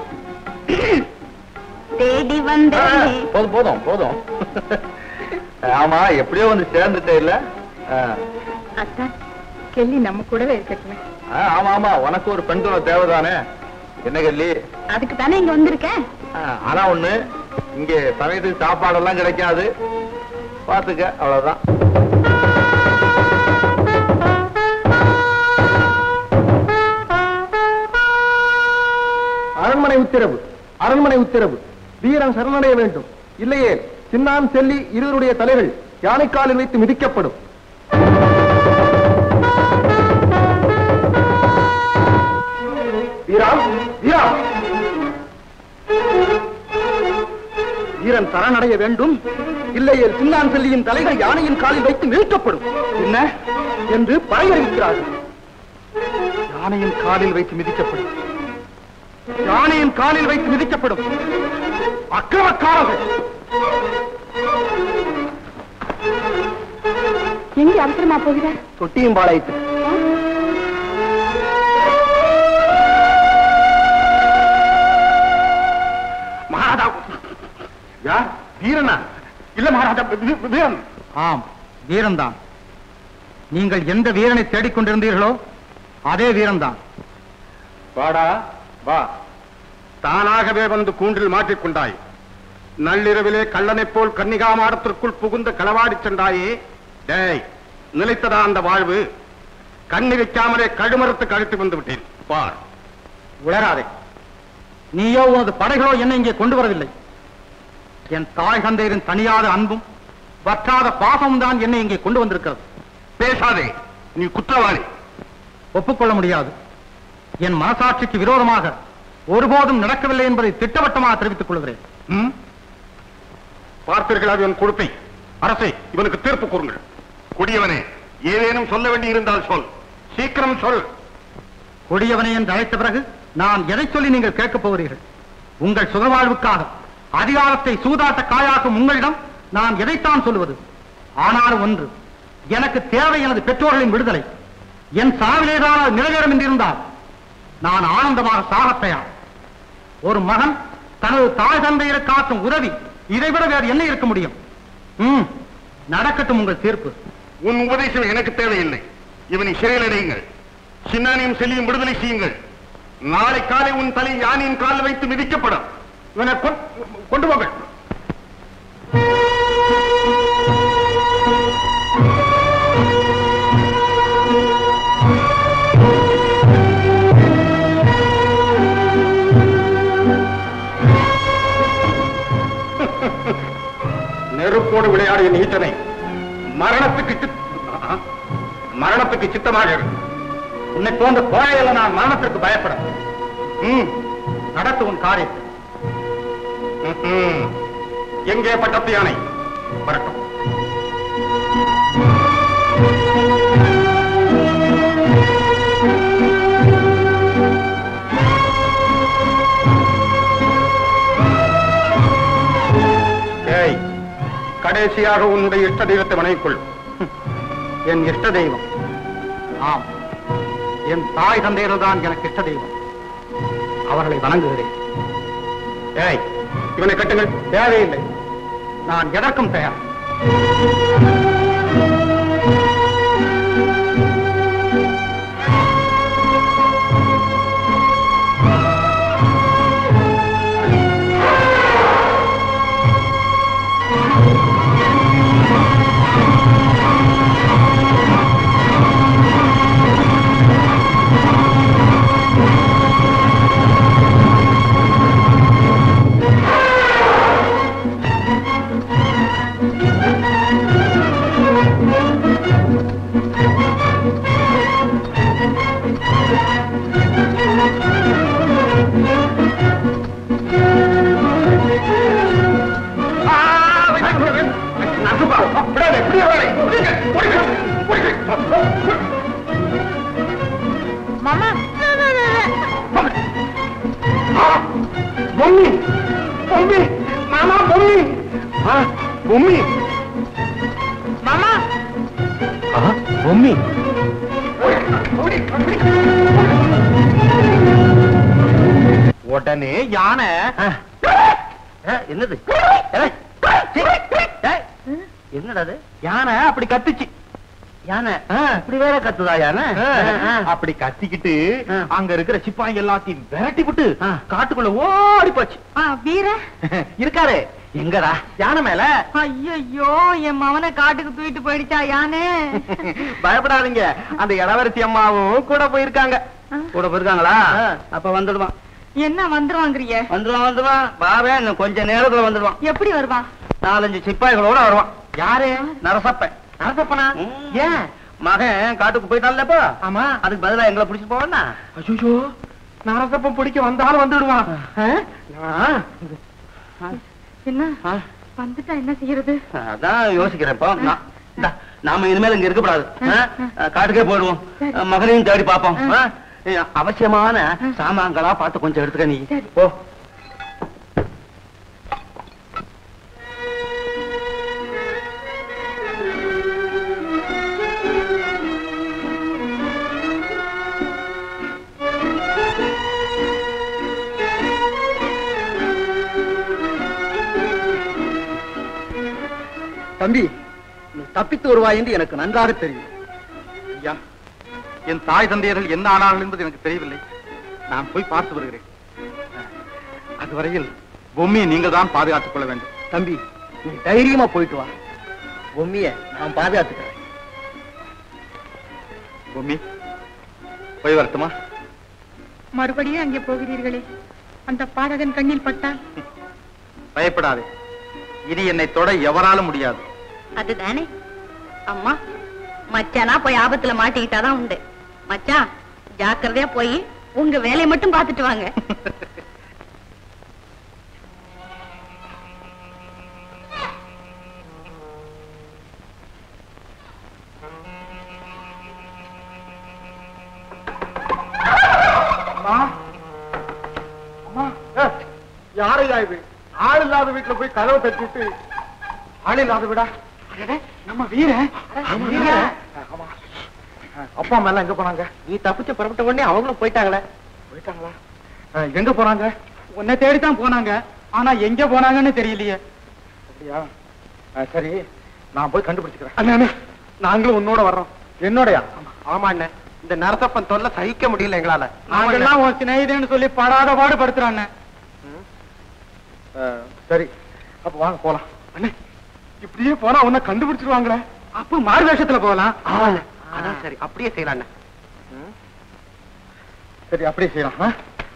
தேடி வந்தேன். போதும் போதும் போதும். ஆமா, எப்படியோ வந்து சேர்ந்துட்டே இல்ல. அத்தா, கெல்லி நம்ம கூடவே இருக்கட்டுமே. ஆமா ஆமா, உனக்கு ஒரு பெண் துணை தேவைதானே. என்ன கல்லி? அதுக்கு தானே இங்க வந்திருக்கேன். ஆனா ஒண்ணு, இங்க சமயத்துக்கு சாப்பாடெல்லாம் கிடைக்காது, பாத்துக்க. அவ்வளவுதான். அரண்மனை உத்தரவு, அரண்மனை உத்தரவு. வீரன் சரணடைய வேண்டும். இல்லையே சின்னான் செல்லி இருவருடைய தலைகள் யானைக்காலில் வைத்து மிதிக்கப்படும். வீரா, வீரா, வீரன் சரணடைய வேண்டும். இல்லையே சின்னான் செல்லியின் தலைகள் யானையின் காலில் வைத்து மிதிக்கப்படும். என்ன என்று பறையறிவிக்கிறார்கள். யானையின் காலில் வைத்து மிதிக்கப்படும். யானையின் காலில் வைத்து மிதிக்கப்படும். அக்கிரமக்காரர்கள். எங்க அவசரமா போகிற? தொட்டியும் பாளையத்து. மகாராஜா. யார்? வீரனா? இல்ல மகாராஜா, வீரன். ஆம், வீரன் தான். நீங்கள் எந்த வீரனை தேடிக்கொண்டிருந்தீர்களோ அதே வீரன் தான். வாடா வா. தானாகவே வந்து கூண்டில் மாற்றிக்கொண்டாய். நள்ளிரவிலே கள்ளனைப் போல் கன்னிகா மாடத்திற்குள் புகுந்து களவாடி சென்றாயே. டேய், நிலைத்ததா அந்த வாழ்வு? கண்ணி வைக்காமலே கழுமரத்துக்கு அழைத்து வந்து விட்டேன். பார், உளராதே. நீயோ உனது படைகளோ என்னை இங்கே கொண்டு வரவில்லை. என் தாய் தந்தையரின் தனியாத அன்பும் வற்றாத பாசமும் தான் என்னை இங்கே கொண்டு வந்திருக்கிறது. பேசாதே, நீ குற்றவாளி. ஒப்புக்கொள்ள முடியாது. என் மனசாட்சிக்கு விரோதமாக ஒருபோதும் நடக்கவில்லை என்பதை திட்டவட்டமாக தெரிவித்துக் கொள்கிறேன். பார்த்தீர்களா இவன் கொடுப்பை? அரசே, இவனுக்கு தீர்ப்பு கூறுங்கள். கொடியவனே, ஏதேனும் சொல்ல வேண்டி இருந்தால் சொல், சீக்கிரம் சொல். கொடியவனே என்று அழைத்த பிறகு நான் எதை சொல்லி நீங்கள் கேட்கப் போகிறீர்கள்? உங்கள் சுகவாழ்வுக்காக அதிகாரத்தை சூதாட்ட காயாக்கும் உங்களிடம் நான் எதைத்தான் சொல்லுவது? ஆனாலும் ஒன்று, எனக்கு தேவை எனது பெற்றோர்களின் விடுதலை. என் சாவிலேதான் நிறைவேறும் என்றிருந்தால் நான் ஆனந்தமாக சாகத் தயார். ஒரு மகன் தனது தாய் தந்தையரை காட்டும் உதவி இதைவிட வேறு என்ன இருக்க முடியும்? ம், நடக்கட்டும் உங்கள் தீர்ப்பு. உன் உபதேசம் எனக்கு தேவையில்லை. இவனை சிறையில் அடையுங்கள். சின்னானியும் செல்லியும் விடுதலை செய்யுங்கள். நாளை காலை உன் தலை யானையின் காலில் வைத்து மிதிக்கப்படும். இவனை கொண்டு போங்கள். நெருப்போடு விளையாடிய நீட்டனை மரணத்துக்கு மரணத்துக்கு சித்தமாக உன்னை போன்ற கோழையில நான் மரணத்திற்கு பயப்பட. நடத்து உன் காரியத்தை. எங்கே பட்டத்து யானை? வரட்டும். கடைசியாக உன்னுடைய இஷ்ட தெய்வத்தை வணங்கிக்கொள். என் இஷ்ட தெய்வம்? ஆம், என் தாய் தந்தையர்கள் தான் எனக்கு இஷ்ட தெய்வம். அவர்களை வணங்குகிறேன். ஏய், இவனை கட்டுங்கள். தேவையில்லை, நான் எதற்கும் தயார். பொம்மி பொம்மி மாமா பொம்மி பொம்மி மாமா பொம்மி உடனே யானை என்னது என்னடா அது? யானை அப்படி கத்துச்சு. யானை இப்படி வேற கத்துதா யானை? அப்படி கத்திக்கிட்டு அங்க இருக்கிற சிப்பாங்க எல்லாத்தையும் விரட்டி விட்டு காட்டுக்குள்ள ஓடி போச்சு. வீர இருக்காரு எங்கடா? யானை மேல. ஐயோ என் மவனை காட்டுக்கு தூக்கிட்டு போயிடுச்சா யானே? பயப்படாதீங்க, அந்த இளவரசி அம்மாவும் கூட போயிருக்காங்க. கூட போயிருக்காங்களா? அப்ப வந்துடுவான். என்ன வந்துருவாங்கறிய? வந்துடுவான் வந்துடுவான் பாவே, இன்னும் கொஞ்ச நேரத்துல வந்துடுவான். எப்படி வருவான்? நாலஞ்சு சிப்பாய்களோட வருவான். யாரு? நரசப்பன். நரசப்பனா? ஏன்? மகன் காட்டுக்கு போயிட்டான்லப்பா. ஆமா. அதுக்கு பதிலா எங்களை பிடிச்சு போவானா? ஐயோ, நரசப்பன் பிடிக்க வந்தாலும் வந்துடுவான். என்ன வந்துட்டா என்ன செய்யறது? அதான் யோசிக்கிறேன். இப்போ நான்- இந்தா, நாம இனிமேல் இங்க இருக்கக்கூடாது. காட்டுக்கே போயிடுவோம். மகனையும் தேடி பார்ப்போம். அவசியமான சாமான்களா பார்த்து கொஞ்சம் எடுத்துக்க நீ. போ. தம்பி, நீ தப்பித்து வருவாய் என்று எனக்கு நன்றாக தெரியும். ஐயா, என் தாய் தந்தையர்கள் என்ன ஆனார்கள் என்பது எனக்கு தெரியவில்லை. நான் போய் பார்த்து வருகிறேன். அதுவரையில் பொம்மியை நீங்கள் தான் பாதுகாத்துக் கொள்ள வேண்டும். தம்பி, நீ தைரியமா போயிட்டு வா. பொம்மிய நான் பாதுகாத்துக்கிறேன். பொம்மி, போய் வரட்டுமா? மறுபடியும் அங்கே போகிறீர்களே, அந்த பாதகன் கண்ணில் பட்டால்? பயப்படாதே, இனி என்னை தொட எவராலும் முடியாது. அதுதானே அம்மா, மச்சானா போய் ஆபத்துல மாட்டிக்கிட்டாதான் உண்டு. மச்சான், ஜாக்கிரதையா போய் உங்க வேலையை மட்டும் பார்த்துட்டு வாங்க. யாரையா இது? ஆள் இல்லாத வீட்டுல போய் கதவை தட்டிட்டு, ஆள் இல்லாத விடா நம்ம வீர அப்பா அம்மா எல்லாம் எங்க போனாங்க? நீ தப்பிச்சு புறப்பட்ட உடனே அவங்களும் போயிட்டாங்களே. போயிட்டாங்களா? எங்க போனாங்க? உன்னை தேடித்தான் போனாங்க, ஆனா எங்க போனாங்கன்னு தெரியலையே. அப்படியா? சரி, நான் போய் கண்டுபிடிச்சுக்கிறேன். அண்ணே, நாங்களும் உன்னோட வர்றோம். என்னோடயா? ஆமா அண்ணே, இந்த நரசப்பன் தொல்லை சகிக்க முடியல எங்களால. நாங்கெல்லாம் உன் சிநேகிதன்னு சொல்லி படாத பாடு படுத்துறான். சரி, அப்ப வாங்க போலாம். அண்ணே, இப்படியே போனா உன்னை கண்டுபிடிச்சிருவாங்களே. அப்ப மாறு வேஷத்துல போகலாம். அதான் சரி, அப்படியே செய்யலாம். சரி, அப்படியே செய்யலாம்.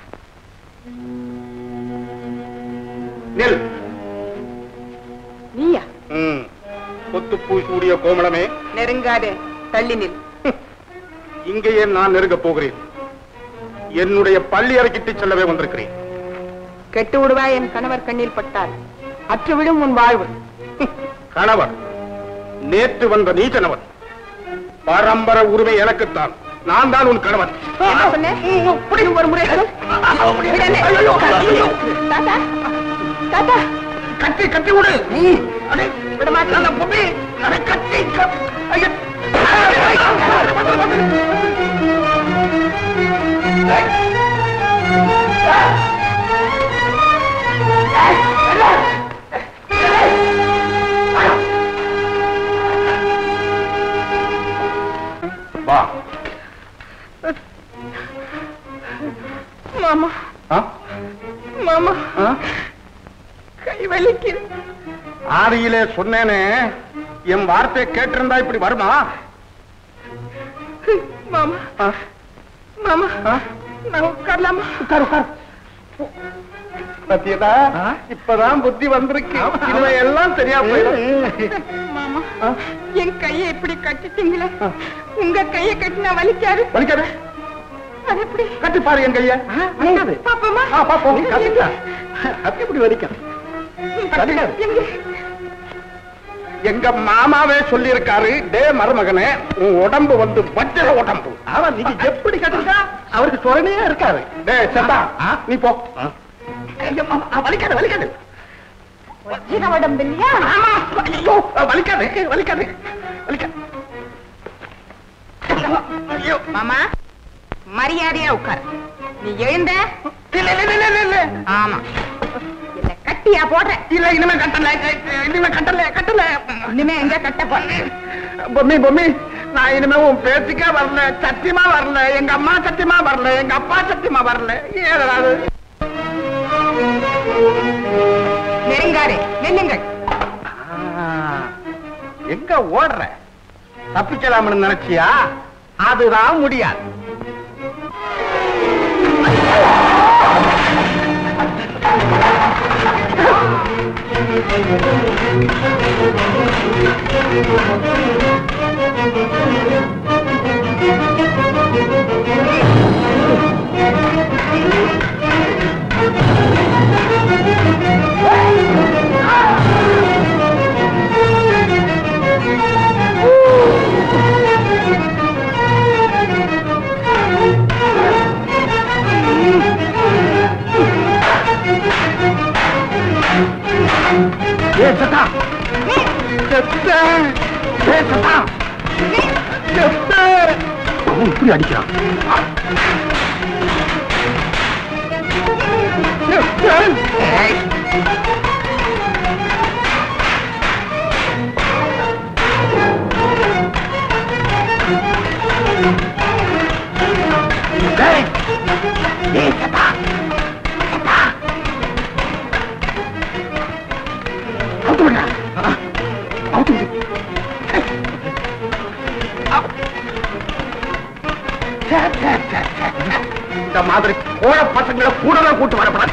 நெல் நீயா? கொத்து பூ சூடிய கோமளமே, நெருங்காதே, தள்ளி நில். இங்கேயே நான் நெருங்க போகிறேன். என்னுடைய பள்ளி அறைக்கிட்டு செல்லவே வந்திருக்கிறேன். கெட்டு விடுவாய் என் கணவர் கண்ணில் பட்டால். அற்றுவிடும் உன் வாழ்வு. கணவர் நேற்று வந்த நீச்சனவன். பரம்பரை உரிமை எனக்குத்தான். நான் தான் உன் கணவன். என்ன சொன்னேன்? இப்படியும் ஒரு முறை சொல். விடலே. தாத்தா, தாத்தா, கட்டி கட்டி விடு. விட மாட்டேன். பொம்மி, கட்டி வா. மாமா, மாமா, கை வலிக்குது. ஆதியிலே சொன்னேனே, என் வார்த்தையை கேட்டிருந்தா இப்படி வருமா? மாமா, மாமா, நான் உட்காரலாமா? உட்கார் உட்கார். பத்தியதா, இப்பதான் புத்தி வந்திருக்கு. இனிமே எல்லாம் சரியா போயிடும். மாமா, என் கையை இப்படி கட்டிட்டீங்களே, உங்க கையை கட்டினா வலிக்காது? வலிக்காது? அது எப்படி? கட்டி பாரு என் கைய. பாப்போமா? பாப்போம். கட்டி எப்படி வலிக்கும்? எங்க? எங்க மாமாவே சொல்லி இருக்காரு, டே மருமகனே உன் உடம்பு வந்து வஜ்ர உடம்பு. அவன் நீங்க எப்படி கட்டுங்க அவருக்கு சொரணையே இருக்காரு. டே செத்தா நீ போ. வலிக்காது வலிக்காது வஜ்ர உடம்பு இல்லையா? ஐயோ வலிக்காது வலிக்காது வலிக்காது. மாமா மரியாதையா உட்கார். நீ எழுந்த. இல்ல இல்ல இல்ல இல்ல ஆமா இல்ல கட்டியா போடுற. இல்ல இனிமே கட்டல இனிமே கட்டல கட்டல இனிமே எங்க கட்ட போற? பொம்மி பொம்மி நான் இனிமே உன் பேச்சுக்கே வரல, சத்தியமா வரல, எங்க அம்மா சத்தியமா வரல, எங்க அப்பா சத்தியமா வரல. ஏதாவது நெருங்காரே நில்லுங்கள். எங்க ஓடுற? தப்பிக்கலாம்னு நினைச்சியா? அதுதான் முடியாது. இப்படி அடிக்கிறான். இந்த மாதிரி கோழ பசங்களை கூட கூட்டு வரப்படாது.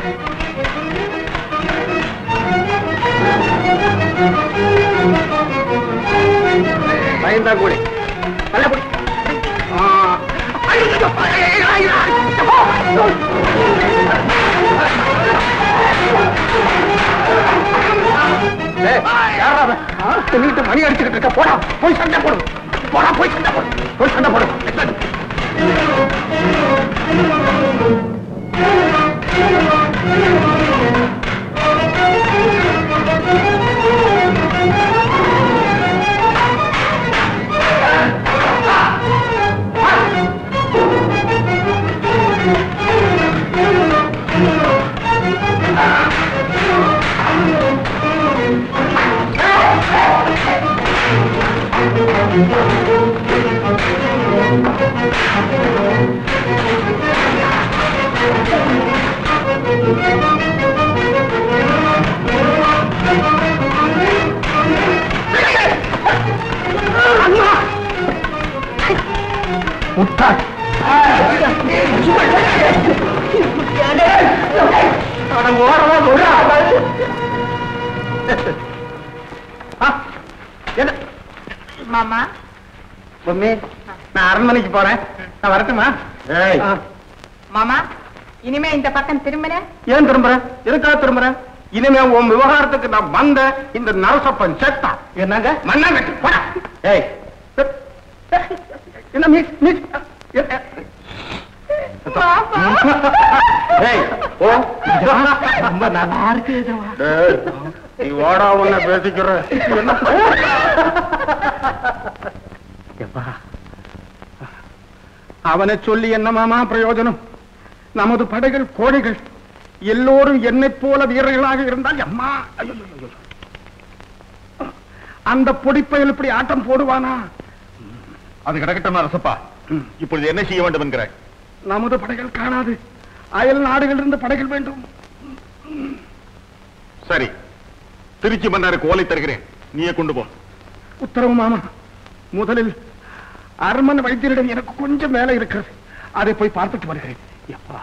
பயந்தா கூடி நல்லபடி. நீட்டு மணி அடிச்சுக்கிட்டு இருக்க. போடா போய் சண்டை போடும். போடா போய் சண்டை போடும். போய் சண்டை போடும். மாமா பொம்மி நான் அரண்மனைக்கு போறேன். நான் வரட்டுமா? மாமா இனிமே இந்த பக்கம் திரும்புற? ஏன் திரும்புறேன்? எதுக்காக திரும்புறேன்? இனிமே உன் விவகாரத்துக்கு நான் வந்த இந்த நரசப்பன் செத்தா. என்னங்க மண்ணா வெட்டு போடா. ஏய் என்ன மீ மீ ரொம்ப நல்லா இருக்கு. நீ ஓடா உன்ன பேசிக்கிற. அவனை சொல்லி என்ன மாமா பிரயோஜனம்? நமது படைகள் கோடிகள், எல்லோரும் என்னை போல வீரர்களாக இருந்தால் அம்மா அந்த பொடிப்பையில் இப்படி ஆட்டம் போடுவானா? அது கிடக்கட்டும் அரசப்பா. இப்பொழுது என்ன செய்ய வேண்டும் என்கிறாய்? நமது படைகள் காணாது, அயல் நாடுகளில் இருந்து படைகள் வேண்டும். சரி, திருச்சி மன்னாருக்கு ஓலை தருகிறேன், நீயே கொண்டு போ. உத்தரவு மாமா. முதலில் அரண்மனை வைத்தியரிடம் எனக்கு கொஞ்சம் வேலை இருக்கிறது, அதை போய் பார்த்துட்டு வருகிறேன். எப்பா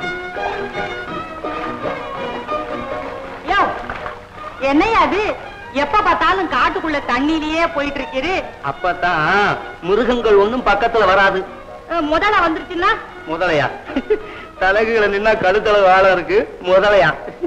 என்னையா அது? எப்ப பார்த்தாலும் காட்டுக்குள்ள தண்ணியிலேயே போயிட்டு இருக்கிறது. அப்பதான் மிருகங்கள் ஒண்ணும் பக்கத்துல வராது. முதல்ல வந்துருச்சுன்னா முதலையா? தலகுகளை நின்னா கழுத்தளவு ஆழ இருக்கு. முதலையா?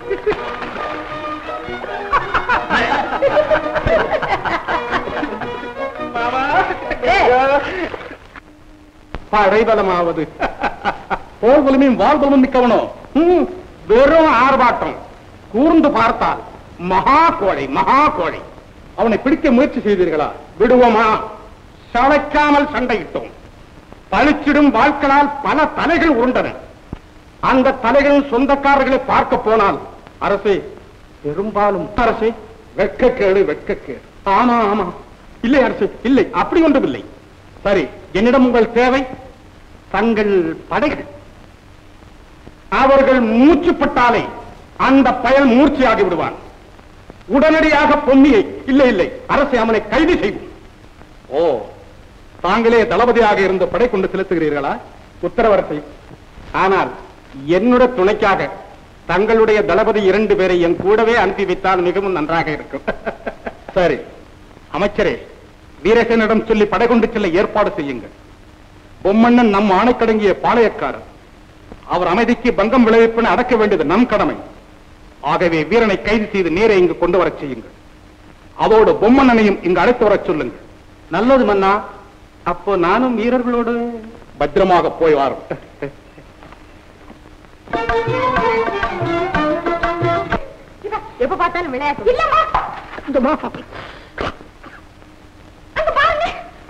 படைபலமாவது போர்வலுமையும் வாழ்வலும் மிக்கவனோ வெறும் ஆர்ப்பாட்டம். கூர்ந்து பார்த்தால் மகா கோழை, மகா கோழை. அவனை பிடிக்க முயற்சி செய்தீர்களா? விடுவோமா? சளைக்காமல் சண்டையிட்டோம். பழிச்சிடும் வாழ்க்களால் பல தலைகள் உருண்டன. அந்த தலைகளின் சொந்தக்காரர்களை பார்க்க போனால் அரசே, பெரும்பாலும் அரசே, வெட்கக்கேடு, வெட்கக்கேடு. ஆமா ஆமா, இல்லை அரசே, இல்லை, அப்படி ஒன்றும் இல்லை. சரி, என்னிடம் உங்கள் தேவை தங்கள் படைகள். அவர்கள் மூச்சுப்பட்டாலே அந்த பயல் மூர்ச்சியாகி விடுவான். உடனடியாக பொன்னியை, இல்லை இல்லை அரசே, அவனை கைது செய்வோம். ஓ, தாங்களே தளபதியாக இருந்து படை கொண்டு செலுத்துகிறீர்களா? உத்தரவரசை. ஆனால் என்னுடைய துணைக்காக தங்களுடைய தளபதி இரண்டு பேரை என் கூடவே அனுப்பி வைத்தால் மிகவும் நன்றாக இருக்கும். சரி அமைச்சரே, வீரசேனிடம் சொல்லி படை கொண்டு செல்ல ஏற்பாடு செய்யுங்கள். பொம்மண்ணன் நம் ஆணைக்கடங்கிய பாளையக்காரர். அவர் அமைதிக்கு பங்கம் விளைவிப்பன அடக்க வேண்டியது நம் கடமை. ஆகவே வீரனை கைது செய்து நேரே இங்கு கொண்டு வரச் செய்யுங்கள். அதோடு பொம்மண்ணனையும் இங்கு அழைத்து வரச் சொல்லுங்கள். நல்லது மன்னா. அப்போ நானும் வீரர்களோடு பத்திரமாக போய் வாரும். எப்ப பார்த்தாலும் விளையாட்டு இல்லம்மா. இந்த மாசம் அங்க பாருங்க.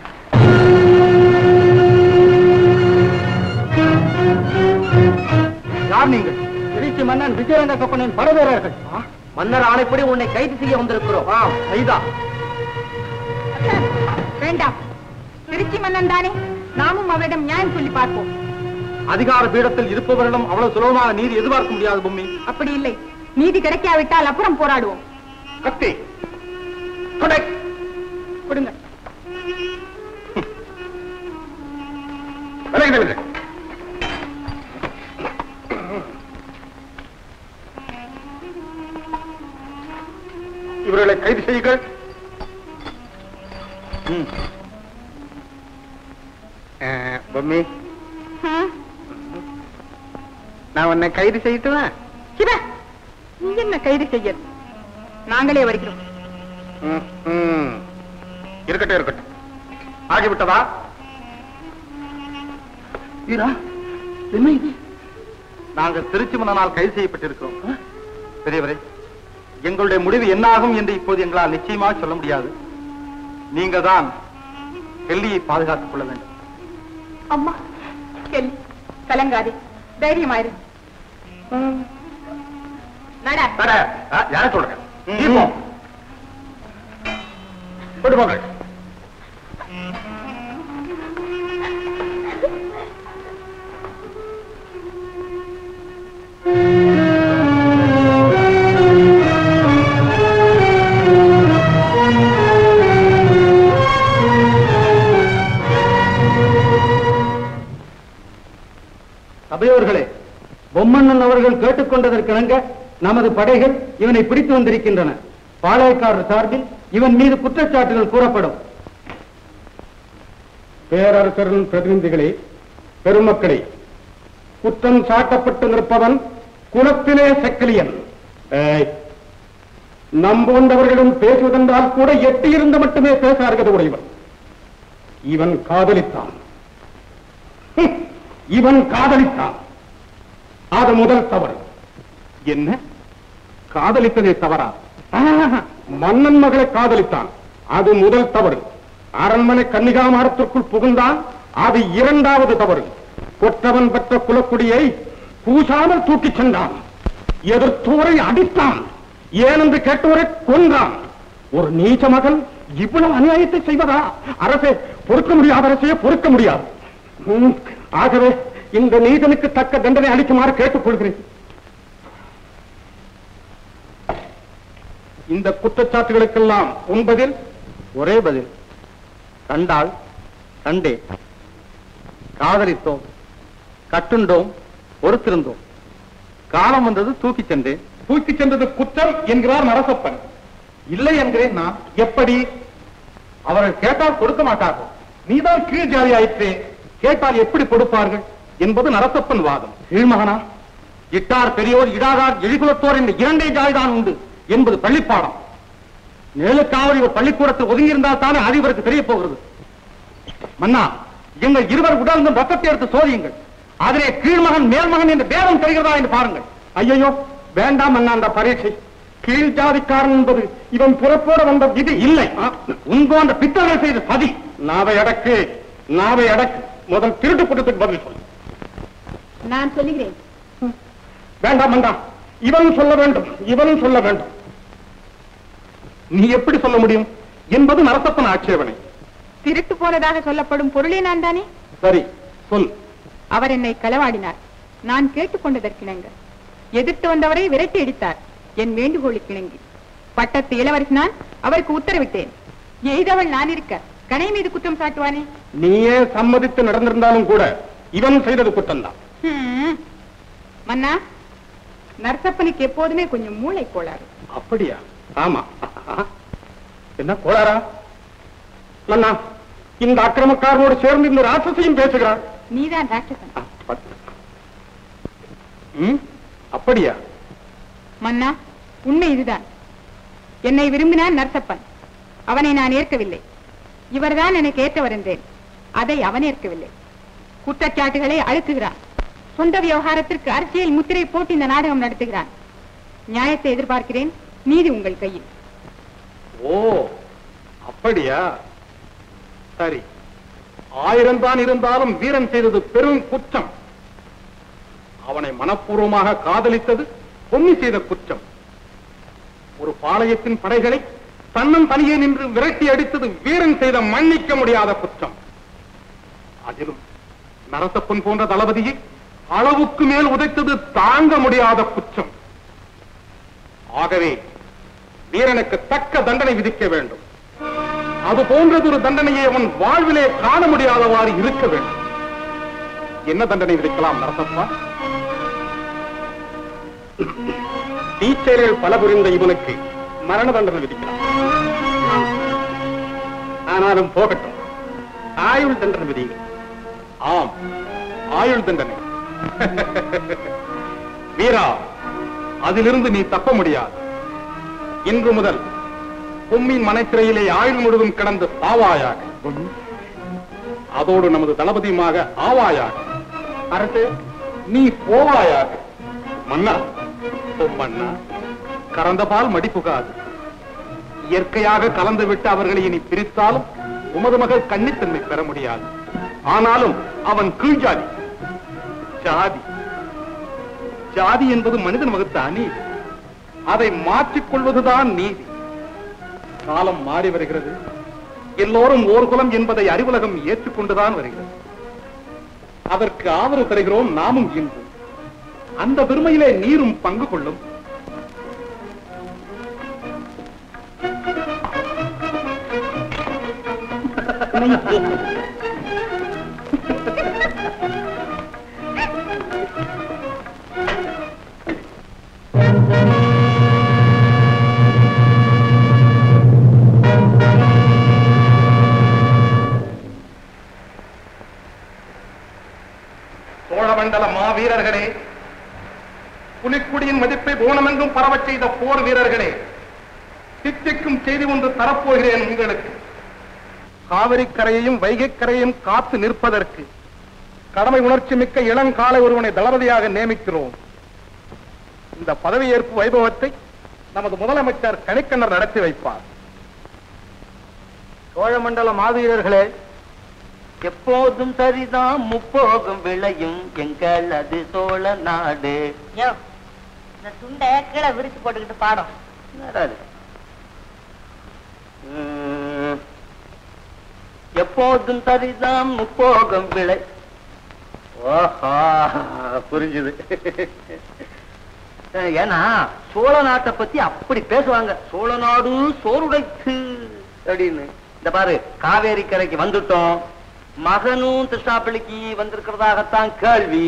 யார் நீங்கள்? திருச்சி மன்னன் விஜயரங்க கப்பனின் பரவேரர்கள். மன்னர் ஆணைப்படி உன்னை கைது செய்ய வந்திருக்கிறோம். கைதா? வேண்டாம், திருச்சி மன்னன் தானே, நாமும் அவரிடம் நியாயம் சொல்லி பார்ப்போம். அதிகார பீடத்தில் இருப்பவர்களும் அவ்வளவு சுலபமாக நீதி எதிர்பார்க்க முடியாது பொம்மி. அப்படி இல்லை, நீதி கிடைக்காவிட்டால் அப்புறம் போராடுவோம். கத்தி கொடை கொடுங்க. இவர்களை கைது செய்யுங்கள். பொம்மி, நான் உன்னை கைது செய்யட்டுமா? சிவா, நீ என்ன கைது செய்ய? நாங்களே வருகிறோம். இருக்கட்டும் இருக்கட்டும். ஆகிவிட்டதா? வீரா, என்ன இது? நாங்கள் திருச்சி மன்னனால் கைது செய்யப்பட்டிருக்கிறோம். பெரியவரே, எங்களுடைய முடிவு என்ன ஆகும் என்று இப்போது எங்களால் நிச்சயமாக சொல்ல முடியாது. நீங்கள் தான் டெல்லியை பாதுகாத்துக் கொள்ள வேண்டும். அம்மா, கெல்லி, கலங்காதே, தைரியமாயிரு. நட. யார சொல்றேன்? போங்க. சபையோர்களே, பொம்மண்ணன் அவர்கள் கேட்டுக்கொண்டதற்கிணங்க நமது படைகள் இவனை பிடித்து வந்திருக்கின்றன. பாளையக்காரர் சார்பில் இவன் மீது குற்றச்சாட்டுகள் கூறப்படும். பேரரசரின் பிரதிநிதிகளே, பெருமக்களே, குற்றம் சாட்டப்பட்டு நிற்பவன் குலத்திலே செக்கிலியன். நம்போன்றவர்களிடம் பேசுவதென்றால் கூட எட்டியிருந்து மட்டுமே பேச அருகதை உடையவன். இவன் காதலித்தான். இவன் காதலித்தான். அது முதல் தவறு. என்ன? காதலித்ததே தவறா? மன்னன் மகளை காதலித்தான். அது முதல் தவறு. அரண்மனை கன்னிகாமாடத்திற்குள் புகுந்தான். அது இரண்டாவது தவறு. கொற்றவன் பெற்ற குலக்குடியை பூசாமல் தூக்கிச் சென்றான். எதிர்த்தோரை அடித்தான். ஏனென்று கேட்டவரை கொன்றான். ஒரு நீச்ச மகன் இவ்வளவு அநியாயத்தை செய்வதா? அரசே, பொறுக்க முடியாது. அரசே, பொறுக்க முடியாது. ஆகவே இந்த நீதனுக்கு தக்க தண்டனை அளிக்குமாறு கேட்டுக் கொள்கிறேன். இந்த குற்றச்சாட்டுகளுக்கெல்லாம் உன் பதில்? ஒரே பதில். கண்டால் கண்டே, காதலித்தோம், கட்டுண்டோம், பொறுத்திருந்தோம். காலம் வந்தது, தூக்கிச் சென்றேன். தூக்கிச் சென்றது குற்றம் என்கிறார் நரசப்பன். இல்லை என்கிறேன் நான். எப்படி? அவர்கள் கேட்டால் கொடுக்க மாட்டார்கள். நீதான் கீழ் ஜாதி ஆயிற்றே, கேட்டால் எப்படி கொடுப்பார்கள் என்பது நரசப்பன் வாதம். கீழ்மகனா, இட்டார் பெரியோர் இடாதார் எழிகுலத்தோர் என்ற இரண்டே ஜாதிதான் உண்டு என்பது பள்ளிப்பாடம். மேலுக்காவது இவர் பள்ளிக்கூடத்தில் ஒதுங்கியிருந்தால் தானே அது இவருக்கு தெரிய போகிறது. மன்னா, எங்கள் இருவர் உடலும் ரத்தத்தை எடுத்து சோதியுங்கள். அதிலே கீழ்மகன் மேல்மகன் என்று பேதம் தெரிகிறதா என்று பாருங்கள். ஐயோ, வேண்டாம் அண்ணா அந்த பரீட்சை. கீழ் ஜாதிக்காரன் என்பது இவன் பிறப்போட வந்த விதி இல்லை. உன்போன்ற பித்தர்கள் செய்த சதி. நாவை அடக்கு, நாவை அடக்கு. முதல் திருட்டு குற்றத்துக்கு பதில் சொல்லு. நான் சொல்லுகிறேன். வேண்டாம் வேண்டாம், இவனும் சொல்ல வேண்டும், இவனும் சொல்ல வேண்டும். நீ எப்படி சொல்ல முடியும் என்பது நரசப்பன் ஆட்சேபனை. திருட்டு போனதாக சொல்லப்படும் பொருளே நான் தானே. சரி, சொல். அவர் என்னை களவாடினார். நான் கேட்டுக்கொண்டதற்கிணங்க எதிர்த்து வந்தவரை விரட்டி அடித்தார். என் வேண்டுகோளுக்கு இணங்கி பட்டத்து இளவரசி நான் அவருக்கு உத்தரவிட்டேன். எய்தவள் நான் இருக்க கணை மீது குற்றம் சாட்டுவானே. நீயே சம்மதித்து நடந்திருந்தாலும் கூட இவன் செய்தது குற்றம்தான். மன்னா, நரசப்பனுக்கு எப்போதுமே கொஞ்சம் மூளை கோளாறு. அப்படியா? ஆமா. என்ன கோளாரா? மன்னா, இந்த அக்கிரமக்காரனோடு சேர்ந்து இந்த ராட்சசையும் பேசுகிறார். நீதான் ராட்சசன். அப்படியா? மன்னா, உண்மை இதுதான். என்னை விரும்பினான் நரசப்பன். அவனை நான் ஏற்கவில்லை. இவர்தான் எனக்கு ஏற்றவர் என்றேன். அதை அவன் ஏற்கவில்லை. குற்றச்சாட்டுகளை அழுத்துகிறான். சொந்த விவகாரத்திற்கு அரசியல் முத்திரை போட்டு இந்த நாடகம் நடத்துகிறான். நியாயத்தை எதிர்பார்க்கிறேன். நீதி உங்கள் கையில். ஓ, அப்படியா? சரி, ஆயிரம் தான் இருந்தாலும் வீரன் செய்தது பெரும் குற்றம். அவனை மனப்பூர்வமாக காதலித்தது பொம்மி செய்த குற்றம். ஒரு பாளையத்தின் படைகளை தன்னன் தனியே நின்று விரட்டி அடித்தது வீரன் செய்த மன்னிக்க முடியாத குற்றம். அதிலும் நரசப்பன் போன்ற தளபதியை அளவுக்கு மேல் உதைத்தது தாங்க முடியாத குற்றம். ஆகவே வீரனுக்கு தக்க தண்டனை விதிக்க வேண்டும். அது போன்றது ஒரு தண்டனையை அவன் வாழ்விலே காண முடியாதவாறு இருக்க வேண்டும். என்ன தண்டனை விதிக்கலாம் நரசப்பா? தீச்செயல்கள் பல புரிந்த இவனுக்கு மரண தண்டனை விதிக்கலாம். ஆனாலும் போகட்டும், ஆயுள் தண்டனை விதிங்க. ஆம், ஆயுள் தண்டனை. வீரா, அதிலிருந்து நீ தப்ப முடியாது. இன்று முதல் பொம்மின் மனைத்திரையிலே ஆயுள் முழுவதும் கிடந்து சாவாயாக. அதோடு நமது தளபதியுமாக ஆவாயாக. அரசு, நீ போவாயாக. மன்னா, பொம்மண்ணா, கறந்த பால் மடிப்புகாது. இயற்கையாக கலந்து விட்டு அவர்களை இனி பிரித்தாலும் உமது மகள் கன்னித்தன்மை பெற முடியாது. ஆனாலும் அவன் கீழ்ஜாதி. ஜாதி ஜாதி என்பது மனிதன் வகுத்த அநீதி. அதை மாற்றிக் கொள்வதுதான் நீதி. காலம் மாறி வருகிறது. எல்லோரும் ஓர் குலம் என்பதை அறிவுலகம் ஏற்றுக்கொண்டுதான் வருகிறது. அதற்கு ஆதரவு தருகிறோம் நாமும் இன்று. அந்த பெருமையிலே நீரும் பங்கு கொள்ளும். சோழமண்டல மாவீரர்களே, புலிக்குடியின் மதிப்பை போனமெங்கும் பரவச் செய்த போர் வீரர்களே, தித்திக்கும் செய்தி ஒன்று தரப்போகிறேன் உங்களுக்கு. காவிரி கரையையும் வைகை கரையையும் காத்து நிற்பதற்கு கடமை உணர்ச்சி மிக்க இளங்காலை ஒருவனை தளபதியாக நியமிக்கிறோம். இந்த பதவியேற்பு வைபவத்தை நமது முதலமைச்சர் கணிக்கண்ணர் நடத்தி வைப்பார். சோழமண்டல மாவீரர்களே, எப்போதும் சரிதான் முப்போகம் விளையும் எங்கள் அது சோழ நாடு. இந்த துண்டை கீழே விரிச்சு போட்டுக்கிட்டு பாடம். எப்போதும் சரிதான் முப்போகம் விளை. ஓஹா, புரிஞ்சுது. ஏன்னா சோழ நாட்டை பத்தி அப்படி பேசுவாங்க. சோழ நாடு சோறுடைத்து அப்படின்னு. இந்த பாரு, காவேரி கரைக்கு வந்துட்டோம். மகனும் திருஷ்ணாப்பள்ளிக்கு வந்திருக்கிறதாகத்தான் கேள்வி.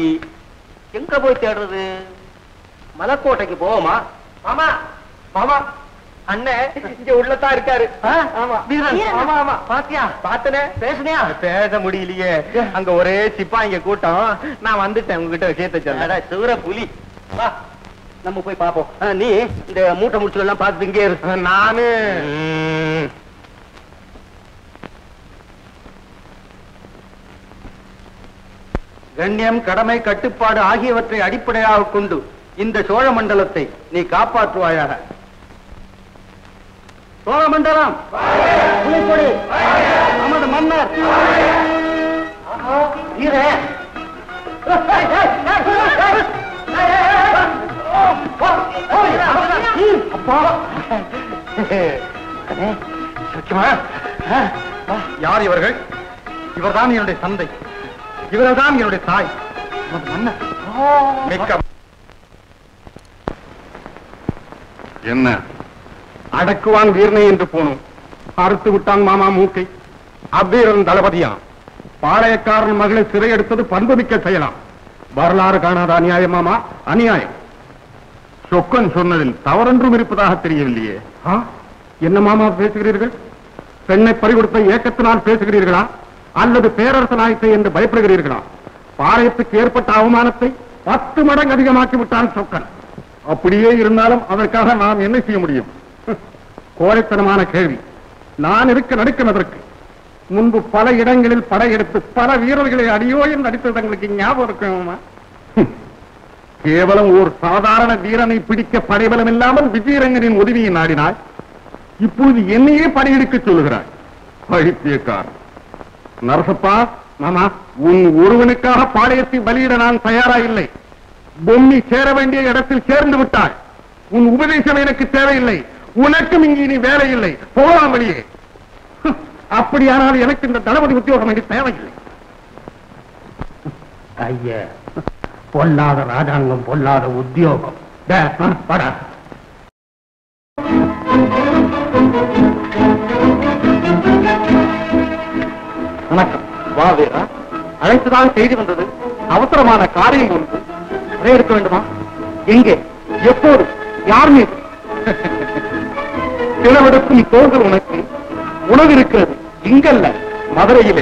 எங்க போய் தேடுறது? மலைக்கோட்டைக்கு போவோமா? மாமா, மாமா, அண்ணன் இங்க உள்ளதான் இருக்காரு. ஆமா வீரன். ஆமா ஆமா பாத்தியா? பாத்தனே. பேசுனியா? பேச முடியலையே, அங்க ஒரே சிப்பாங்க கூட்டம். நான் வந்துட்டேன் உங்ககிட்ட விஷயத்தை சொல்ல. சூர புலி வா, நம்ம போய் பாப்போம். நீ இந்த மூட்டை முடிச்சு எல்லாம் பார்த்து இங்கே இரு. நானு கண்ணியம், கடமை, கட்டுப்பாடு ஆகியவற்றை அடிப்படையாக கொண்டு இந்த சோழ மண்டலத்தை நீ காப்பாற்றுவாயாக. சோழ மண்டலம் புலிக்கொடி, நமது மன்னர் யார் இவர்கள்? இவர்தான் என்னுடைய தந்தை, இவர்தான் என்னுடைய தாய். என்ன அடக்குவான் வீரனை என்று போனோம், அறுத்து விட்டான் மாமா மூக்கை. அவ்வீரன் தளபதியான். பாளையக்காரன் மகளை சிறை எடுத்தது பண்புமிக்க செய்யலாம். வரலாறு காணாத அநியாயம் மாமா, அநியாயம். சொக்கன் சொன்னதில் தவறென்றும் இருப்பதாக தெரியவில்லையே. என்ன மாமா பேசுகிறீர்கள்? பெண்ணை பறிகொடுத்த ஏக்கத்தினால் பேசுகிறீர்களா அல்லது பேரரசன் ஆயிற்று என்று பயப்படுகிறீர்களா? பாளையத்துக்கு ஏற்பட்ட அவமானத்தை பத்து மடங்கு அதிகமாக்கி விட்டான் சொக்கன். அப்படியே இருந்தாலும் அதற்காக நாம் என்ன செய்ய முடியும்? கோழைத்தனமான கேள்வி. நான் இருக்க நடுக்கம் அதற்கு. முன்பு பல இடங்களில் படையெடுத்து பல வீரர்களை அடியோ என்று அடித்தது தங்களுக்கு ஞாபகம் இருக்குமா? கேவலம் ஒரு சாதாரண வீரனை பிடிக்க படைபலம் இல்லாமல் விஜயரங்கனின் உதவியை நாடினாய். இப்பொழுது என்னையே படையெடுக்க சொல்லுகிறாய். பழிப்பியக்காரன். நரசப்பா மாமா, உன் ஒருவனுக்காக பாளையத்தை பலியிட நான் தயாரா இல்லை. பொம்மி சேர வேண்டிய இடத்தில் சேர்ந்து விட்டாய். உன் உபதேசம் எனக்கு தேவையில்லை. உனக்கும் இங்கே இனி வேலை இல்லை. போகலாம் வெளியே. அப்படியானால் எனக்கு இந்த தளபதி உத்தியோகம் எனக்கு தேவையில்லை. ஐயா, பொல்லாத ராஜாங்கம், பொல்லாத உத்தியோகம். படா வணக்கம். வா வீரா, அழைத்துதான் செய்தி வந்தது. அவசரமான காரியம் ஒன்று. அதை எடுக்க வேண்டுமா? எங்கே, எப்போது, யார் மீது? சிலவிடக்கும் தோள்கள் உனக்கு. உணவு இருக்கிறது இங்கல்ல, மதுரையிலே.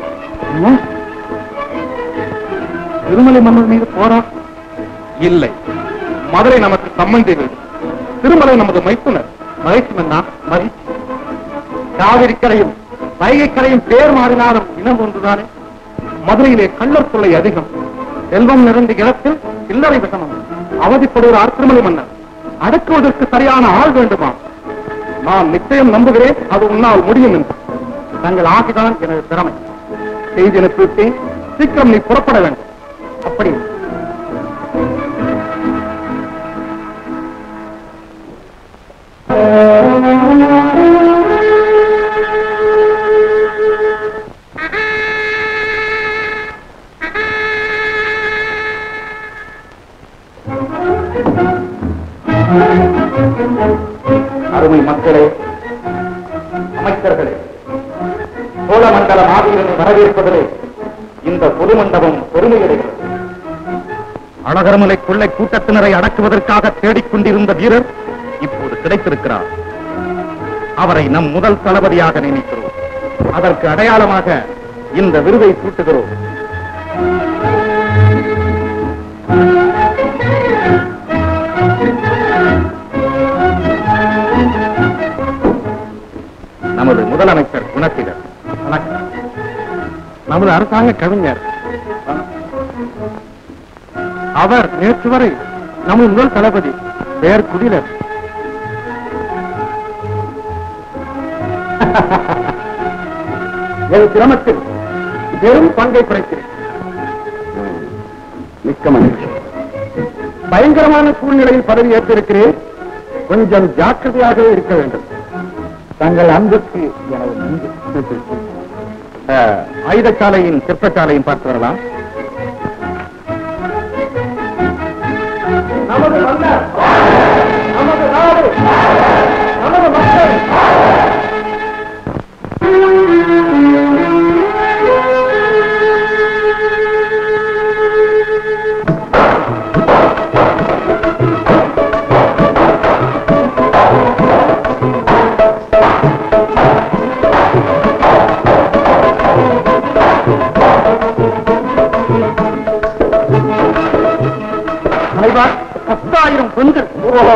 திருமலை மன்னர் மீது போரா? இல்லை, மதுரை நமக்கு சம்பந்தி வீடு. திருமலை நமது மைத்துனர். மகிழ்ச்சி மன்னா, மகிழ்ச்சி. காவிரி கரையும் வைகை கரையும் பேர் மாறினாலும் இனம் ஒன்றுதானே. மதுரையிலே கள்ளர் தொல்லை அதிகம். செல்வம் நிறைந்த இடத்தில் சில்லறை விஷமம். அவதிப்படுகிறார் திருமலை மன்னர். அடக்குவதற்கு சரியான ஆள் வேண்டுமா? நான் நிச்சயம் நம்புகிறேன், அது உன்னால் முடியும் என்று. தங்கள் ஆகிதான் எனது திறமை. செய்தி அனுப்பிவிட்டேன். சீக்கிரம் நீ புறப்பட வேண்டும். அப்படி அருமை மக்களே, அமைச்சர்களே, சோழமண்டல மாவீரனை வரவேற்பதிலே இந்த பொது மண்டபம் பெருமையடைகிறது. அழகர்மலை கொள்ளை கூட்டத்தினரை அடக்குவதற்காக தேடிக்கொண்டிருந்த வீரர் இப்போது கிடைத்திருக்கிறார். அவரை நம் முதல் தளபதியாக நியமிக்கிறோம். அதற்கு அடையாளமாக இந்த விருதை சூட்டுகிறோம். நமது முதலமைச்சர் குணத்திலர். வணக்கம். நமது அரசாங்க கவிஞர். அவர் நேற்று வரை நமது முதல் தளபதி பெயர் குடிலர். என் சிரமத்தில் பெரும் பங்கை குறைக்கிறேன். மிக்க மகிழ்ச்சி. பயங்கரமான சூழ்நிலையில் பதவி ஏற்றிருக்கிறேன். கொஞ்சம் ஜாக்கிரதையாக இருக்க வேண்டும். தங்கள் அன்புக்கு எனது நன்றி. ஆயுதசாலையின் சிற்பசாலையும் பார்த்து வரலாம். நமது மன்னர், நமது நாடு, நமது மக்கள்.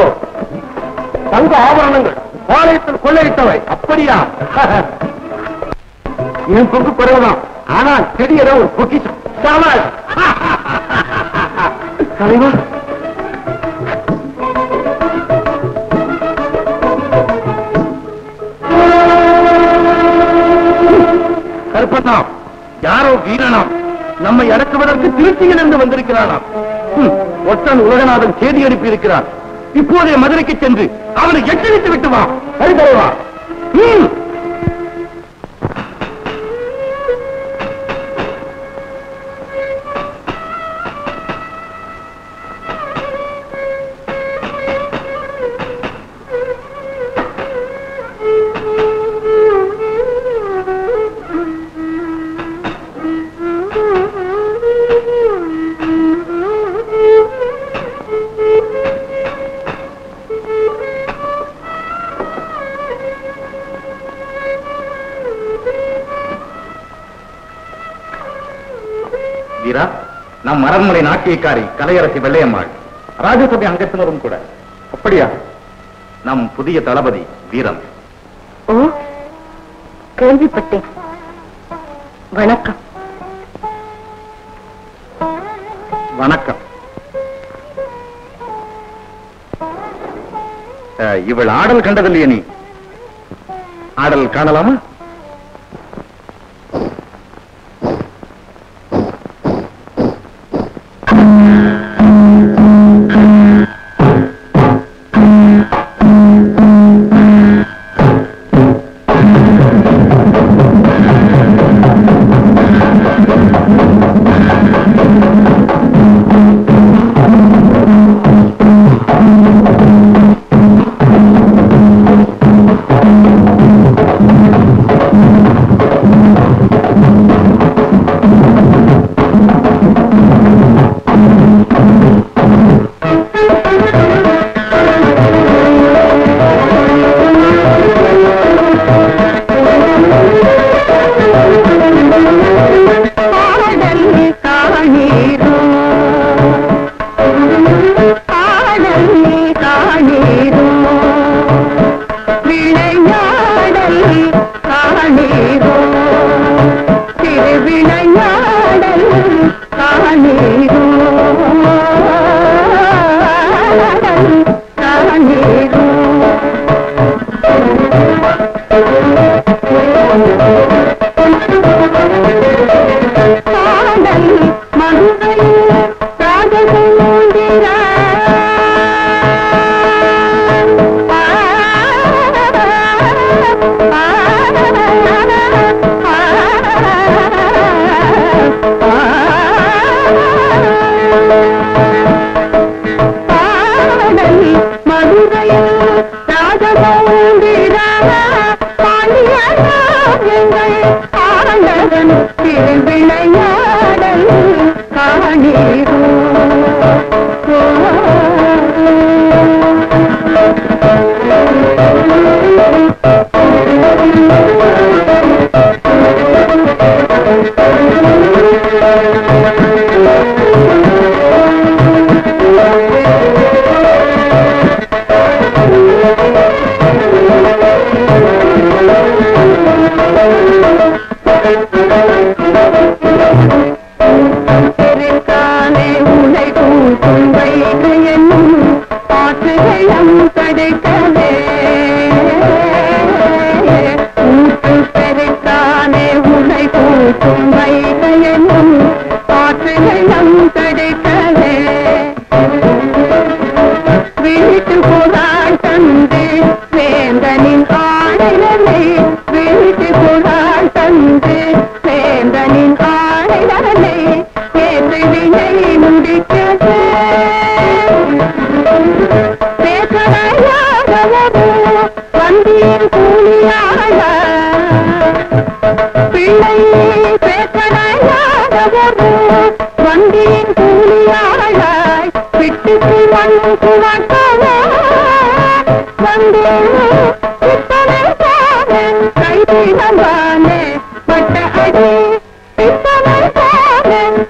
தங்க ஆபரணங்கள் பாளையத்தில் கொள்ளையிட்டவை. அப்படியா? என் பொக்கு குறைவுதான், ஆனால் செடியத ஒரு பொக்கிஷம். தலைவா, கருப்பண்ணாம் யாரோ வீரனாம் நம்மை அடக்குவதற்கு திருச்சியிலிருந்து வந்திருக்கிறானாம். ஒற்றன் உலகநாதன் செய்தி அனுப்பி இருக்கிறார். இப்போதே மதுரைக்கு சென்று அவனை எச்சரித்து விட்டு வா. சரி தலைவா. வீரா, நம் அரண்மனை நாட்டியக்காரி கலையரசி வெள்ளையம்மாள், ராஜசபை அங்கத்தினரும் கூட. அப்படியா? நம் புதிய தளபதி வீரன். ஓ, கேள்விப்பட்டேன். வணக்கம். வணக்கம். இவள் ஆடல் கண்டதில்லையே நீ? ஆடல் காணலாமா?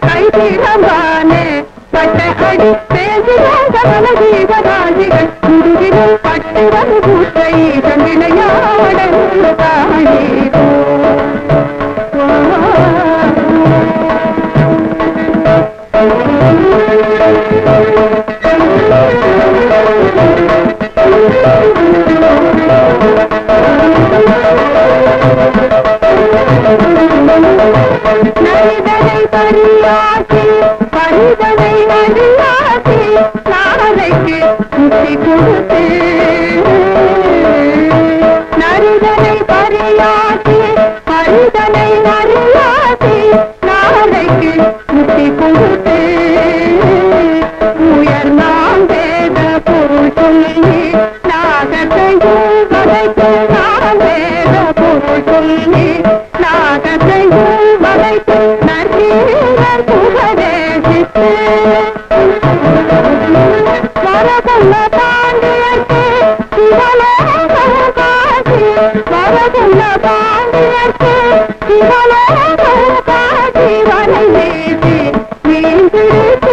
கை காணீரும் பட்டு வந்து பூத்தை விளையாடல் காணீரும் நரிதனை பரியாசி பரிதனை அறியாசி நாளைக்கு முத்தி கொடுத்து நரிதனை பரியாசி பரிதனை அறியாசி நாளைக்கு முத்தி கொடுத்து உயர் நாம் வேத பொருள் சொல்லி நாகத்தையும் வதைத்து நாம் வேத பொருள் சொல்லி நாகத்தையும் வதைத்து நன்றீரர் புகழேசித்து வரகுள்ள பாண்டியர்க்கு சிவலோகம் காட்சி வரகுள்ள பாண்டியர்க்கு சிவலோகம் காட்சி வலை வீசி மீன்பிடித்து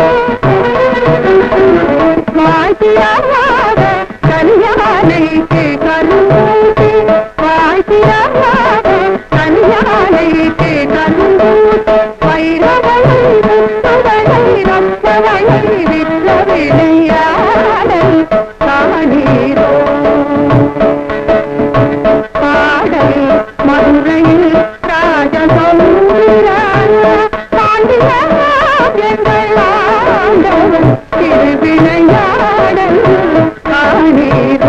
வாழ்த்தியமாக கல்யாணைக்கு கரும்பூசி வாழ்த்தியமாக கல்யாணைக்கு கரும்பூசி வைரவனை முத்துவனை ரத்தவனை விற்ற விளையாடல் காணீரோ பாடல் மதுரையில் ராஜசமுதிரான பாண்டிய எங்கள் ஆண்டவன் திருவிளையாடல் காணீரோ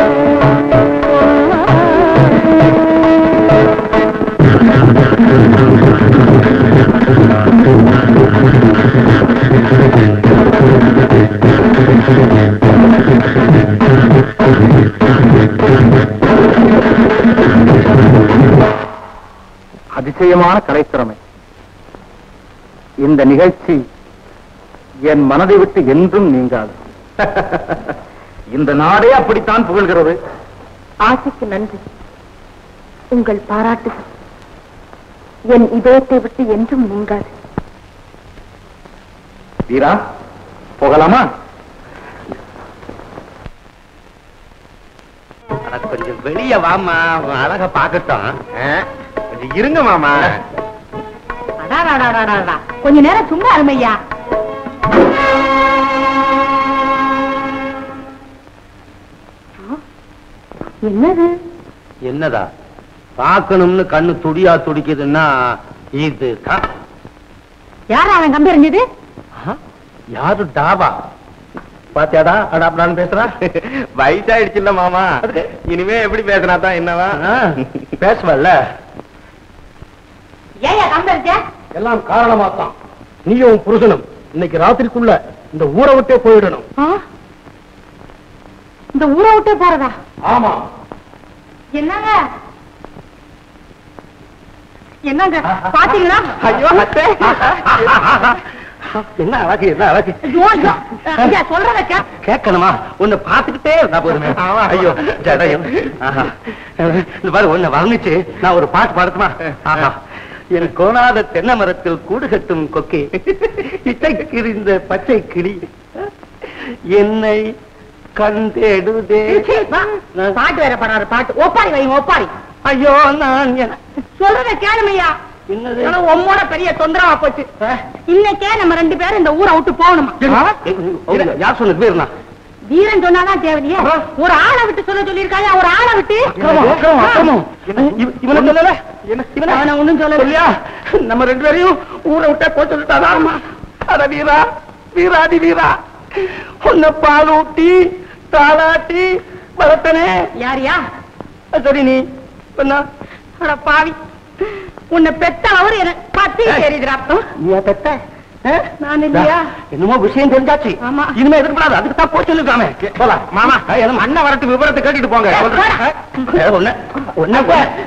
அதிசயமான கலைத்திறமை. இந்த நிகழ்ச்சி என் மனதை விட்டு என்றும் நீங்காது. இந்த நாடே அப்படித்தான் புகழ்கிறது. ஆசைக்கு நன்றி. உங்கள் பாராட்டுகள் என் இதயத்தை விட்டு என்றும் நீங்காது. வீரா, போகலாமா? கொஞ்சம் வெளிய வாமா, அழகா பாக்கட்டும். கொஞ்சம் இருங்க மாமா. கொஞ்ச நேரம் சும்மா அருமையா. என்னது? என்னதா பாக்கணும்னு கண்ணு துடியா துடிக்குதுன்னா இது யாரா அவன் கம்பி எறிஞ்சது? யாரு டாவா பாத்தியாடா? அடாப்டான்னு பேசுறா. வயசாயிடுச்சுல்ல மாமா, இனிமே எப்படி பேசினாதான் என்னவா பேசுவல்ல. ஏயா கம்பி எறிஞ்ச? எல்லாம் காரணமாத்தான். நீயும் புருஷனும் இன்னைக்கு ராத்திரிக்குள்ள இந்த ஊரை விட்டே போயிடணும். இந்த ஊரை விட்டே போறதா? ஆமா. என்னங்க என்னங்க பாத்தீங்களா? ஐயோ அத்தை, என்ன அழகு, என்ன அழகு. சொல்றத கேட்கணுமா? உன்னை பாத்துக்கிட்டே இருந்தா போதுமே. ஐயோ ஜடையும். இந்த பாரு, உன்னை வர்ணிச்சு நான் ஒரு பாட்டு பாடட்டுமா? ஆஹா. என் கோணாத தென்னை மரத்தில் கூடு கட்டும் கொக்கே, இசைக்கிறிந்த பச்சை கிளி என்னை கண்டேடுதே. பாட்டு வேற பாடுறாரு. பாட்டு ஒப்பாரி வை, ஒப்பாரி. ஐயோ நான் சொல்றத கேளுமையா. உம்மோட பெரிய தொந்தரவா போச்சு. இன்னைக்கே நம்ம ரெண்டு பேரும் இந்த ஊரை விட்டு போகணுமா? யார் சொன்னது? வீரனா? வீரன் சொன்னாதான் தேவையே. ஒரு ஆளை விட்டு சொல்ல சொல்லிருக்காயா? ஒரு ஆளை விட்டு இவனை சொல்லல. இவனை ஒண்ணும் சொல்லலையா? நம்ம ரெண்டு பேரையும் ஊரை விட்டா போய் சொல்லிட்டாரா? அட வீரா, வீராதி வீரா, உன்னை பால் ஊட்டி தாளாட்டி வளர்த்தனே. யாரியா? சரி, நீ என்ன பாவி, உன்னை பெத்த அவரு எனக்கு பத்தி தெரியுதுரா. நீ பெத்த? நான் இல்லையா? என்னமோ விஷயம் தெரிஞ்சாச்சு. ஆமா. இனிமே எதிர்பாராது. அதுக்கு தான் போய் சொல்லிருக்காமே. போலாம் மாமா. அண்ணன் வரட்டு விவரத்தை கேட்டுட்டு போங்க. ஒண்ணு ஒண்ணு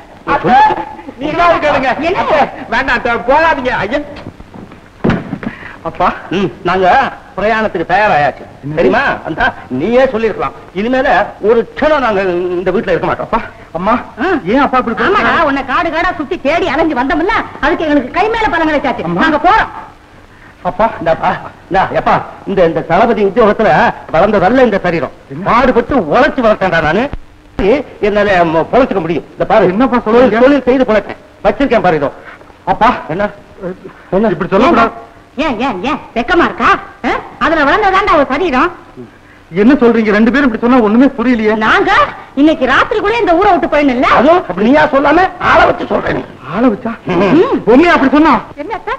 வேண்டாம், போகாதீங்க. ஐயன் அப்பா, நாங்க பிரயாணத்துக்கு தயாராயாச்சு தெரியுமா? அந்த நீயே சொல்லிருக்கலாம். இனிமேல ஒரு க்ஷணம் நாங்க இந்த வீட்டுல இருக்க மாட்டோம். அப்பா, அம்மா, ஏன் அப்பா இப்படி? ஆமாடா, உன்னை காடு காடா சுத்தி தேடி அலைஞ்சு வந்தோம்ல, அதுக்கு எங்களுக்கு கை மேல பலன் கிடைச்சாச்சு. நாங்க போறோம். அப்பா, இந்தாப்பா, எப்பா இந்த இந்த தளபதி உத்தியோகத்துல வளர்ந்ததல்ல இந்த சரீரம். பாடுபட்டு உழைச்சு வளர்த்தேன்டா நானு. என்னால பொழைச்சுக்க முடியும். இந்த பாரு என்னப்பா சொல்லுங்க? தொழில் செய்து பொழைச்சேன். வச்சிருக்கேன் பாரு இதோ. அப்பா என்ன என்ன இப்படி சொல்லக்கூடாது. ஏன் ஏன் ஏன் வெக்கமா இருக்கா? அதுல வளர்ந்ததாண்டா ஒரு சரீரம். என்ன சொல்றீங்க ரெண்டு பேரும் இப்படி சொன்னா ஒண்ணுமே புரியலையே. நாங்க இன்னைக்கு ராத்திரி கூட இந்த ஊரை விட்டு போயிடல. அதுவும் அப்படி நீயா சொல்லாம ஆளை வச்சு சொல்றேன். ஆளை வச்சா பொம்மையா அப்படி சொன்னா? என்ன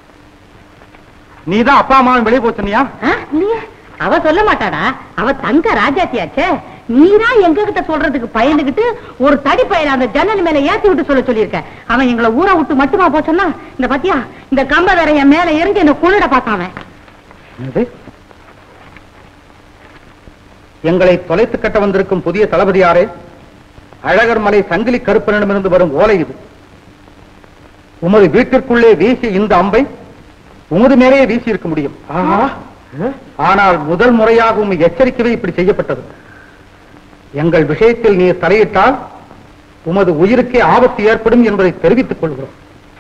நீதான் அப்பா அம்மா வெளியே போச்சுனியா? அவ சொல்ல மாட்டாடா, அவ தங்க ராஜாத்தியாச்சே. நீரா எங்க கிட்ட சொல்றதுக்கு பயந்துகிட்டு ஒரு தடி பையன் அந்த ஜன்னல் மேல ஏத்தி விட்டு சொல்ல சொல்லியிருக்க. அவன் எங்களை ஊரை விட்டு மட்டுமா போச்சோன்னா இந்த பாத்தியா இந்த கம்ப வேற என் மேல இருந்து என்ன குளிட பார்த்தான். எங்களை தொலைத்து கட்ட வந்திருக்கும் புதிய தளபதியாரே, அழகர் மலை சங்கிலி கருப்பனிடமிருந்து வரும் ஓலை இது. உமது வீட்டிற்குள்ளே வீசி இந்த அம்பை உமது மேலே வீசி இருக்க முடியும். ஆனால் முதல் முறையாக உண்மை எச்சரிக்கவே இப்படி செய்யப்பட்டது. எங்கள் விஷயத்தில் நீர் தலையிட்டால் உமது உயிருக்கே ஆபத்து ஏற்படும் என்பதை தெரிவித்துக் கொள்கிறோம்.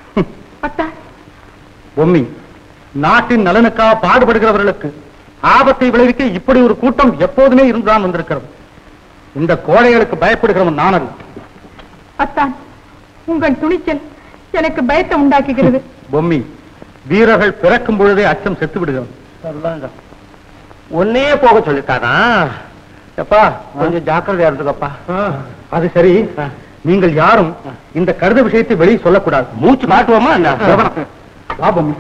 பொம்மி, நாட்டின் நலனுக்காக பாடுபடுகிறவர்களுக்கு ஆபத்தை விளைவிக்க இப்படி ஒரு கூட்டம் எப்போதுமே இருந்துதான் வந்திருக்கிறது. இந்த கோழைகளுக்கு பயப்படுகிறவன் நான் அல்ல. அத்தான், உங்கள் துணிச்சல் எனக்கு பயத்தை உண்டாக்குகிறது. பொம்மி, வீரர்கள் பிறக்கும் பொழுதே அச்சம் செத்து விடுகிறது. ஒன்னே போக சொல்லிட்டானா? எப்பா கொஞ்சம் ஜாக்கிரதையா இருந்துக்கப்பா. அது சரி, நீங்கள் யாரும் இந்த கருத விஷயத்தை வெளியே சொல்லக்கூடாது. மூச்சு மாட்டுவோமா? வா பொம்மி.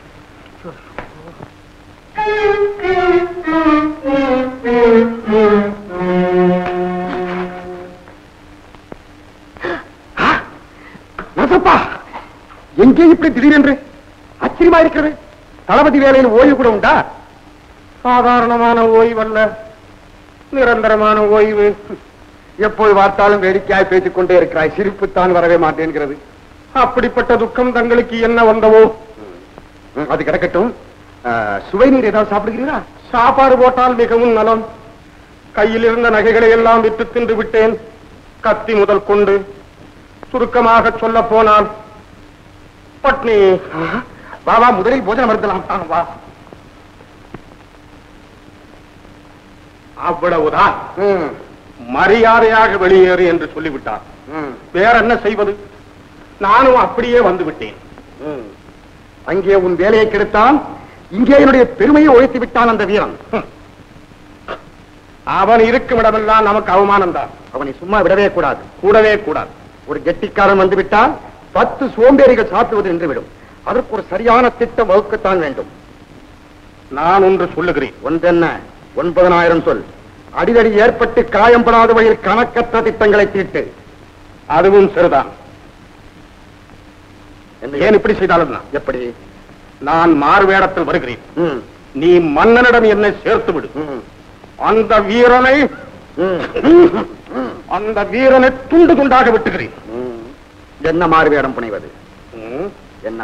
எங்கே இப்படி திடீரென்று ஆச்சரியமா இருக்கிறது? தளபதி வேலையில் ஓய்வு கூட உண்டா? சாதாரணமான ஓய்வு அல்ல, நிரந்தரமான ஓய்வு. எப்போது பார்த்தாலும் வேடிக்கையாய் பேசிக் கொண்டே இருக்கிறாய், சிரிப்புத்தான் வரவே மாட்டேங்கிறது. அப்படிப்பட்ட துக்கம் தங்களுக்கு என்ன வந்தவோ? அது கிடக்கட்டும். சுவை நீர் ஏதாவது சாப்பிடுகிறீரா? சாப்பாடு போட்டால் மிகவும் நலம். கையில் இருந்த நகைகளை எல்லாம் விட்டு தின்று விட்டேன், கத்தி முதல் கொண்டு. சுருக்கமாக சொல்ல போனால் பட்னி. வா வா, முதலில் போஜனம் மறுத்தலாம். வா. அவ்வளவுதான். மரியாதையாக வெளியேறு என்று சொல்லிவிட்டார். வேற என்ன செய்வது? நானும் அப்படியே வந்து விட்டேன். அங்கே உன் வேலையை கெடுத்தான், இங்கே என்னுடைய பெருமையை ஒழித்து விட்டான் அந்த வீரன். அவன் இருக்கும் இடமெல்லாம் நமக்கு அவமானம் தான். அவனை சும்மா விடவே கூடாது, கூடவே கூடாது. ஒரு கெட்டிக்காரன் வந்து விட்டால் பத்து சோம்பேறிகள் சாப்பிடுவது நின்றுவிடும். அதற்கு ஒரு சரியான திட்டம் வகுக்கத்தான் வேண்டும். நான் ஒன்று சொல்லுகிறேன். ஒன்றென்ன, ஒன்பதனாயிரம் சொல். அடிதடி ஏற்பட்டு காயம்படாத வகையில் கணக்கற்ற திட்டங்களை தீட்டு. அதுவும் சரிதான். ஏன் இப்படி செய்தாலும் எப்படி? நான் மாறுவேடத்தில் வருகிறேன். நீ மன்னனிடம் என்னை சேர்த்து விடு. அந்த வீரனை அந்த வீரனை துண்டு துண்டாக விட்டுகிறேன். என்ன மாறுவேடம் புனைவது? என்ன?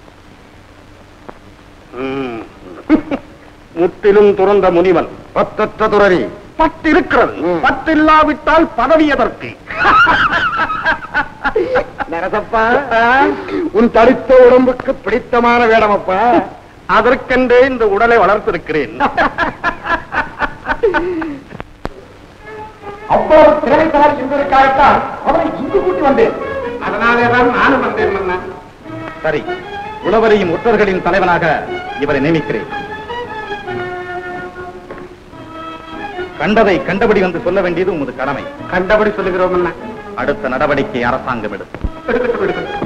முற்றிலும் துறந்த முனிவன், பத்தற்ற துறவி. பட்டிருக்கிறது, பத்தில்லாவிட்டால் பதவி எதற்கு? நரசப்பா, உன் தடித்த உடம்புக்கு பிடித்தமான வேடமப்பா. அதற்கென்றே இந்த உடலை வளர்த்திருக்கிறேன். அப்போது திரைக்கால் என்பதற்காகத்தான் அவரை இங்கு கூட்டி வந்தேன். அதனாலேதான் நானும் வந்தேன் மன்னா. சரி, உழவரையும் ஒற்றர்களின் தலைவனாக இவரை நியமிக்கிறேன். கண்டதை கண்டபடி வந்து சொல்ல வேண்டியது உமது கடமை. கண்டபடி சொல்லுகிறோம் அண்ணா. அடுத்த நடவடிக்கை அரசாங்கம் எடுக்கும். எடுக்கட்டும், எடுக்கட்டும்.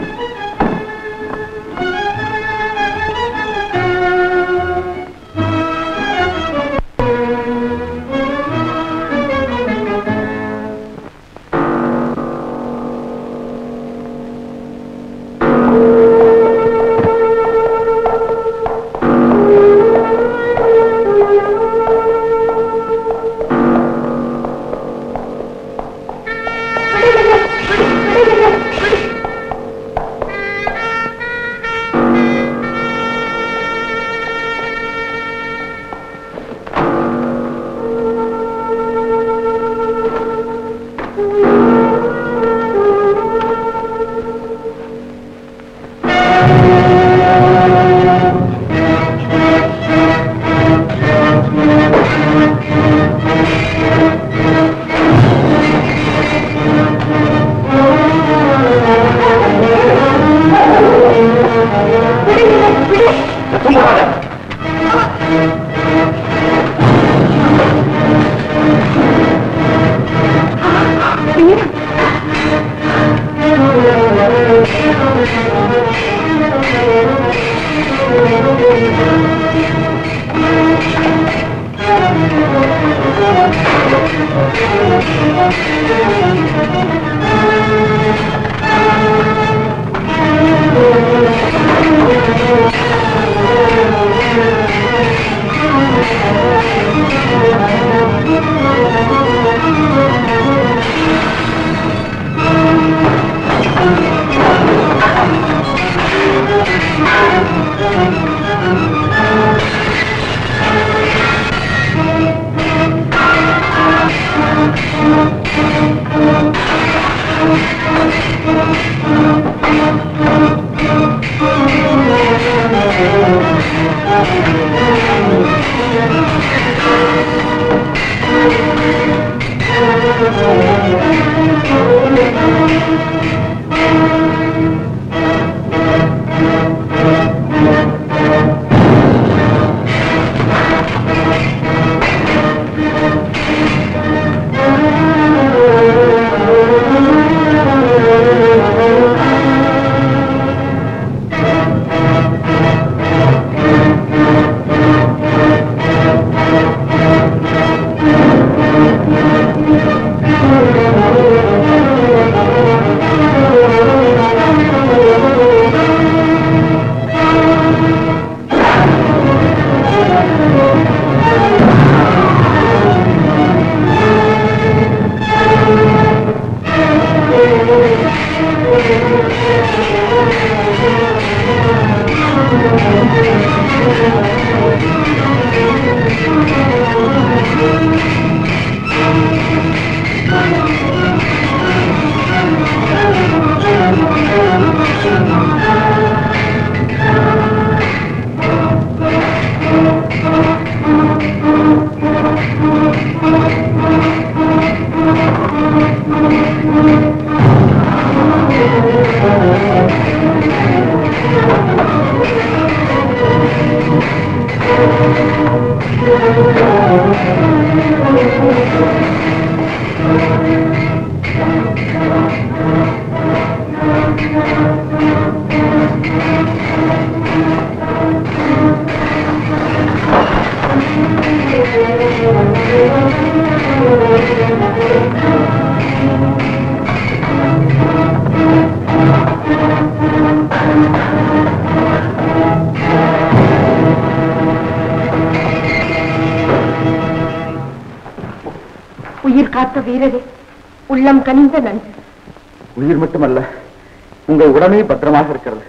உயிர் காத்த வீரரே, உள்ளம் கனிந்த நன்றி. உயிர் மட்டுமல்ல, உங்கள் உடனே பத்திரமாக இருக்கிறது.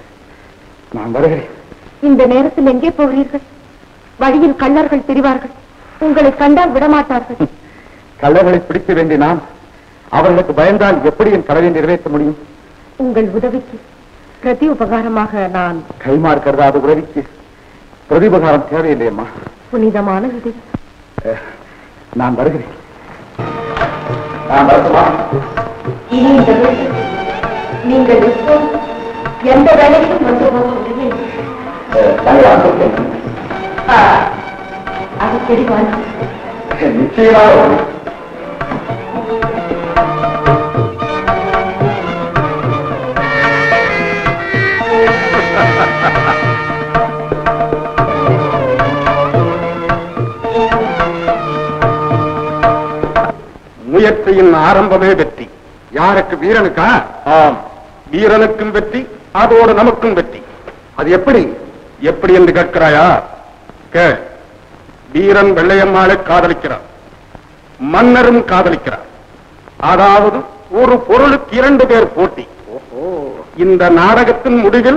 நான் வருகிறேன். இந்த நேரத்தில் எங்கே போகிறீர்கள்? வழியில் கள்ளர்கள் திரிவார்கள், உங்களை கண்டால் விடமாட்டார்கள். கள்ளர்களை பிடிக்க வேண்டிய நான் அவர்களுக்கு பயந்தால் எப்படி என் கடவை நிறைவேற்ற முடியும்? உங்கள் உதவிக்கு பிரதி உபகாரமாக நான் கைமாறு கருதாத உதவிக்கு பிரதி உபகாரம் தேவையில்லையம்மா. புனிதமான இது. நான் வருகிறேன். நான் வரட்டுமா? இனி இந்த வீட்டில் நீங்கள் எப்போதும் எந்த வேலைக்கும் வந்து போக முடியும். அடிக்கடி வாங்க. நிச்சயமாக. முயற்சியின் ஆரம்பமே வெற்றி. யாருக்கு? வீரனுக்கா? ஆம், வீரனுக்கும் வெற்றி, அதோடு நமக்கும் வெற்றி. அது எப்படி? எப்படி என்று கேட்கிறாயா? கே, வீரன் வெள்ளையம்மாளை காதலிக்கிறார், மன்னரும் காதலிக்கிறார். அதாவது ஒரு பொருளுக்கு இரண்டு பேர் போட்டி. இந்த நாடகத்தின் முடிவில்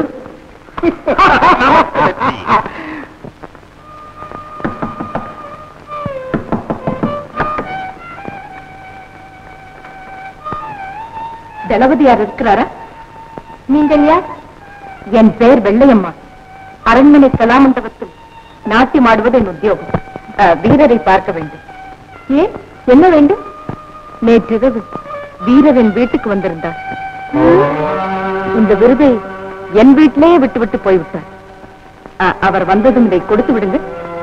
தளபதியார் இருக்கிறாரா? நீங்கள் யார்? என் பெயர் வெள்ளையம்மா. அரண்மனை கலாமண்டபத்தில் நாட்டியம் ஆடுவது என் உத்தியோகம். வீரரை பார்க்க வேண்டும். ஏன், என்ன வேண்டும்? நேற்றிரவு வீரர் என் வீட்டுக்கு வந்திருந்தார். இந்த விருதை என் வீட்டிலேயே விட்டு விட்டு போய்விட்டார். அவர் வந்ததும் இதை கொடுத்து விடுங்க.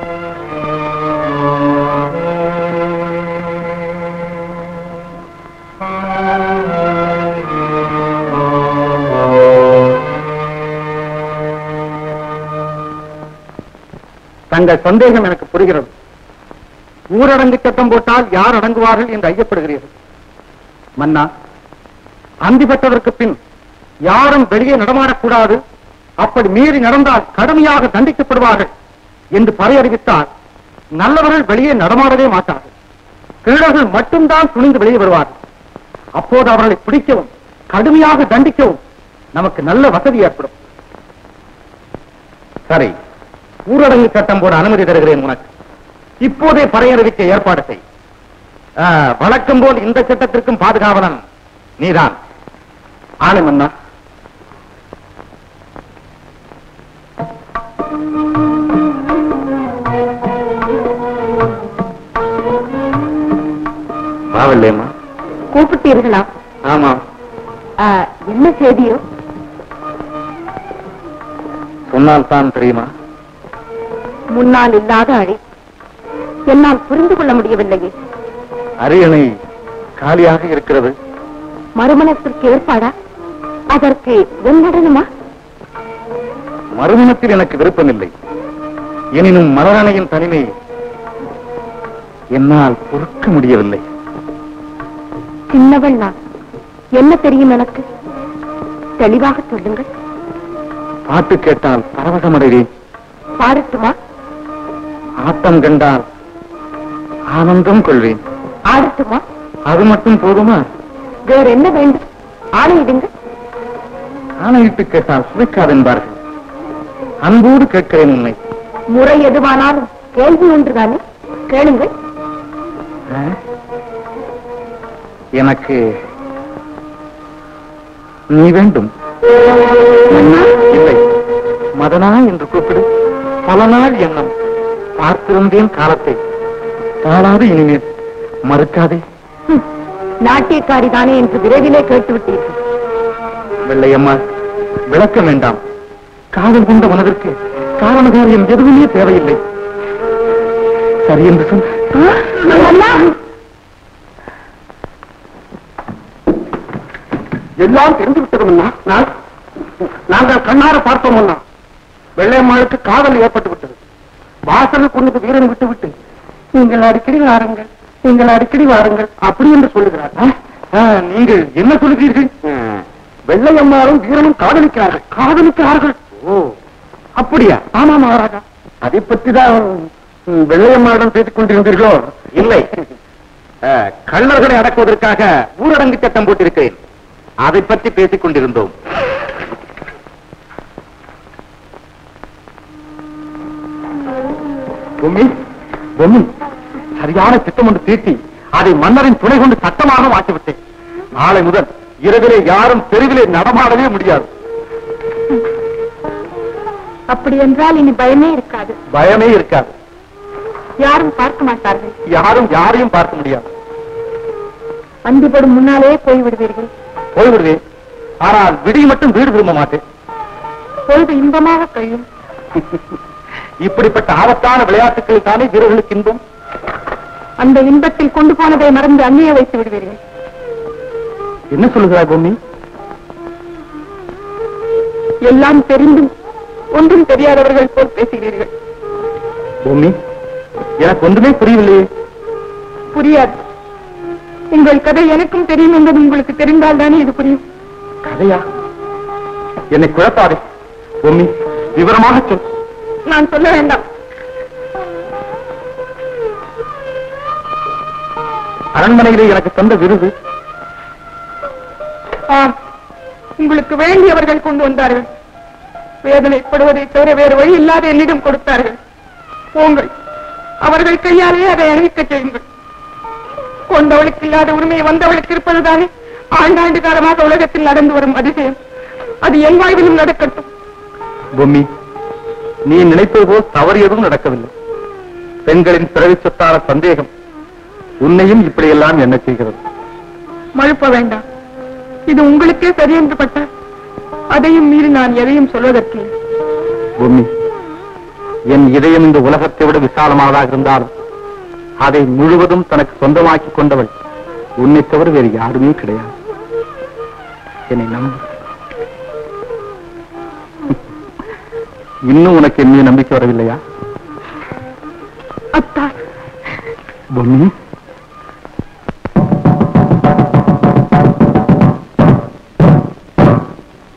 தங்கள் சந்தேகம் எனக்கு புரிகிறது. ஊரடங்கு சட்டம் போட்டால் யார் அடங்குவார்கள் என்று ஐயப்படுகிறீர்கள். மன்னா, அந்தி பெற்றதற்கு பின் யாரும் வெளியே நடமாடக்கூடாது, அப்படி மீறி நடந்தால் கடுமையாக தண்டிக்கப்படுவார்கள் என்று பறையறிவித்தால் நல்லவர்கள் வெளியே நடமாடவே மாட்டார்கள். திருடர்கள் மட்டும்தான் துணிந்து வெளியே வருவார்கள். அப்போது அவர்களை பிடிக்கவும் கடுமையாக தண்டிக்கவும் நமக்கு நல்ல வசதி ஏற்படும். சரி, ஊரடங்கு சட்டம் போட அனுமதி தருகிறேன் உனக்கு. இப்போதே பறையறிவிக்க ஏற்பாடு செய். ஆ, வழக்கம் போல் இந்த சட்டத்திற்கும் பாதுகாவலன் நீதான். ஆணை மன்னா. பாவல்லையம்மா. கூப்பிட்டீர்களா? ஆமா. ஆ, என்ன செய்தியோ? சொன்னால் தான் தெரியுமா? முன்னால் இல்லாத அழி என்னால் புரிந்து கொள்ள முடியவில்லையே. அரியணை காலியாக இருக்கிறது. மறுமணத்திற்கு ஏற்பாடா? அதற்கு வெண்ணடனுமா? மறுமணத்தில் எனக்கு விருப்பமில்லை. எனினும் மலரணையின் தனிமை என்னால் பொறுக்க முடியவில்லை. சின்னவள் நான். என்ன தெரியும் எனக்கு? தெளிவாக சொல்லுங்கள். பாட்டு கேட்டால் பரவசமடைவேன். பாடட்டுமா? ஆட்டம் கண்டால் ஆனந்தம் கொள்வேன். ஆடட்டுமா? அது மட்டும் போதுமா? வேற என்ன வேண்டும்? ஆணையிடுங்க. ஆணையிட்டு கேட்டால் சுவைக்காதென்பார்கள். அன்போடு கேட்கிறேன் உன்னை. முறை எதுவானாலும் கேள்வி ஒன்றுதானே, கேளுங்கள். ஆ? எனக்கு நீ வேண்டும். இல்லை, மதனா என்று கூப்பிடு. பல நாள் எண்ணம். பார்த்திருந்தேன் காலத்தை. தாளாது இனிமேல் மறுக்காதே. நாட்டியக்காரி தானே என்று விரைவிலே கேட்டுவிட்டீர்கள். வெள்ளையம்மா, விளக்க வேண்டாம். காதல் கொண்ட மனதிற்கு காரண காரியம் எதுவுமே தேவையில்லை. சரி என்று சொன்ன எல்லாம் தெரிந்து விட்டதும் நாங்கள் கண்ணார பார்த்தோம். வெள்ளையம்மாளுக்கு காதல் ஏற்பட்டு விட்டது. வாசல் கொண்டு வீரன் விட்டு விட்டு நீங்கள் அடிக்கடி வாருங்கள், நீங்கள் அடிக்கடி வாருங்கள் அப்படி என்று சொல்லுகிறார். நீங்கள் என்ன சொல்லுகிறீர்கள்? வெள்ளையம்மாளும் வீரனும் காதலிக்கிறார்கள். காதலிக்கிறார்கள்? ஓ, அப்படியா? ஆமா மகாராஜா. அதை பற்றி தான் வெள்ளையம்மாளிடம் பேசிக் கொண்டிருந்தீர்களோ? இல்லை, கள்ளர்களை அடக்குவதற்காக ஊரடங்கு சட்டம் போட்டிருக்கிறேன். அதை பற்றி பேசிக் கொண்டிருந்தோம். பொம்மி, பொம்மி, சரியான திட்டம் ஒன்று தீட்டி அதை மன்னரின் துணை கொண்டு சட்டமாக மாற்றிவிட்டேன். நாளை முதல் இரவிலே யாரும் தெருவிலே நடமாடவே முடியாது. அப்படி என்றால் இனி பயமே இருக்காது. பயமே இருக்காது. யாரும் பார்க்க மாட்டார்கள். யாரும் யாரையும் பார்க்க முடியாது. அந்திப்படும் முன்னாலே போய்விடுவீர்கள். போய்விடுவேன். ஆனால் விடிய மட்டும் வீடு திரும்ப மாட்டேன். பொழுது இன்பமாக கழியும். இப்படிப்பட்ட ஆபத்தான விளையாட்டுகள் தானே வீரர்களுக்கு இன்பம். அந்த இன்பத்தில் கொண்டு போனதை மறந்து அங்கேயே வைத்து விடுவீர்கள். என்ன சொல்லுகிறாய் பொம்மி? எல்லாம் தெரிந்தும் ஒன்றும் தெரியாதவர்கள் போல் பேசுகிறீர்கள். பொம்மி, எனக்கு ஒன்றுமே புரியவில்லையே. புரியாது. உங்கள் கதை எனக்கும் தெரியும் என்பது உங்களுக்கு தெரிந்தால் தானே இது புரியும். கதையா? என்னை குழப்பாதே பொம்மி, விவரமாக சொல். நான் சொல்ல வேண்டாம். அரண்மனையிலே எனக்கு தந்த விருது. ஆம், உங்களுக்கு வேண்டியவர்கள் கொண்டு வந்தார்கள். வேதனைப்படுவதை தவிர வேறு வழி இல்லாத என்னிடம் கொடுத்தார்கள். போங்கள், அவர்கள் கையாலே அதை அணிவிக்க செய்யுங்கள். கொண்டவளுக்கு இல்லாத உரிமை வந்தவளுக்கு இருப்பதுதானே ஆண்டாண்டு காலமாக உலகத்தில் நடந்து வரும் அதிசயம். அது என் வாழ்விலும் நடக்கட்டும். பொம்மி, நீ நினைப்பது போல் தவறு எதுவும் நடக்கவில்லை. பெண்களின் பிறவி சொத்தான சந்தேகம் உன்னையும் இப்படியெல்லாம் என்ன செய்கிறது? மழுப்ப வேண்டாம். இது உங்களுக்கே சரி என்று பட்டால் அதையும் மீறி நான் எதையும் சொல்வதற்கு. பொம்மி, என் இதயம் இந்த உலகத்தை விட விசாலமானதாக இருந்தாலும் அதை முழுவதும் தனக்கு சொந்தமாக்கி கொண்டவள் உன்னை தவிர வேறு யாருமே கிடையாது. என்னை நம்பு. இன்னும் உனக்கு என்ன நம்பிக்கை வரவில்லையா? அத்தா, பொம்மி,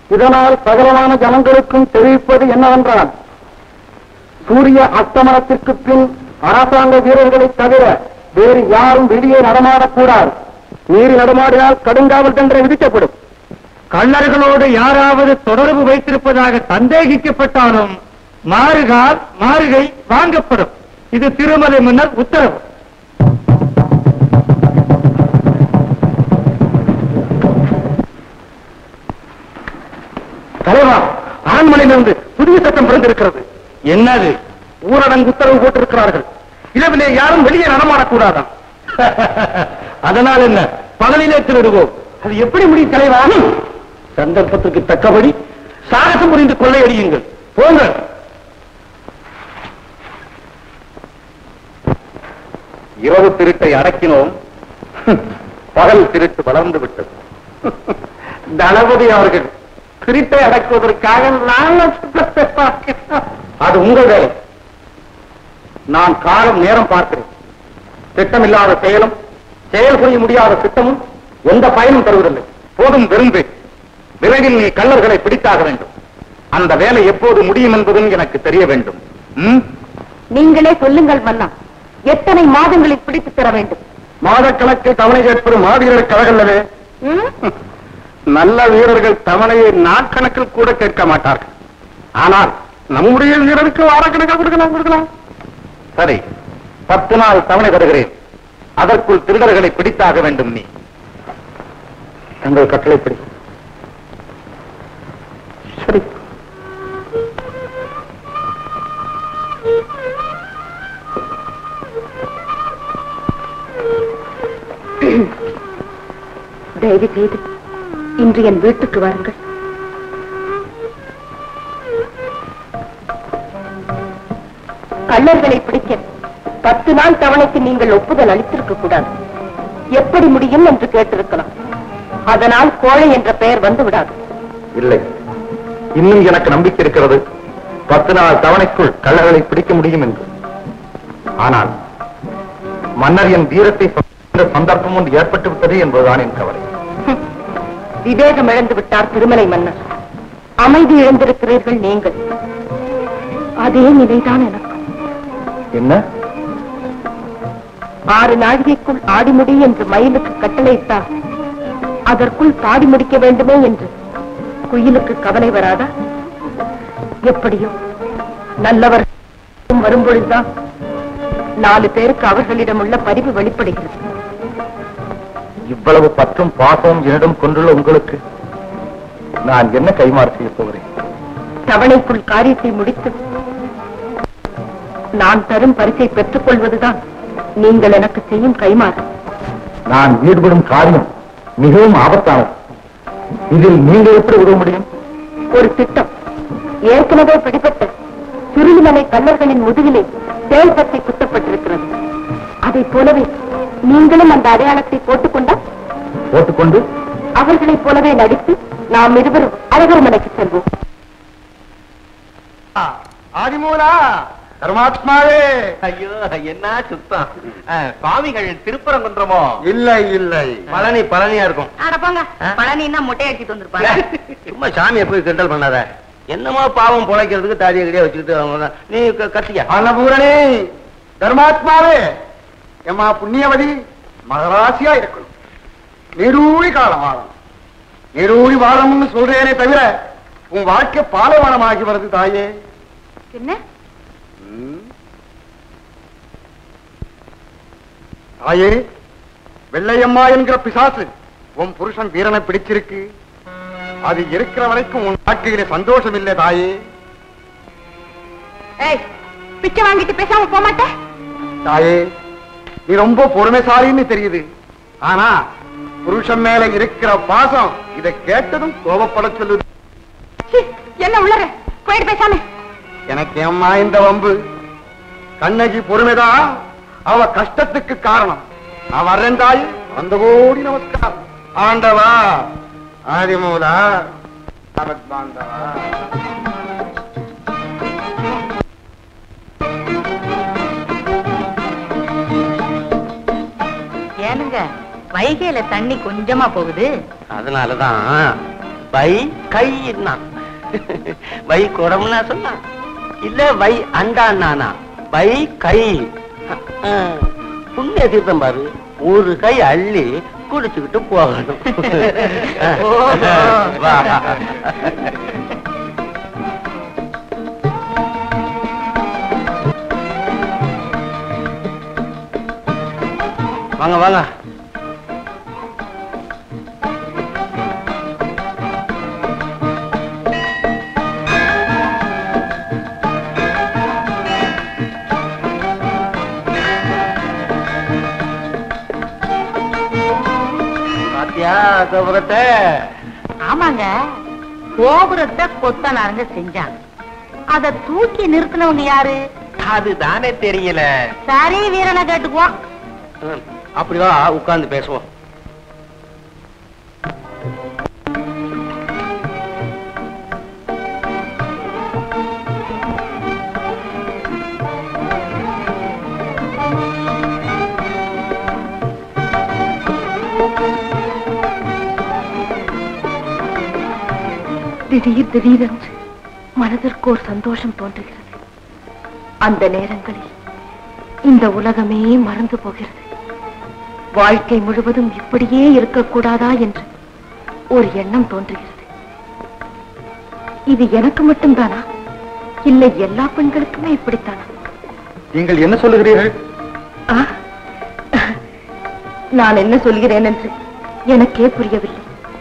இதனால் சகலமான ஜனங்களுக்கும் தெரிவிப்பது என்னவென்றால் சூரிய அஸ்தமனத்திற்கு பின் அரசாங்க வீரர்களை தவிர வேறு யாரும் வெளியே நடமாடக்கூடாது. மீறி நடமாடினால் கடுங்காவல் தண்டனை விதிக்கப்படும். கள்ளர்களோடு யாராவது தொடர்பு வைத்திருப்பதாக சந்தேகிக்கப்பட்டாலும் மாறுகால் மாறுகை வாங்கப்படும். இது திருமலை மன்னர் உத்தரவு. தலைவா, அரண்மனையிலிருந்து புதிய சட்டம் பிறந்திருக்கிறது. என்னது? ஊரடங்கு உத்தரவு போட்டிருக்கிறார்கள். இரவிலே யாரும் வெளியே நடமாடக்கூடாதாம். அதனால் என்ன, பகலிலே திருடுவோம். அது எப்படி முடியும் தலைவா? சந்தர்ப்பத்திற்கு தக்கபடி சாகசம் புரிந்து கொள்ளையடியுங்கள். போங்கள். இரவு திருட்டை அடக்கினோம், பகல் திருட்டு வளர்ந்து விட்டது. தளபதி அவர்கள் திருட்டை அடக்குவதற்காக நான் அது உங்கள் வேலை. நான் காலம் நேரம் பார்க்கிறேன். திட்டமில்லாத செயலும் செயல் புரிய முடியாத திட்டமும் எந்த பயனும் தருவதில்லை. போதும் விரும்பு. விரைவில் நீ கள்ளர்களை பிடித்தாக வேண்டும். அந்த வேலை எப்போது முடியும் என்பதும் எனக்கு தெரிய வேண்டும். நீங்களே சொல்லுங்கள் மன்னா, எத்தனை மாதங்களில் பிடித்து தர வேண்டும்? மாதக்கணக்கில் தவணை கேட்பது மாவீரர் கழகல்லவே. நல்ல வீரர்கள் தவணையை நாட்கணக்கில் கூட கேட்க மாட்டார்கள். ஆனால் நம்முடைய வீரருக்கு வாரக்கணக்கில் கொடுக்கலாம் கொடுக்கலாம். சரி, பத்து நாள் தவணை தருகிறேன். அதற்குள் திருடர்களை பிடித்தாக வேண்டும். நீ தங்கள் கட்டளைப்படி. சரி. தயவு செய்து இன்று என் வீட்டுக்கு வாருங்கள். கள்ளர்களை பிடிக்க பத்து நாள் தவணைக்கு நீங்கள் ஒப்புதல் அளித்திருக்க கூடாது. எப்படி முடியும் என்று கேட்டிருக்கலாம். அதனால் கோழை என்ற பெயர் வந்து விடாது. இல்லை, இன்னும் எனக்கு நம்பிக்கை இருக்கிறது. பத்து நாள் தவணைக்குள் கள்ளர்களை பிடிக்க முடியும் என்று. ஆனால் மன்னர் என் வீரத்தை சந்தர்ப்பம் ஒன்று ஏற்பட்டு விட்டது என்பதுதான் என் கவலை. விவேகம் இழந்து விட்டார் திருமலை மன்னர். அமைதி இழந்திருக்கிறீர்கள் நீங்கள். அதே நிலைதான் எனக்கு. என்ன? ஆறு நாழிகைக்குள் ஆடிமுடி என்று மயிலுக்கு கட்டளையிட்டார். அதற்குள் பாடி முடிக்க வேண்டுமே என்று குயிலுக்கு கவலை வராதா? எப்படியோ நல்லவர் வரும்பொழுதுதான் நாலு பேருக்கு அவர்களிடம் உள்ள பரிவு வெளிப்படுகிறது. இவ்வளவு பற்றும் பாசமும் என்னிடம் கொண்டுள்ள உங்களுக்கு நான் என்ன கைமாறு செய்ய போகிறேன்? தவணைக்குள் காரியத்தை முடித்து நான் தரும் பரிசை பெற்றுக் கொள்வதுதான் நீங்கள் எனக்கு செய்யும் கைமாறு. நான் ஈடுபடும் காரியம் மிகவும் ஆபத்தானது. இதில் நீங்கள் எப்படி உதவ முடியும்? ஒரு திட்டம் ஏற்கனவே பிடிபட்ட சுருளிமலை கள்ளர்களின் முதுகிலே செயல்பற்றி குத்தப்பட்டிருக்கிறது. அதை போலவே நீங்களும் அந்த அடையாளத்தை போட்டுக்கொண்டால் போட்டுக்கொண்டு அவர்களைப் போலவே நடித்து நாம் இருவரும் அழகர் மலைக்கு செல்வோம். ஆதிமூலா பரமாத்மாவே. ஐயோ, என்ன சுத்தம்! சுவாமிகள் திருப்பரங்குன்றமோ? இல்லை இல்லை, பழனி பழனியா இருக்கும். போங்க, பழனின்னா மொட்டை அடிச்சுட்டு வந்திருப்பாங்க. சும்மா சாமியை போய் கிண்டல் பண்ணாத. என்னமோ பாவம் பொழைக்கிறதுக்கு தாடிய கடியா வச்சுக்கிட்டு நீ கத்திக்க. அன்னபூரணி தர்மாத்மாவே, எம்மா புண்ணியவதி மகராசியா இருக்கணும். நெடூழி காலம் வாழணும். நெடூழி வாழணும்னு சொல்றேனே தவிர உன் வாழ்க்கை பாலைவனமாகி வருது தாயே. என்ன தாயே, வெள்ளையம்மா என்கிற பிசாசு உன் புருஷன் வீரனை பிடிச்சிருக்கு. அது இருக்கிற வரைக்கும் உன் வாழ்க்கையில சந்தோஷம் இல்லை தாயே. பிச்சை வாங்கிட்டு பேசாம போக மாட்டேன் தாயே. நீ ரொம்ப பொறுமைசாலின்னு தெரியுது. ஆனா புருஷன் மேல இருக்கிற பாசம் இதை கேட்டதும் கோபப்பட சொல்லுது. என்ன உள்ளற போயிட்டு பேசாம. எனக்கு அம்மா இந்த வம்பு. கண்ணகி பொறுமைதான் அவ கஷ்டத்துக்கு காரணம். நான் வர்றேன் தாய். அந்த கோடி நமஸ்காரம். ஆண்டவா ஆதிமூலா பாந்தவா. ஏனுங்க, வைகையில தண்ணி கொஞ்சமா போகுது. அதனாலதான் வை கை வை குடம்னா சொன்னா இல்ல வை அண்டானா வை கை புண்ணிய தீர்த்தம் பாரு ஒரு கை அள்ளி குடிச்சுக்கிட்டு போகணும். வாங்க வாங்க. கோபுரத்தை ஆமாங்க, கோபுரத்தை கொத்தனாருங்க செஞ்சாங்க. அத தூக்கி நிறுத்தினவங்க யாரு? அதுதானே தெரியல. சரி, வீரனை கேட்டுக்குவோம். அப்படிவா உட்கார்ந்து பேசுவோம். திடீர் திடீரென்று மனதிற்கு ஒரு சந்தோஷம் தோன்றுகிறது. அந்த நேரங்களில் இந்த உலகமே மறந்து போகிறது. வாழ்க்கை முழுவதும் இப்படியே இருக்கக்கூடாதா என்று ஒரு எண்ணம் தோன்றுகிறது. இது எனக்கு மட்டும்தானா, இல்லை எல்லா பெண்களுக்குமே இப்படித்தானா? நீங்கள் என்ன சொல்லுகிறீர்கள்? நான் என்ன சொல்கிறேன் என்று எனக்கே புரியவில்லை.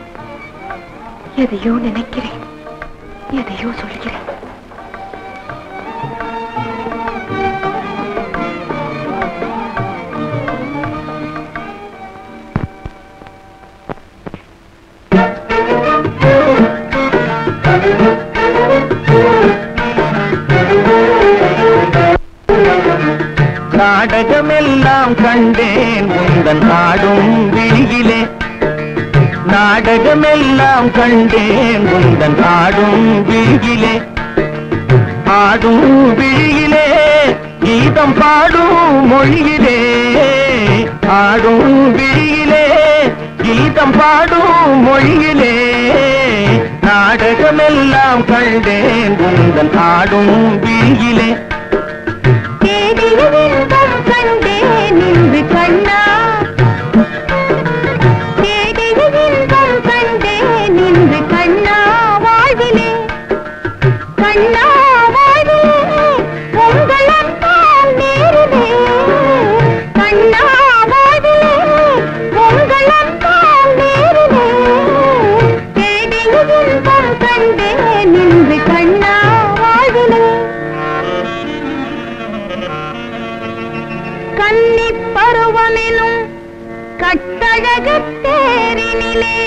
எதையோ நினைக்கிறேன், எதையோ சொல்கிறேன். நாடகமெல்லாம் கண்டேன் உந்தன் ஆடும் விழியிலே, நாடகமெல்லாம் கண்டேன் உந்தன் ஆடும் விழியிலே, ஆடும் விழியிலே கீதம் பாடும் மொழியிலே, ஆடும் விழியிலே கீதம் பாடும் மொழியிலே, நாடகமெல்லாம் கண்டேன் உந்தன் ஆடும் விழியிலே. கண்டேன் இன்று கண்ணா, கண்டேன் இன்று கண்ணா வாழ்விலே, கண்ணா வாழ்விலே உங்கள் அன்பால் நேரிலே, கண்ணா வாழ்விலே உங்கள் அன்பால் நேரிலே, தேடிய இன்பம் கண்டேன் இன்று கண்ணா வாழ்விலே. கன்னி பருவமெனும் கட்டழக தேரினிலே,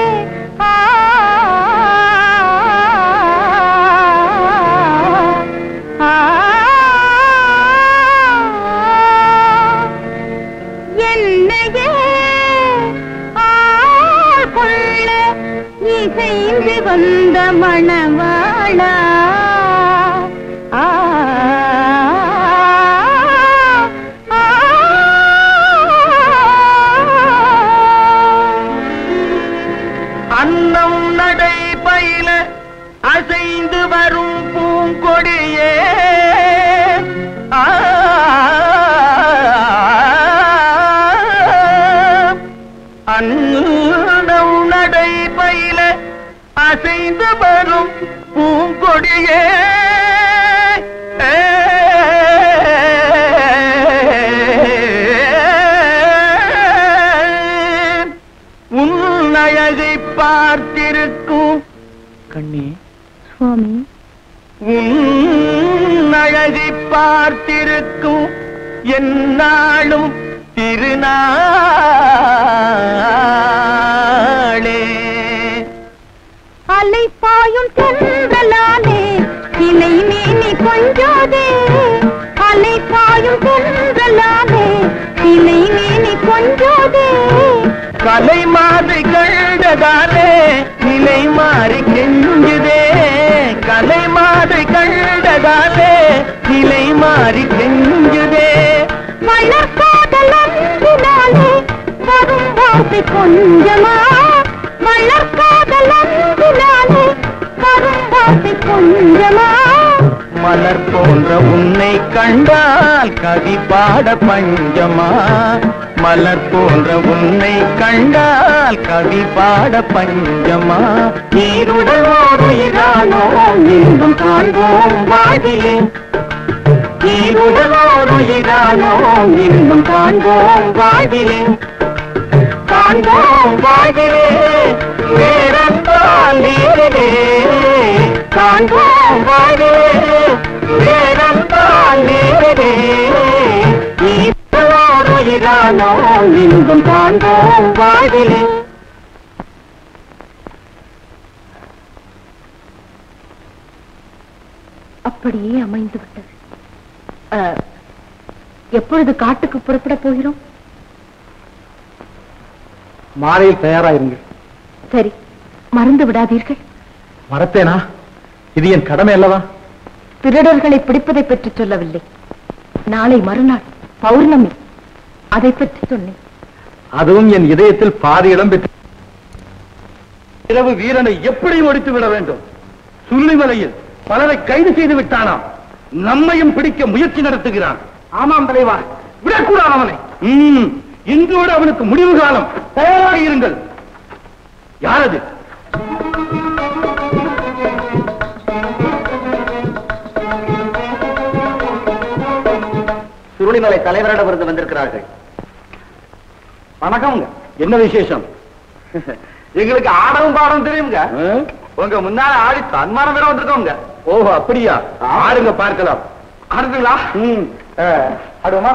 என்னையே ஆள் கொள்ள இசைந்து வந்த மணவாளா, அன்னம் நடை பயில அசைந்து வரும் பூங்கொடியே, அன்னம் நடை பயில அசைந்து வரும் பூங்கொடியே, உன் அழகை பார்த்திருக்கும் கண்ணே சுவாமி, உன் அழகை பார்த்திருக்கும் என்னாலும் திருநாளே. அலை பாயும் தென்றலானே இலை மேனி கொஞ்சாதே, அலை பாயும் தென்றலானே இலை மேனி கொஞ்சாதே, கலை மாறி கண்டதாலே நிலை மாறி கெஞ்சுதே, கலை மாறி கண்டதாலே நிலை மாறி கெஞ்சுதே, மலர்காதல் அன்பினாலே வரும் வாசை கொஞ்சமா, மலர்காதல் காதலன்பினாலே கரும்பாசை கொஞ்சமா மலர் போன்ற உன்னை கண்டால் கவி பாட பஞ்சமா மலர் போன்ற உன்னை கண்டால் கவி பாட பஞ்சமா நீருடலோருயிரானோ இன்பம் காண்போம் வாதிலே நீருடலோருயிரானோ இன்பம் காண்போம் வாதிலே காண்போம் வாதிலே வேறந்தால் நீரிலே காண்போம் வாதிலே வேறந்தால் நீரிலே நீருடலோருயிரானோ இன்பம் காண்போம் வாதிலே. அப்படியே அமைந்து விட்டது. எப்பொழுது காட்டுக்கு புறப்பட போகிறோம்? மாலையில் தயாராயிருங்கள். சரி, மறந்து விடாதீர்கள். மறத்தேனா? இது என் கடமை அல்லவா? திருடர்களை பிடிப்பதை பற்றி சொல்லவில்லை. நாளை மறுநாள் பௌர்ணமி, அதை பற்றி சொன்னேன். அதுவும் என் இதயத்தில் பாதி இடம் பெற்று இரவு வீரனை எப்படி முடித்து விட வேண்டும்? சுள்ளிமலையில் பலரை கைது செய்து விட்டானாம். நம்மையும் பிடிக்க முயற்சி நடத்துகிறான். ஆமாம் தலைவா, விடக்கூடாது அவனை. இன்றோடு அவனுக்கு முடிவு காலம். தயாராக இருங்கள். யாரது? சுருளிமலை தலைவரிடமிருந்து வந்திருக்கிறார்கள். வணக்கம்ங்க. என்ன விசேஷம்? எங்களுக்கு ஆடவும் பாடவும் தெரியுங்க. உங்க முன்னால ஆடி தன்மானம் வேற வந்திருக்கோங்க. ஓஹோ, அப்படியா? ஆடுங்க, பார்க்கலாம். ஆடுங்களா? ம், ஆடுவோமா?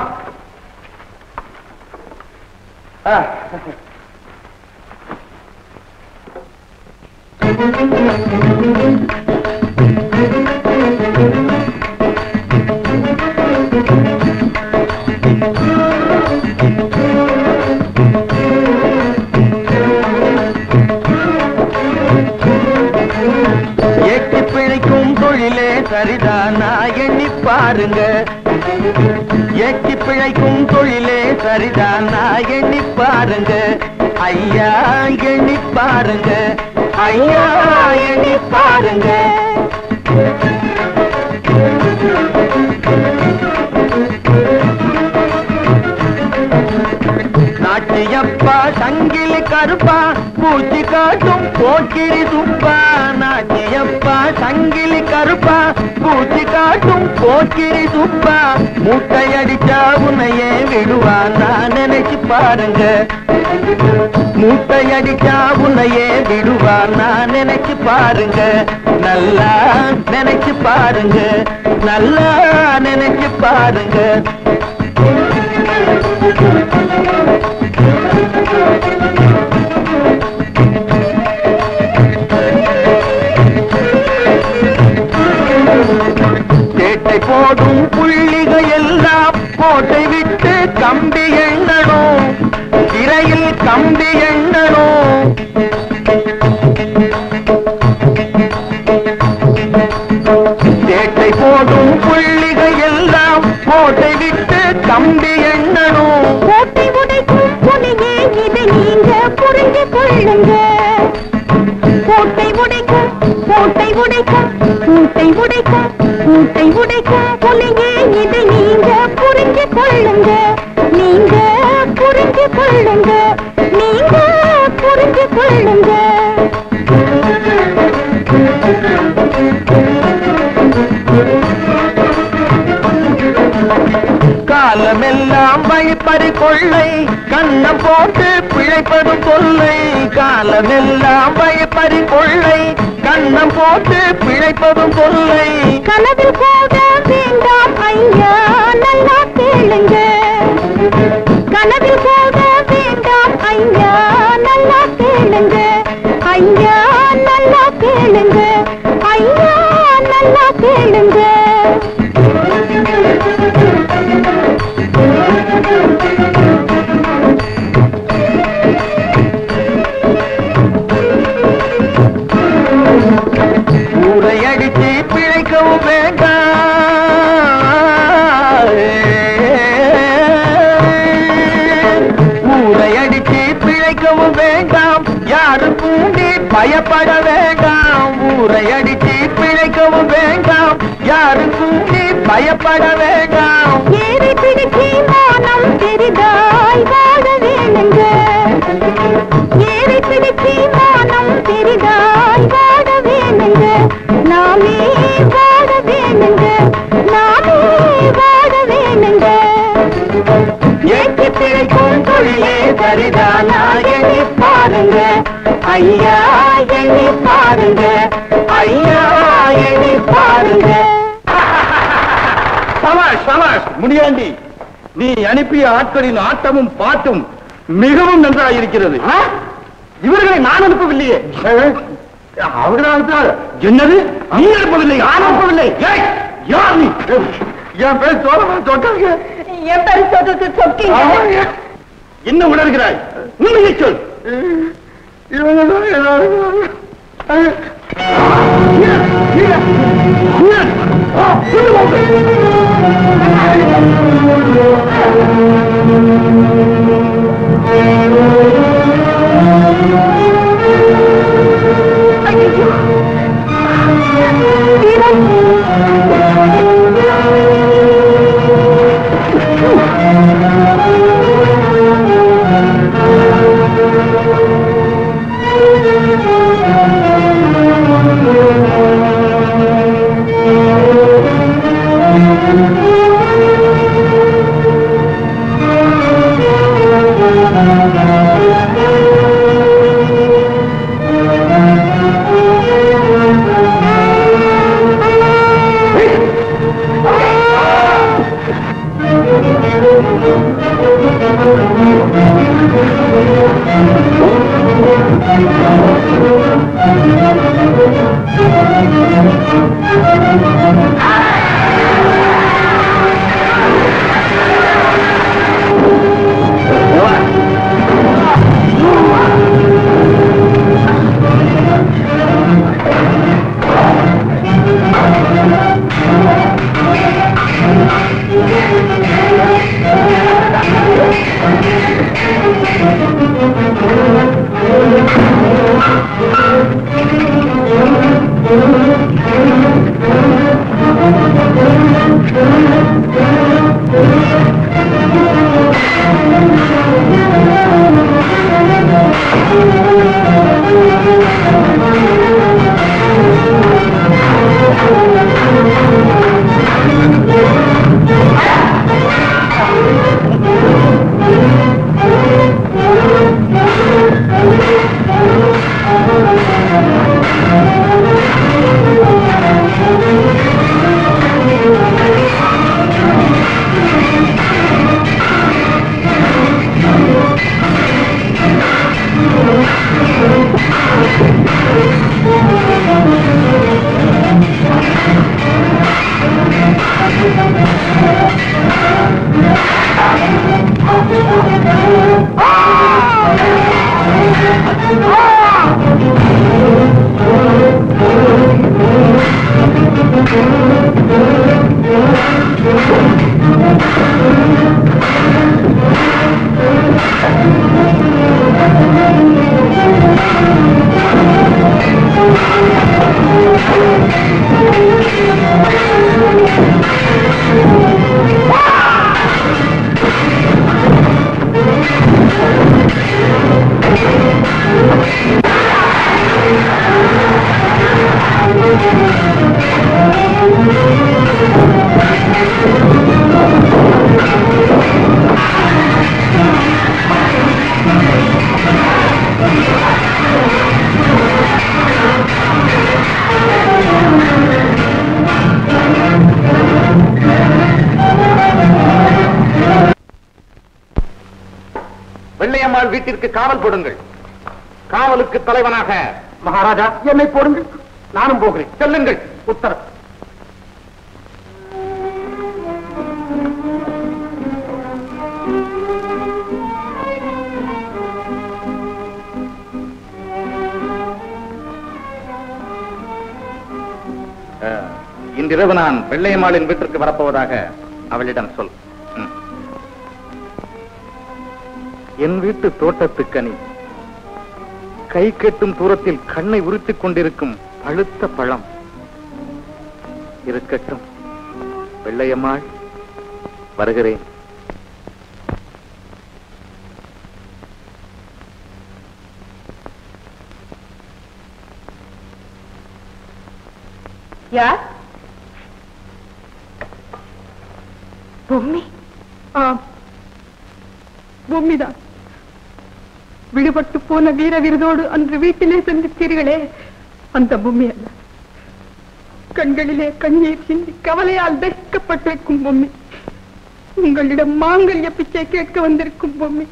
எட்டி பிழைக்கும் தொழிலே சரிதானா எண்ணி பாருங்க. எட்டி பிழைக்கும் தொழிலே சரிதானா எண்ணி பாருங்க. ஐயா எண்ணி பாருங்க. ஐயா எண்ணி பாருங்க. நாட்டியப்பா சங்கிலி கருப்பா பூச்சி காட்டும் போக்கிரி சுப்பா. நாட்டியப்பா சங்கிலி கருப்பா பூச்சி காட்டும் போக்கிரி சுப்பா. மூட்டை அடிச்சா உன்னையே விடுவா நான் நினைச்சு பாருங்க. மூட்டை அடிச்சா உன்னையே விடுவா நான் நினைச்சு பாருங்க. நல்லா நினைச்சு பாருங்க. நல்லா நினைச்சு பாருங்க. சேட்டை போடும் புள்ளிகள் எல்லாம் கோட்டை விட்டு கம்பி எண்ணணும். சிறையில் கம்பி எண்ணணும். சேட்டை போடும் புள்ளிகள் எல்லாம் கோட்டை விட்டு கம்பி எண்ணணும். கோட்டை உடைக்கும் புலியே இதை நீங்க புரிந்து கொள்ளுங்க. கோட்டை உடைக்கும் கோட்டை உடைக்கும் கூட்டை உடைக்கும் கூட்டை உடைக்கும் புலியே இதை நீங்க புரிந்து கொள்ளுங்க. நீங்க புரிந்து கொள்ளுங்க. நீங்க புரிந்து கொள்ளுங்க. காலமெல்லாம் வழிப்பறி கொள்ளை கண்ணம் போட்டு பிழைப்பதும் கொள்ளை. காலமெல்லாம் வழிப்பறி கொள்ளை கண்ணம் போட்டு பிழைப்பதும் கொள்ளை. கனவில் போக வேண்டாம் ஐயா நல்லா கேளுங்க. கனவில் போக வேண்டாம் ஐயா நல்லா கேளுங்க. ஐயா நல்லா கேளுங்க. ஐயா நல்லா கேளுங்க. ஊரை அடிச்சு பிழைக்கவும் வேண்டாம். ஊரை அடிச்சு பிழைக்கவும் வேண்டாம். யாரு கூண்டி பயப்பட வேண்டாம், ஊரை அடிச்சு பிழைக்கவும் வேண்டாம், யாருக்கும் நீ பயப்பட வேண்டாம். ஏறி பிடிச்சி மானம் பெரிதாய் வாழ வேணுங்க, ஏறி பிடிச்சி மானம் பெரிதாய் வாழ வேணுங்க, நாமே வாழ வேணுங்க, நாமே வாழ வேணுங்க. ஏற்றி பிழைக்கும் தொழிலே சரிதானா எண்ணி பாருங்க, ஐயா எண்ணி பாருங்க, ஐயா எண்ணி பாருங்க. சமாஷ் சமாஷ் முனியாண்டி, நீ அனுப்பிய ஆட்களின் ஆட்டமும் பாட்டும் மிகவும் நன்றாக இருக்கிறது. இவர்களை நான் அனுப்பவில்லையே. அவர்களால் என்னது நீ அனுப்பவில்லை? நான் அனுப்பவில்லை. யார் நீ? என் பேர் சோழமா சொன்னாங்க. என் பேர் சொல்றது சொக்கீங்க. என்ன உணர்கிறாய்? உண்மையை சொல். இவங்க வெள்ளையம்மாள் வீட்டிற்கு காவல் போடுங்கள். காவலுக்கு தலைவனாக மகாராஜா என்னை போடுங்கள். நானும் போகிறேன். செல்லுங்கள். உத்தரவு. இன்றிரவு நான் வெள்ளையம்மாளின் வீட்டிற்கு வரப்போவதாக அவளிடம் சொல். என் வீட்டு தோட்டத்துக்கனி கை கெட்டும் தூரத்தில் கண்ணை உறுத்திக் கொண்டிருக்கும் பழுத்த பழம். இருக்கட்டும் வெள்ளையம்மாள், வருகிறேன். யார்? பொம்மி? ஆம், பொம்மிதான். விடுபட்டு போன வீர விருதோடு அன்று வீட்டிலே சந்தித்தீர்களே, அந்த பொம்மி அல்ல. கண்களிலே கண்ணீர் சிந்தி கவலையால் தரிக்கப்பட்டிருக்கும் பொம்மி. உங்களிடம் மாங்கல்ய பிச்சை கேட்க வந்திருக்கும் பொம்மி.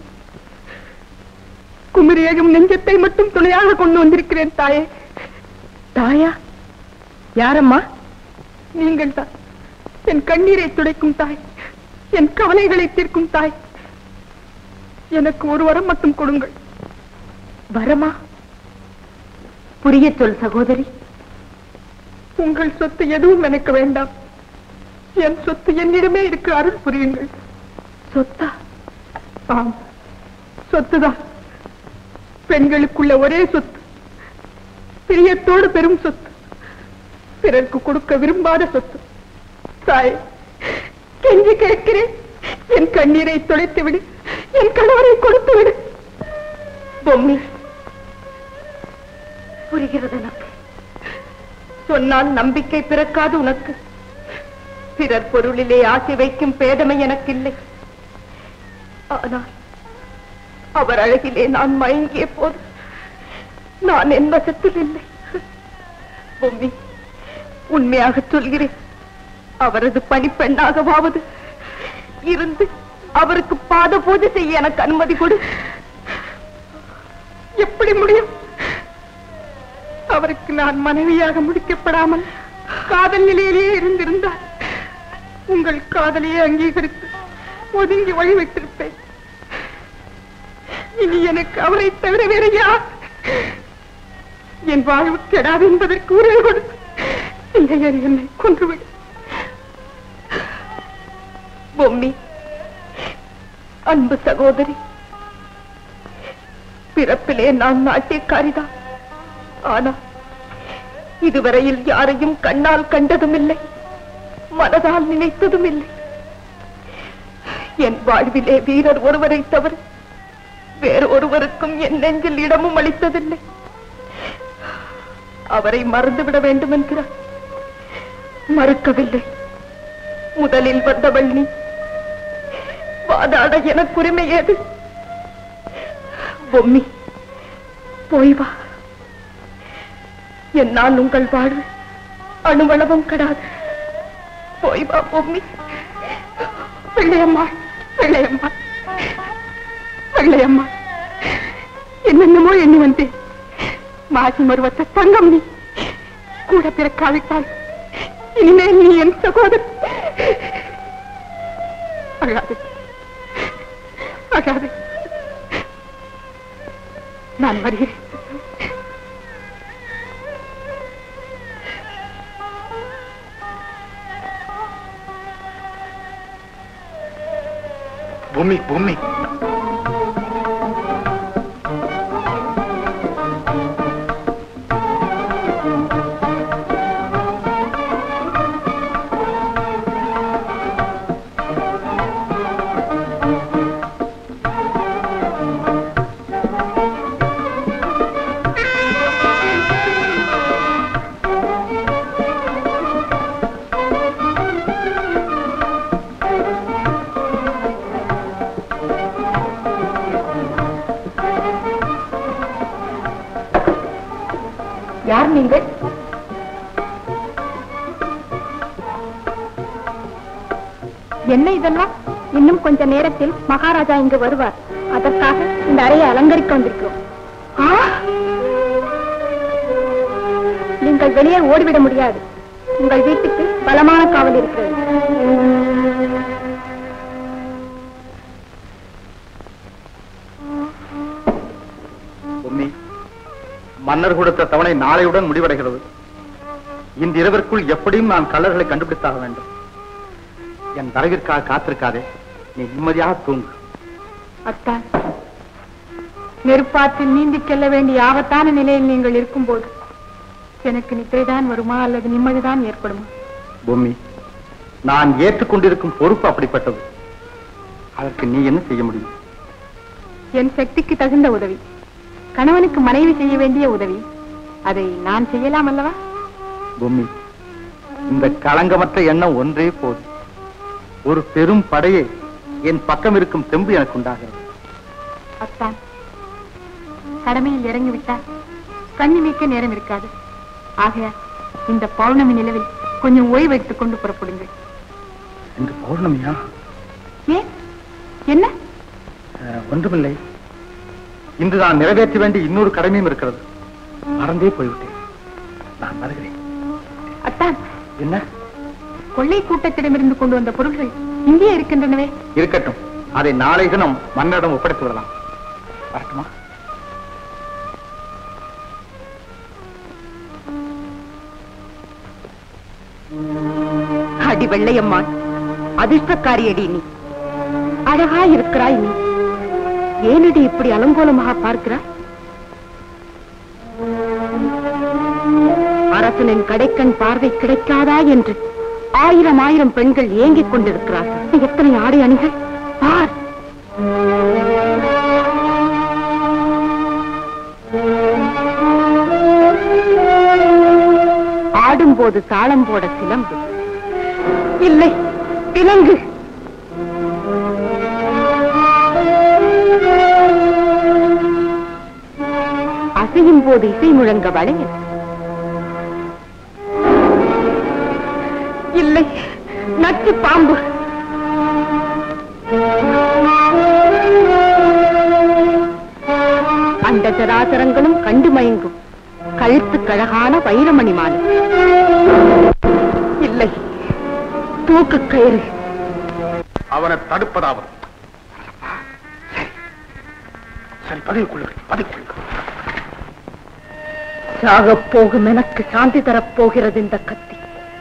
குமரி எழும் நெஞ்சத்தை மட்டும் துணையாக கொண்டு வந்திருக்கிறேன் தாயே. தாயா? யாரம்மா? நீங்கள் தான். என் கண்ணீரை துடைக்கும் தாய், என் கவலைகளை தீர்க்கும் தாய். எனக்கு ஒரு வரம் மட்டும் கொடுங்கள். வரமா? புரிய சொல் சகோதரி. உங்கள் சொத்து எதுவும் எனக்கு வேண்டாம். என் சொத்து என்னிடமே இருக்கு, அருள் புரியுங்கள். சொத்தா? ஆம், சொத்துதான். பெண்களுக்குள்ள ஒரே சொத்து, பிரியத்தோடு பெரும் சொத்து, பிறருக்கு கொடுக்க விரும்பாத சொத்து. தாய், கெஞ்சி கேட்கிறேன், என் கண்ணீரை துடைத்து விடு, என் கணவரை கொடுத்து விடு. பொம்மி, புரிகிறது எனக்கு. சொன்னால் நம்பிக்கை பிறக்காது உனக்கு. பிறர் பொருளிலே ஆசை வைக்கும் பேதமை எனக்கு இல்லை. ஆனால் அவர் அழகிலே நான் மயங்கிய போது நான் என் வசத்தில் இல்லை. பொம்மி, உண்மையாக சொல்கிறேன், அவரது பணிப்பெண்ணாகவாவது இருந்து அவருக்கு பாத பூஜை செய்ய எனக்கு அனுமதி கொடு. எப்படி முடியும்? அவருக்கு நான் மனைவியாக முடிக்கப்படாமல் காதல் நிலையிலேயே இருந்திருந்தார் உங்கள் காதலையே அங்கீகரித்து ஒதுங்கி வழிவிட்டிருப்பேன். இனி எனக்கு அவரை தவிர வேற யார்? என் வாழ்வு கெடாது என்பதற்கு உரை கொடுத்து இல்லையர் என்னை கொன்றுவிடு. பொம்மி, அன்பு சகோதரி, பிறப்பிலே நான் நாட்டியக்காரிதான். ஆனா இதுவரையில் யாரையும் கண்ணால் கண்டதும் இல்லை, மனதால் நினைத்ததும் இல்லை. என் வாழ்விலே வீரர் ஒருவரை தவிர வேறு ஒருவருக்கும் என் நெஞ்சில் இடமும் அளித்ததில்லை. அவரை மறந்துவிட வேண்டும் என்கிறார். மறுக்கவில்லை. முதலில் வந்தவள் நீ. வாதாட எனக்கு உரிமை ஏது? பொம்மி, போய் வா. என்னால் உங்கள் வாழ்வு அணுவளவும் கெடாது. போய் வா பொம்மி. பிள்ளையம்மா, பிள்ளையம்மா, பிள்ளையம்மா, என்னென்னமோ எண்ணி வந்தேன். மாசி மருவத்த தங்கம் நீ கூட பிறக்காவிட்டால் இனிமேல் நீ என் சகோதரி. அழாது, அழாது. நான் வருகிறேன். பொம்மி, பொம்மி, யார் நீங்கள்? என்ன இதெல்லாம்? இன்னும் கொஞ்ச நேரத்தில் மகாராஜா இங்கு வருவார். அதற்காக இந்த அறையை அலங்கரிக்க வந்திருக்கிறோம். நீங்கள் வெளியே ஓடிவிட முடியாது. உங்கள் வீட்டுக்கு பலமான காவல் இருக்கிறது. மன்னர் கொடுத்த தவணை நாளையுடன் முடிவடைகிறது. இந்த இரவிற்குள் எப்படியும் நான் கள்ளர்களை கண்டுபிடித்தாக வேண்டும். என் வரவிற்காக காத்திருக்காதே, நீ நிம்மதியாக தூங்கு. அத்தா, நெருப்பாற்றில் நீந்தி செல்ல வேண்டிய ஆபத்தான நிலையில் நீங்கள் இருக்கும்போது எனக்கு நித்திரைதான் வருமா அல்லது நிம்மதிதான் ஏற்படுமா? பூமி, நான் ஏற்றுக்கொண்டிருக்கும் பொறுப்பு அப்படிப்பட்டது. அதற்கு நீ என்ன செய்ய முடியும்? என் சக்திக்கு தகுந்த உதவி, கணவனுக்கு மனைவி செய்ய வேண்டிய உதவி, அதை நான் செய்யலாம் அல்லவா? பூமி, இந்த களங்கமற்ற எண்ணம் ஒன்றே போதும். ஒரு பெரும் படையை என் பக்கம் இருக்கும் தெம்பு எனக்கு உண்டாகிறது. அத்தான், கடமையில் இறங்கிவிட்டால் கண்ணி மீட்க நேரம் இருக்காது. ஆகையால் இந்த பௌர்ணமி நிலவில் கொஞ்சம் ஓய்வெடுத்துக் கொண்டு புறப்படுங்கள். இந்த பௌர்ணமியா? ஏன், என்ன? ஒன்றுமில்லை. இன்று நான் நிறைவேற்ற வேண்டிய இன்னொரு கடமையும் இருக்கிறது. மறந்தே போய்விட்டேன். நான் வருகிறேன். அத்தான், என்ன? கொள்ளை கூட்டத்திடமிருந்து கொண்டு வந்த பொருள்கள் இங்கே இருக்கின்றனவே. இருக்கட்டும், அதை நாளை தினம் மன்னரிடம் ஒப்படைத்து விடலாம். வரட்டுமா? அடி வெள்ளையம்மாள், அதிர்ஷ்டக்காரியடி நீ. அழகா இருக்கிறாய் நீ. ஏனடி இப்படி அலங்கோலமாக பார்க்கிறாய்? அரசனின் கடைக்கண் பார்வை கிடைக்காதா என்று ஆயிரம் ஆயிரம் பெண்கள் ஏங்கிக் கொண்டிருக்கிறார்கள். எத்தனை ஆடை அணிகள் பார். ஆடும்போது தாளம் போட சிலம்பு இல்லை, விலங்கு. அசையும் போது இசை முழங்க வளையல் இல்லை, நச்சு பாம்பு. அந்த சராசரங்களும் கண்டு மயங்கும் கழுத்து கழகான வைரமணி மாலை இல்லை, தூக்கு கயிறு. அவனை தடுப்பதாவது. சரி, பதில் கொள்ளுங்கள், பதில் கொள்ளுங்கள். சாகப் போகும் எனக்கு சாந்தி தரப்போகிறது இந்த கத்தி.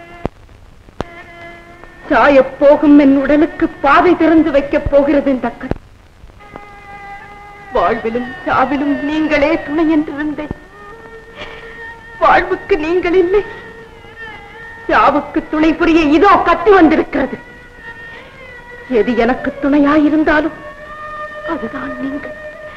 சாயப் போகும் என் உடலுக்கு பாதை திறந்து வைக்கப் போகிறது இந்த கத்தி. வாழ்விலும் சாவிலும் நீங்களே துணை என்றிருந்தேன். வாழ்வுக்கு நீங்கள் இல்லை, சாவுக்கு துணை புரிய இதோ கத்தி வந்திருக்கிறது. எது எனக்கு துணையாயிருந்தாலும் அதுதான் நீங்கள்,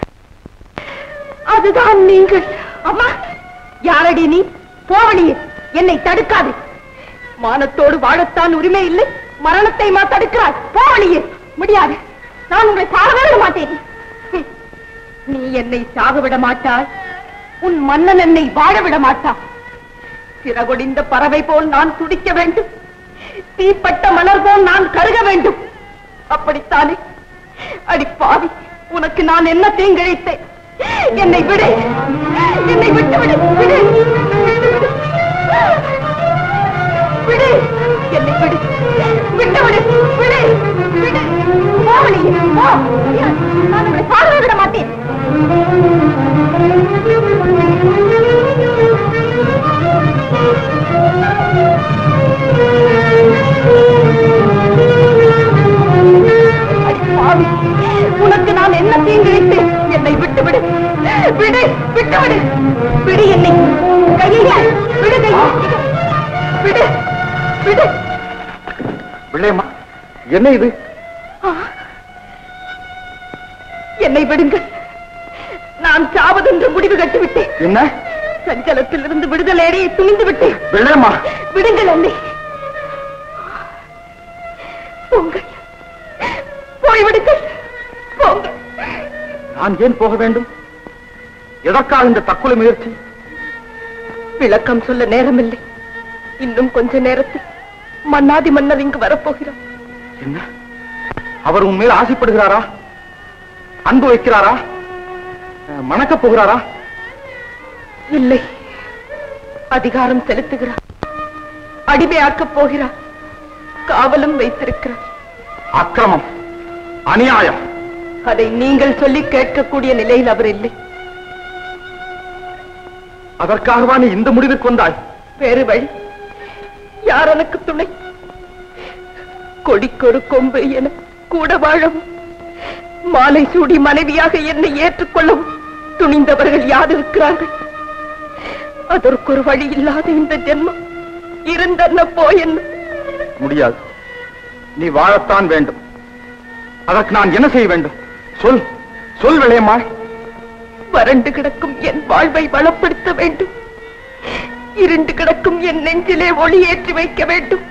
அதுதான் நீங்கள். அம்மா, யாரடி நீ? போவழியே, என்னை தடுக்காது. மானத்தோடு வாழத்தான் உரிமை இல்லை, மரணத்தை மா தடுக்கிறாய். போவழியே. முடியாது, நான் உங்களை சாக விட மாட்டேன். நீ என்னை சாக விட மாட்டாய், உன் மன்னன் என்னை வாழ விட மாட்டான். சிறகொடிந்த பறவை போல் நான் துடிக்க வேண்டும், தீப்பட்ட மலர் போல் நான் கருக வேண்டும். அப்படித்தானே? அடி பாவி, உனக்கு நான் என்ன தீங்கிழைத்தேன்? என்னை விடு, என்னை விட்டு விடு, விடு, விடு, என்னை விடு, விட்டு விடு, விடு, விடு. போவழியே, போ. நான் உங்களை சாக விட மாட்டேன். உனக்கு நான் என்ன தீங்கிழைத்தேன்? என்னை விட்டு விடு, விடு, விட்டு விடு, விடு என்னை. கையை விடு, விடு, விடு. பிள்ளையம்மா, என்ன இது? என்னை விடுங்கள், நான் சாவதென்று முடிவு கட்டிவிட்டேன். என்ன? சஞ்சலத்திலிருந்து விடுதலை அடைய துணிந்து விட்டேன். பிள்ளையம்மா, விடுங்கள் என்னை. போங்கள், போய்விடுங்கள், போங்கள். நான் ஏன் போக வேண்டும்? எதற்காக இந்த தற்கொலை முயற்சி? விளக்கம் சொல்ல நேரமில்லை. இன்னும் கொஞ்ச நேரத்தில் மன்னாதி மன்னர் இங்கு வரப்போகிறார். என்ன? அவர் உண்மையில் ஆசைப்படுகிறாரா? அன்பு வைக்கிறாரா? மணக்கப் போகிறாரா? இல்லை, அதிகாரம் செலுத்துகிறார், அடிமையாக்கப் போகிறார், காவலும் வைத்திருக்கிறார். அக்கிரமம், அநியாயம். அதை நீங்கள் சொல்லி கேட்கக்கூடிய நிலையில் அவர் இல்லை. அதற்காகவா நீ இந்த முடிவுக்கு வந்தாய்? வேறு வழி, யார் எனக்கு துணை? கொடிக்கொரு கொம்பு என கூட வாழவும், மாலை சூடி மனைவியாக என்னை ஏற்றுக்கொள்ளவும் துணிந்தவர்கள் யார் இருக்கிறார்கள்? அதற்கு ஒரு வழி இல்லாத இந்த ஜென்மம் இருந்தன்ன போய் என்ன முடியாது. நீ வாழத்தான் வேண்டும். அதற்கு நான் என்ன செய்ய வேண்டும்? சொல் சொல் விளையம்மா. வறண்டு கிடக்கும் என் வாழ்வை வளப்படுத்த வேண்டும். இருண்டு கிடக்கும் என் நெஞ்சிலே ஒளி ஏற்றி வைக்க வேண்டும்.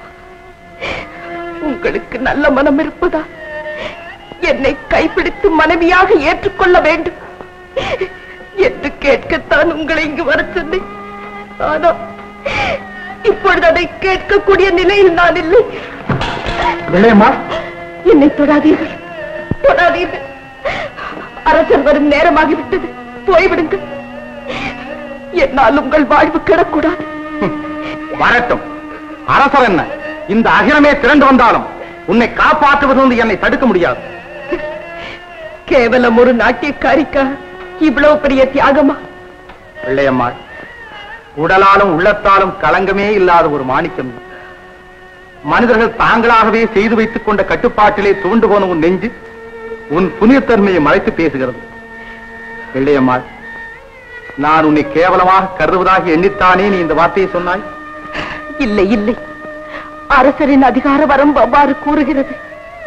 உங்களுக்கு நல்ல மனம் இருப்பதா என்னை கைப்பிடித்து மனைவியாக ஏற்றுக்கொள்ள வேண்டும் என்று கேட்கத்தான் உங்களை இங்கு வர சொன்னேன். ஆனால் இப்பொழுது அதை கேட்கக்கூடிய நிலையில் நான் இல்லை. விளையம்மா, என்னை தொடாதீர்கள், தொடாதீர்கள். அரசர் வரும் நேரமாகிவிட்டது, போய்விடுங்கள். என்னால் உங்கள் வாழ்வு கிடக்கூடாது. வரட்டும். அரசர் என்ன, இந்த அகிலமே திரண்டு வந்தாலும் உன்னை காப்பாற்றுவது வந்து என்னை தடுக்க முடியாது. கேவலம் ஒரு நாட்டியக்காரிக்காக இவ்வளவு பெரிய தியாகமா? பிள்ளையம்மா, உடலாலும் உள்ளத்தாலும் களங்கமே இல்லாத ஒரு மாணிக்கம். மனிதர்கள் தாங்களாகவே செய்து வைத்துக் கொண்ட கட்டுப்பாட்டிலே துவண்டு போன உன் நெஞ்சு உன் புனிதத்தன்மையை மறைத்து பேசுகிறது. பிள்ளையம்மா, நான் உன்னை கேவலமாக கருதுவதாக எண்ணித்தானே நீ இந்த வார்த்தையை சொன்னாய்? இல்லை இல்லை, அரசரின் அதிகார வரம்பு அவ்வாறு கூறுகிறது.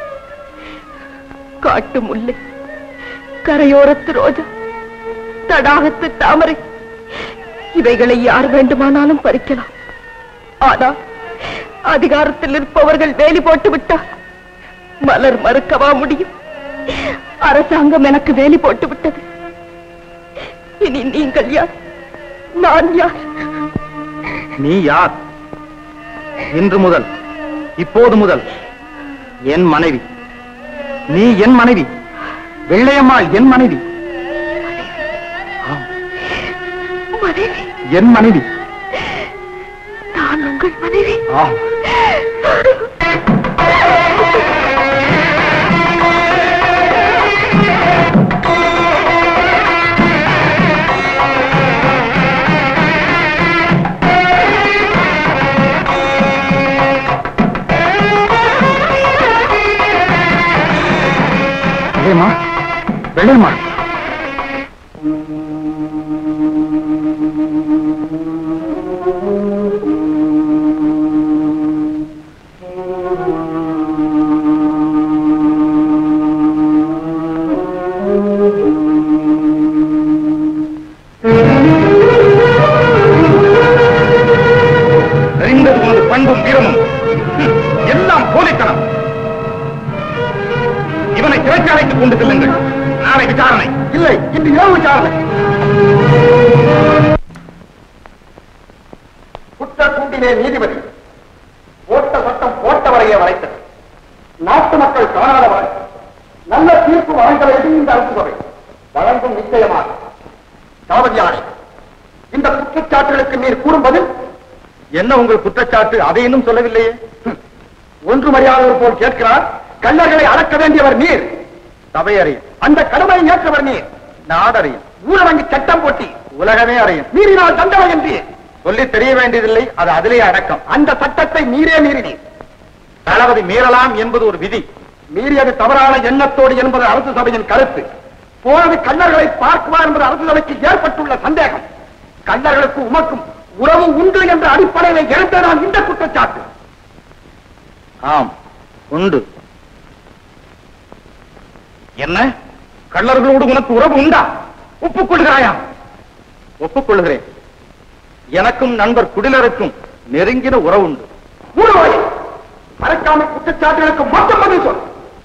காட்டு முல்லை, கரையோரத்து ரோஜா, தடாகத்து தாமரை, இவைகளை யார் வேண்டுமானாலும் பறிக்கலாம். ஆனால் அதிகாரத்தில் இருப்பவர்கள் வேலி போட்டு விட்டார். மலர் மறுக்கவா முடியும்? அரசாங்கம் எனக்கு வேலி போட்டு விட்டது. இனி நீங்கள் யார், நான் யார்? நீ யார்? இன்று முதல், இப்போது முதல் என் மனைவி. நீ என் மனைவி. வெள்ளையம்மாள் என் மனைவி. மனைவி? என் மனைவி. நான் உங்கள் மனைவி? ஆம். வெள்ளையம்மா, வெள்ளையம்மா, தெரிந்தது உனது பண்பும் வீரமும் எல்லாம் போலித்தனம். இவனை சிறைச்சாலைக்கு கொண்டு செல்லுங்கள். நாளை விசாரணை. இல்லை, இன்று இரவு விசாரணை. குற்றக்கூண்டிலே நீதிபதி போட்ட சட்டம் போட்டவரையே வளைத்தது. நாட்டு மக்கள் காணாத வரை நல்ல தீர்ப்பு வழங்கவேண்டும் இந்த அரசு சபை வழங்கும் நிச்சயமாக. தளபதியார், இந்த குற்றச்சாட்டுகளுக்கு நீர் கூறும் பதில் என்ன? உங்கள் குற்றச்சாட்டு அதை இன்னும் சொல்லவில்லையே. ஒன்று மரியாதவர் போல் கேட்கிறார். கள்ளர்களை அடக்க வேண்டியவர் நீர். சபை அறியும். அந்த கடமையை ஏற்றவர் நீர். நாடறியும். ஊரடங்கு சட்டம் போட்டி உலகமே அறியும். மீறினால் தண்டனை என்று சொல்லி தெரிய வேண்டியதில்லை. அது அதிலே அடக்கம். அந்த சட்டத்தை மீறே மீறினீர். தளபதி மீறலாம் என்பது ஒரு விதி. மீறியது தவறான எண்ணத்தோடு என்பது அரசு சபையின் கருத்து. போனது கள்ளர்களை பார்க்குவார் என்பது அரசு சபைக்கு ஏற்பட்டுள்ள சந்தேகம். கள்ளர்களுக்கு உமக்கும் உறவு உண்டு என்ற அடிப்படையில் எடுத்ததான் இந்த குற்றச்சாட்டு. ஆம், உண்டு. என்ன, கள்ளர்களோடு உனக்கு உறவு உண்டா? ஒப்புக்கொள்கிறாயா? ஒப்புக்கொள்கிறேன். எனக்கும் நண்பர் குடிலருக்கும் நெருங்கின உறவு உண்டு. மறைக்காம குற்றச்சாட்டுகளுக்கு மொத்தம் பதில் சொல்.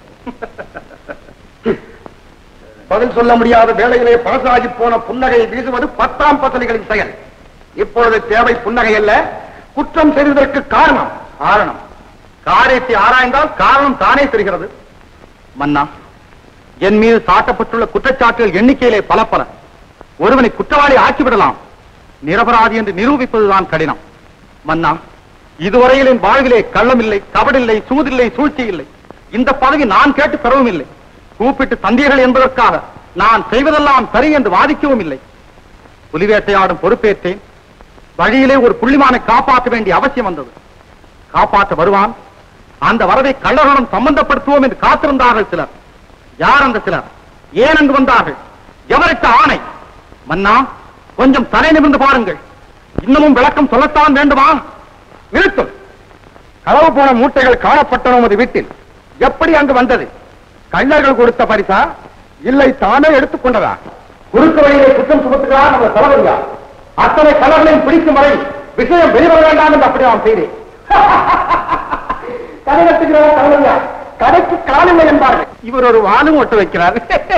பதில் சொல்ல முடியாத வேளையிலே பழசாகி போன புன்னகையை வீசுவது பத்தாம் பசலிகளின் செயல். இப்பொழுது தேவை புன்னகை அல்ல, குற்றம் செய்ததற்கு காரணம். காரணம் காரியத்தை ஆராய்ந்தால் காரணம் தானே தெரிகிறது. மன்னா, என் மீது சாட்டப்பட்டுள்ள குற்றச்சாட்டுகள் எண்ணிக்கையிலே பல பல. ஒருவனை குற்றவாளி ஆக்கிவிடலாம், நிரபராதி என்று நிரூபிப்பதுதான் கடினம். மன்னா, இதுவரையில் என் வாழ்விலே கள்ளமில்லை, கபடில்லை, சூதில்லை, சூழ்ச்சி இல்லை. இந்த பதவி நான் கேட்டு பெறவும் இல்லை. கூப்பிட்டு தந்தீர்கள் என்பதற்காக நான் செய்வதெல்லாம் சரி என்று வாதிக்கவும் இல்லை. புலிவேட்டையாடும் பொறுப்பேற்றேன். வழியிலே ஒரு புள்ளிமானை காப்பாற்ற வேண்டிய அவசியம் வந்தது. காப்பாற்ற வருவான். அந்த வரவை கள்ளர்களுடன் சம்பந்தப்படுத்துவோம் என்று காத்திருந்தார்கள் சிலர். யார் அந்த சிலர்? ஏன் அங்கு வந்தார்கள்? எவருக்கு ஆணை? மன்னா, கொஞ்சம் தலை நிமிர்ந்து பாருங்கள். இன்னமும் விளக்கம் சொல்லத்தான் வேண்டுமா? நிறுத்தும். களவு போன மூட்டைகள் காணப்பட்ட நமது வீட்டில் எப்படி அங்கு வந்தது? கள்ளர்கள் கொடுத்த பரிசா, இல்லை தானே எடுத்துக் கொண்டதா? குறுக்கு வழியிலே குற்றம் சுமத்துகிறார் நம்ம தலைவரியா. அத்தனை கலர்களையும் பிடிக்கும் வரை விஷயம் வெளிவர வேண்டாம் என்று அப்படி நான் செய்தேன். கதை கட்டுகிறார் தலைவரியா, கதைக்கு காலில்லை என்பார்கள். இவர் ஒரு வாலும் ஒட்ட வைக்கிறார்.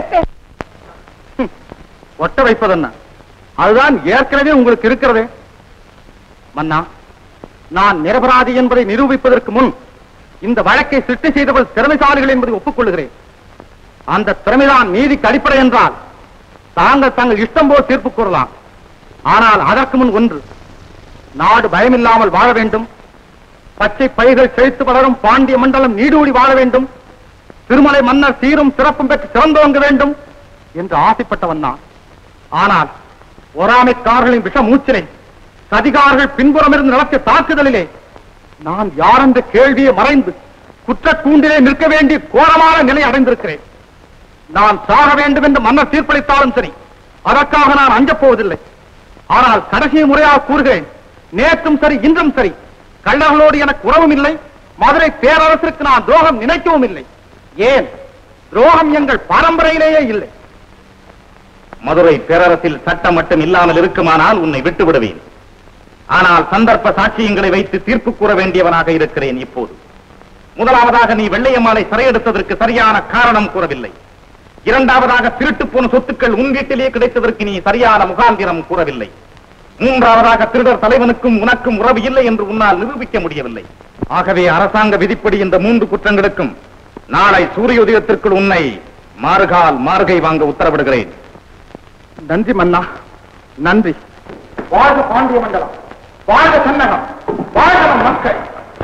ஒட்ட வைப்பதென்ன? அதுதான் ஏற்கனவே உங்களுக்கு இருக்கிறது. மன்னா, நான் நிரபராதி என்பதை நிரூபிப்பதற்கு முன் இந்த வழக்கை சிருஷ்டி செய்தவர்கள் திறமைசாலிகள் என்பதை ஒப்புக்கொள்கிறேன். அந்த திறமைதான் நீதிக்கு அடிப்படை என்றால் தாங்கள் தங்கள் இஷ்டம் போல் தீர்ப்பு கூறலாம். ஆனால் அதற்கு முன் ஒன்று, நாடு பயமில்லாமல் வாழ வேண்டும், பச்சை பயிர்கள் செழித்து வளரும் பாண்டிய மண்டலம் நீடூடி வாழ வேண்டும், திருமலை மன்னர் சீரும் சிறப்பும் பெற்று சிறந்தோங்க வேண்டும் என்று ஆசைப்பட்டவன் நான். ஆனால் ஒராமைக்காரர்களின் விஷ மூச்சிலை, சதிகாரர்கள் பின்புறமிருந்து நடத்திய தாக்குதலிலே நான் யாரென்ற கேள்வியை மறைந்து குற்றக் கூண்டிலே நிற்க வேண்டிய கோரமான நிலை அடைந்திருக்கிறேன். நான் சாக வேண்டும் என்று மன்னர் தீர்ப்பளித்தாலும் சரி, அதற்காக நான் அஞ்சப் போவதில்லை. ஆனால் கடைசி முறையாக கூறுகிறேன், நேற்றும் சரி இன்றும் சரி கள்ளர்களோடு எனக்கு உறவும் இல்லை, மதுரை பேரரசிற்கு நான் துரோகம் நினைக்கவும் இல்லை. ஏன், துரோகம் எங்கள் பரம்பரையிலேயே இல்லை. மதுரை பேரரசில் சட்டம் மட்டும் இல்லாமல் இருக்குமானால் உன்னை விட்டு விடுவேன். ஆனால் சந்தர்ப்ப சாட்சியங்களை வைத்து தீர்ப்பு கூற வேண்டியவனாக இருக்கிறேன். இப்போது முதலாவதாக நீ வெள்ளையம்மாளை சிறையெடுத்ததற்கு சரியான காரணம் கூறவில்லை. இரண்டாவதாக திருட்டு போன சொத்துக்கள் உன் வீட்டிலே கிடைத்ததற்கு நீ சரியான முகாந்திரம் கூறவில்லை. மூன்றாவதாக திருடர் தலைவனுக்கும் உனக்கும் உறவு இல்லை என்று உன்னால் நிரூபிக்க முடியவில்லை. ஆகவே அரசாங்க விதிப்படி இந்த மூன்று குற்றங்களுக்கும் நாளை சூரிய உதயத்திற்குள் உன்னை மாறுகால் மார்கை வாங்க உத்தரவிடுகிறேன். நன்றி மன்னா, நன்றி. வாழ்க பாண்டிய மண்டலம், வாழ்க சன்னகம், வாழ்க நம் மக்கள்.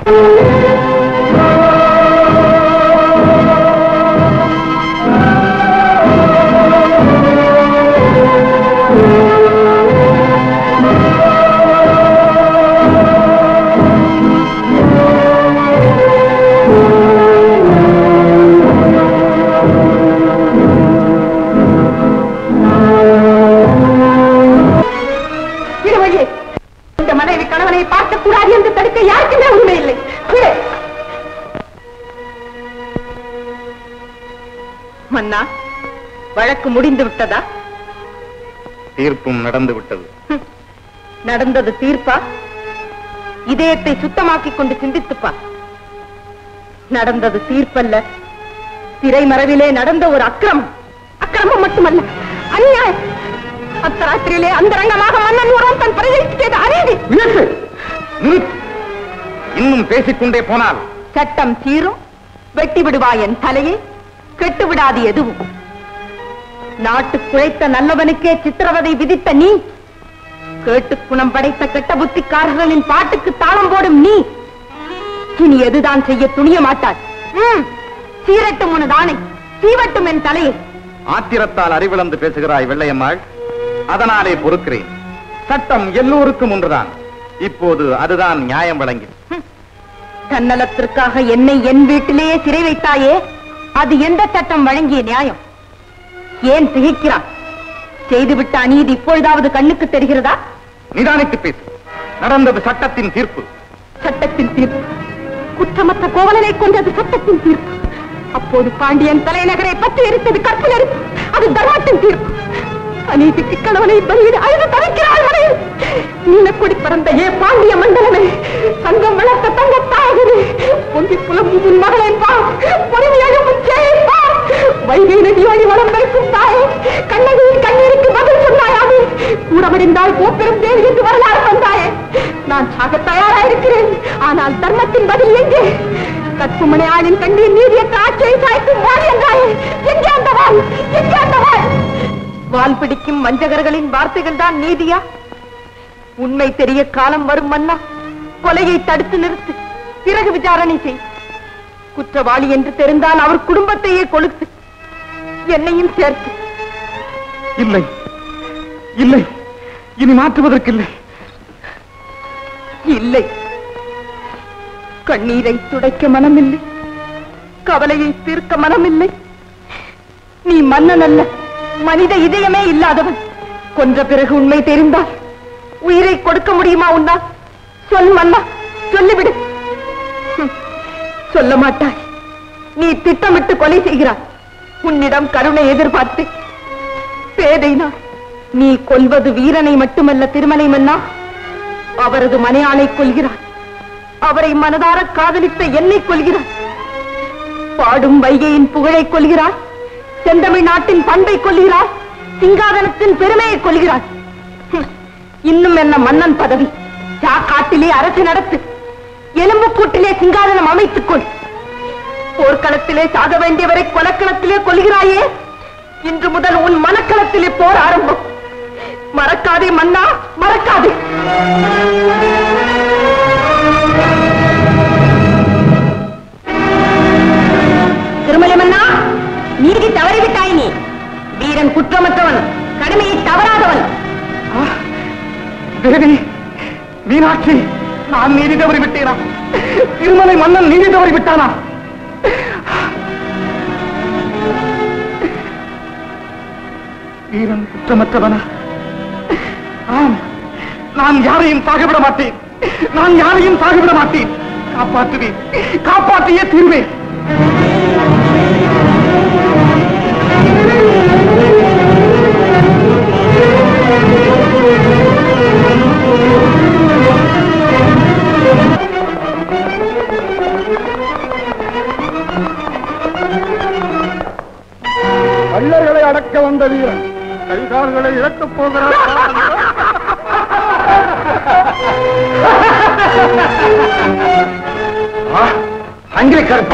பார்க்கக்கூடாது என்று தடுக்க யாருக்குமே உரிமை இல்லை. மன்னா, வழக்கு முடிந்து விட்டதா? தீர்ப்பும் நடந்து விட்டது. நடந்தது தீர்ப்பா? இதயத்தை சுத்தமாக்கிக் கொண்டு சிந்தித்துப்பா. நடந்தது தீர்ப்பல்ல, திரைமறைவிலே நடந்த ஒரு அக்கிரமம். அக்கிரமம் மட்டுமல்ல, அநியாயம். அத்தராத்திரியிலே அந்தரங்கமாக மன்னன் ஒருவன் தன் பிரஜைக்கு செய்த அநீதி. இன்னும் பேசிக்கொண்டே போனால் சட்டம் சீரும், வெட்டி விடுவாய் என் தலையை, கெட்டு விடாது எதுவும். நாட்டு குழைத்த நல்லவனுக்கே சித்திரவதை விதித்த நீ, கேட்டு குணம் படைத்த கெட்ட புத்திக்காரர்களின் பாட்டுக்கு தாளம் போடும் நீ, இனி எதுதான் செய்ய துணிய மாட்டார். சீரட்டும் உனதானே, சீவட்டும் என் தலையை. ஆத்திரத்தால் அறிவிழந்து பேசுகிறாய் வெள்ளையம்மாள், அதனாலே பொறுக்கிறேன். சட்டம் எல்லோருக்கும் ஒன்றுதான். இப்போது அதுதான் நியாயம் வழங்கி. தன்னலத்திற்காக என்னை என் வீட்டிலேயே சிறை வைத்தாயே, அது எந்த சட்டம் வழங்கிய நியாயம்? ஏன் திகைக்கிறான்? செய்துவிட்ட அநீதி இப்பொழுதாவது கண்ணுக்கு தெரிகிறதா? நிதானித்து பேசு. நடந்தது சட்டத்தின் தீர்ப்பு. சட்டத்தின் தீர்ப்பு. குற்றமற்ற கோவலனை கொண்டது சட்டத்தின் தீர்ப்பு. அப்போது பாண்டியன் தலைநகரை பற்றி எரித்தது கற்பு நெருப்பு. அது தர்மத்தின் தீர்ப்பு. அநீதிக்கு கணவனை பலியிட அழுது தவிக்கிறாள் மனையில். நீலக்கொடி பறந்த ஏ பாண்டிய மண்டலமே, சங்கம் வளர்த்த தங்க தாயகனே, பொங்கி புலம்பும் உன் மகளை பார், பொறுமையாக முச்சேயை பார். வைகை நதி வழி வளம் பெருக்கும் தாயே, கண்ணகியின் கண்ணீருக்கு பதில் சொன்னாயாமே. கூடமடிந்தால் கோப்பெரும் தேவி என்று வரலாறு வந்தாயே. நான் சாக தயாராயிருக்கிறேன், ஆனால் தர்மத்தின் பதில் எங்கே? கற்புமனை ஆளின் கண்ணீர் நீதியற்ற ஆட்சியை சாய்க்கும் வாள் என்றாயே, எங்கே அந்த வாள்? எங்கே அந்த வாள்? வால் பிடிக்கும் வஞ்சகர்களின் வார்த்தைகள் தான் நீதியா? உண்மை தெரிய காலம் வரும் மன்னா, கொலையை தடுத்து நிறுத்து, பிறகு விசாரணை செய். குற்றவாளி என்று தெரிந்தால் அவர் குடும்பத்தையே கொளுத்து, என்னையும் சேர்த்து. இல்லை இல்லை, இனி மாற்றுவதற்கில்லை. இல்லை, கண்ணீரை துடைக்க மனமில்லை, கவலையை தீர்க்க மனமில்லை. நீ மன்னன் அல்ல, மனித இதயமே இல்லாதவன். கொன்ற பிறகு உண்மை தெரிந்தால் உயிரை கொடுக்க முடியுமா உன்னால்? சொல் மன்னா, சொல்லிவிடு. சொல்ல மாட்டாய். நீ திட்டமிட்டு கொலை செய்கிறாய். உன்னிடம் கருணை எதிர்பார்த்து பேதை நான். நீ கொல்வது வீரனை மட்டுமல்ல திருமலை மன்னா, அவரது மனையாளை கொல்கிறாய். அவரை மனதார காதலித்த என்னை கொல்கிறாய். பாடும் வைகையின் புகழை கொல்கிறாய். செந்தமிழ் நாட்டின் பண்பை கொல்கிறாய். சிங்காதனத்தின் பெருமையை கொல்கிறாய். இன்னும் என்ன மன்னன் பதவி? சாக்காட்டிலே அரசு நடத்து. எலும்புக்கூட்டிலே சிங்காதனம் அமைத்துக் கொள். போர்க்களத்திலே சாக வேண்டியவரை கொலக்களத்திலே கொல்கிறாயே. இன்று முதல் உன் மனக்களத்திலே போர் ஆரம்பம். மறக்காதே மன்னா, மறக்காதே. திருமலை மன்னா, நீதி தவறிவிட்டாய். நீ வீரன் குற்றமற்றவன், கடமையை தவறாதவன். தேவி, மீனாட்சி, நான் நீதி தவறி விட்டேனா? திருமலை மன்னன் நீதி தவறி விட்டானா? வீரன் குற்றமற்றவனா? ஆம், நான் யாரையும் சாகவிட மாட்டேன். நான் யாரையும் சாகவிட மாட்டேன். காப்பாற்றுவேன், காப்பாற்றியே தீர்வேன். கள்ளர்களை அடக்க வந்த வீரன் கைகால்களை இழக்கப் போகிறார். அங்கே கருப்பு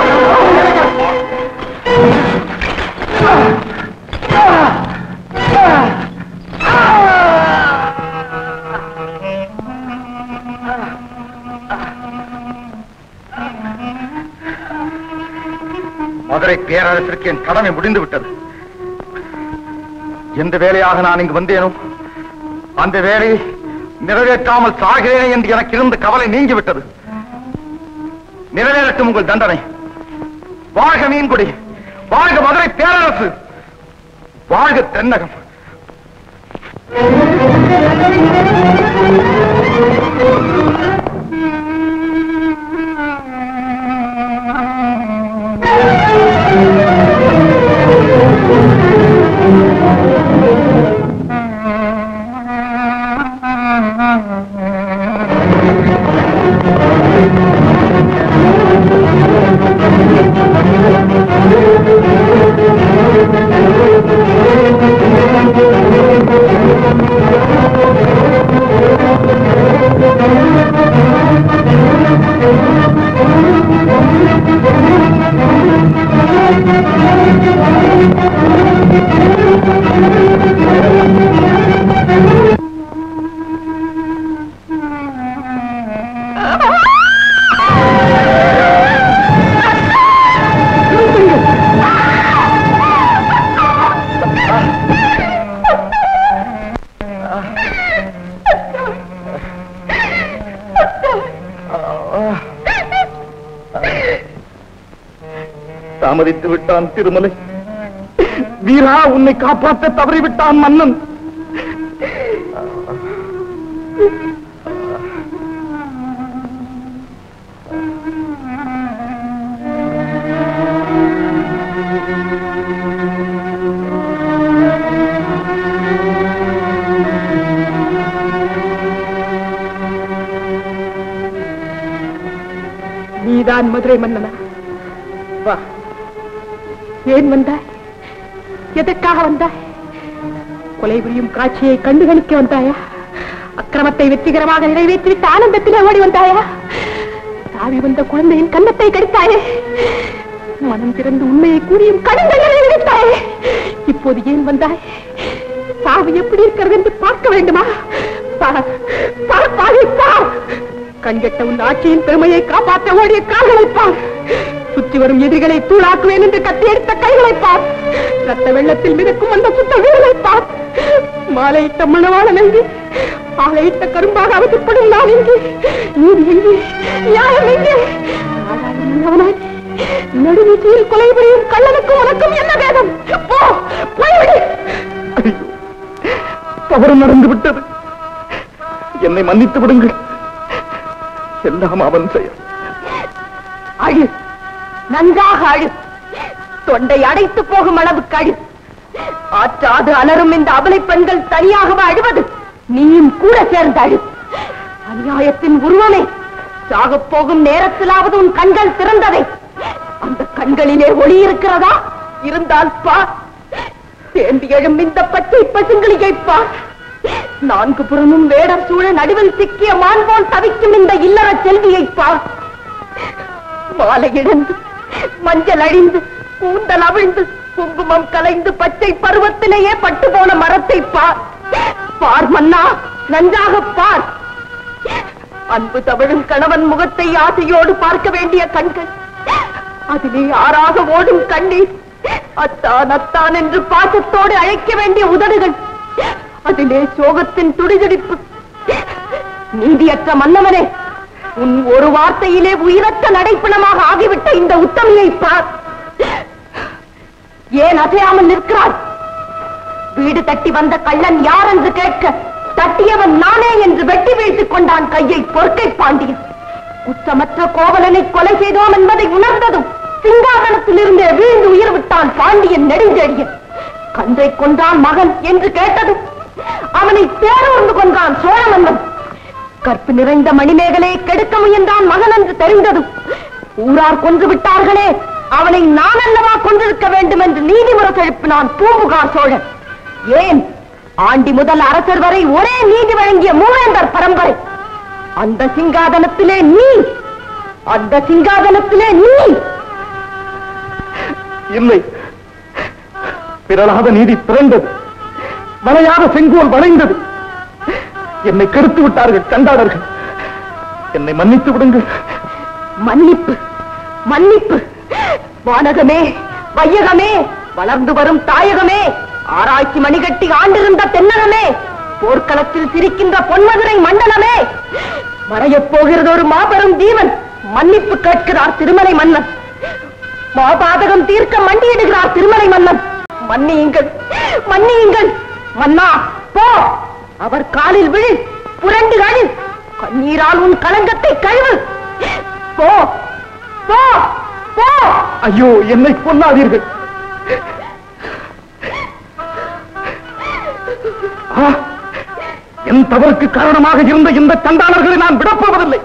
மதுரை பேரரசிற்கு என் கடமை முடிந்து விட்டது. எந்த வேலையாக நான் இங்கு வந்தேனோ அந்த வேலையை நிறைவேற்றாமல் சாகிறேன் என்று எனக்கு இருந்த கவலை நீங்கிவிட்டது. நிறைவேறட்டும் உங்கள் தண்டனை. வாழ்க மீன்குடி, வாழ்க மதுரை பேரரசு, வாழ்க தென்னகம். தாமதித்து விட்டான் திருமலை. வீரா, உன்னை காப்பாற்ற தவறிவிட்டான் மன்னன். நீதான் மதுரை மன்னனா? வா. ஏன் வந்தாய்? எதற்காக வந்தாய்? கொலை புரியும் காட்சியை கண்டுகளிக்க வந்தாயா? அக்கிரமத்தை வெற்றிகரமாக நிறைவேற்றிவிட்டு ஆனந்தத்திலே ஓடி வந்தாயா? தாவி வந்த குழந்தையின் கன்னத்தை கடித்தாயே. மனம் திறந்து உண்மையை கூறியும் கடுந்தங்களை விடுத்தாயே. இப்போது ஏன் வந்தாய்? சாவு எப்படி இருக்கிறது என்று பார்க்க வேண்டுமா? கண்கட்ட உன் ஆட்சியின் பெருமையை காப்பாற்ற ஓடிய கால்களை பார். சுற்றி வரும் எதிரிகளை தூளாக்குவேன் என்று கத்தி எடுத்த கைகளை பார். ரத்த வெள்ளத்தில் மிதக்கும் அந்த சுத்த வீரலை பார். மாலையிட்ட மணவாளன் எங்கு? ஆலையிட்ட கரும்பாக அவதிப்படும் நான் எங்கு? நீதி எங்கு? நியாயம் எங்கு? நடுவீட்டில் கொலை புரியும் கள்ளனுக்கும் உனக்கும் என்ன வேதம்? போ, போய்விடு. தவறு நடந்து விட்டது, என்னை மன்னித்து விடுங்கள். எல்லாம் அவன் செயல். அழு, நன்றாக அழு. தொண்டை அடைத்து போகும் அளவுக்கு அழு. ஆற்றாது அலரும் இந்த அபலை பெண்கள் தனியாகவே அழுவது, நீயும் கூட சேர்ந்து அழு. அநியாயத்தின் உருவமே, சாகப் போகும் நேரத்திலாவது உன் கண்கள் திறந்ததை. அந்த கண்களிலே ஒளி இருக்கிறதா? இருந்தால் பார். சேர்ந்து எழும் இந்த பச்சை பசுங்களியை பார். நான்கு புறமும் வேடர் சூழ நடுவில் சிக்கிய மான் போல் தவிக்கும் இந்த இல்லற செல்வியை பார். மாலை இழந்து, மஞ்சள் அழிந்து, கூந்தல் அவிழ்ந்து, குங்குமம் கலைந்து பச்சை பருவத்திலேயே பட்டு போன மரத்தை பார். பார் மன்னா, நன்றாக பார். அன்பு தவழும் கணவன் முகத்தை ஆசையோடு பார்க்க வேண்டிய கண்கள், அதிலே ஆறாக ஓடும் கண்ணீர், அத்தான் அத்தான் என்று பாசத்தோடு அழைக்க வேண்டிய உதடுகள், அதிலே சோகத்தின் துடிதுடிப்பு. நீதியற்ற மன்னவனே, உன் ஒரு வார்த்தையிலே உயிரற்ற நடைப்பிணமாக ஆகிவிட்ட இந்த உத்தமியை பார். ஏன் அசையாமல் நிற்கிறாய்? வீடு தட்டி வந்த கள்ளன் யார் என்று கேட்க, தட்டியவன் நானே என்று வெட்டி வீழ்த்திக் கொண்டான் கையை பொற்கை பாண்டியன். குற்றமற்ற கோவலனை கொலை செய்தோம் என்பதை உணர்ந்ததும் சிங்காதனத்தில் இருந்தே வீழ்ந்து உயிர் விட்டான் பாண்டியன் நெடுஞ்செழியன். கன்றை கொன்றான் மகன் என்று கேட்டதும் அவனை தேரூர்ந்து கொன்றான் சோழ மன்னன். கற்பு நிறைந்த மணிமேகலை கெடுக்க முயன்றான் மகன் என்று தெரிந்ததும் ஊரார் கொன்று விட்டார்களே, அவனை நான் அல்லவா கொண்டிருக்க வேண்டும் என்று நீதிமுறை எழுப்பினான் பூம்புகார் சோழன். ஏன், ஆண்டி முதல் அரசர் வரை ஒரே நீதி வழங்கிய மூவேந்தர் பரம்பரை. அந்த சிங்காதனத்திலே நீ, அந்த சிங்காதனத்திலே நீ. இல்லை, பிறலாத நீதி பிறந்தது, வளையாத செங்கோல் வளைந்தது. என்னை கெடுத்து விட்டார்கள் கண்டாளர்கள். என்னை மன்னித்து விடுங்கள். மன்னிப்பு, மன்னிப்பு. வானகமே, வையகமே, வளர்ந்து வரும் தாயகமே, ஆராய்ச்சி மணிகட்டி ஆண்டிருந்த தென்னகமே, போர்க்களத்தில் சிரிக்கின்ற பொன்மதுரை மண்டலமே, மறையப் போகிறது ஒரு மாபெரும் ஜீவன். மன்னிப்பு கேட்கிறார் திருமலை மன்னன். மாபாதகம் தீர்க்க மண்டியிடுகிறார் திருமலை மன்னன். மன்னியுங்கள், மன்னியுங்கள். மன்னா, போ, அவர் காலில் விழு, புரண்டு கழு, கண்ணீரால் உன் களங்கத்தை கழுவு. போ, போ, போ. ஐயோ, என்னை கொல்லாதீர்கள். என் தவறுக்கு காரணமாக இருந்த இந்த சண்டாளர்களை நான் விடப்போவதில்லை.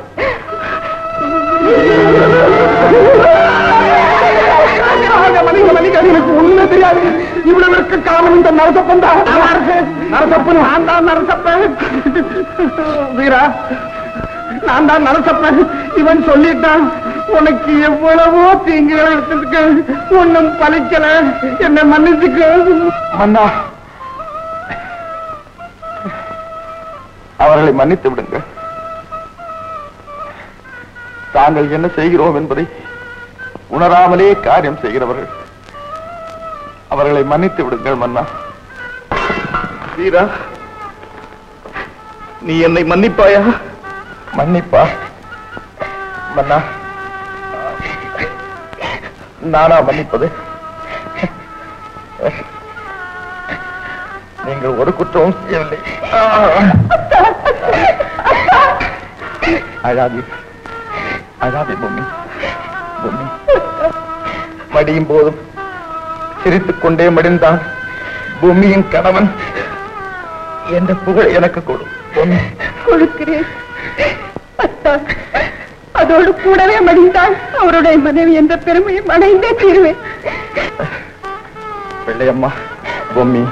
எனக்கு ஒண்ணுமே தெரியாது. இவ்வளவுக்கு காரணம் இந்த நரசப்பன் தான். நரசப்பன், நான் தான் நரசப்பன். வீரா, நான் தான் நரசப்பன். இவன் சொல்லிட்டான், உனக்கு எவ்வளவோ தீங்குகளை எடுத்துக்க, ஒன்னும் பலிக்கல, என்னை மன்னிச்சுக்க. மன்னா, அவர்களை மன்னித்து விடுங்கள். தாங்கள் என்ன செய்கிறோம் என்பதை உணராமலே காரியம் செய்கிறவர்கள். அவர்களை மன்னித்து விடுங்கள் மன்னா. வீரா, நீ என்னை மன்னிப்பாயா? மன்னிப்பா மன்னா? நானா மன்னிப்பது? நீங்கள் ஒரு குற்றமும் செய்யவில்லை. அழாதே, அழாதே பொம்மி. பொம்மி, மடியும் போதும் சிரித்துக் கொண்டே மடிந்தான் பூமியின் கணவன் என்ற புகழ் எனக்கு கொடு. பொம்மி, கொடுக்கிறேன். அதோடு கூடவே மடிந்தால் அவருடைய மனைவி என்ற பெருமையை அடைந்தே தீருவேன். பிள்ளையம்மா, பொம்மி,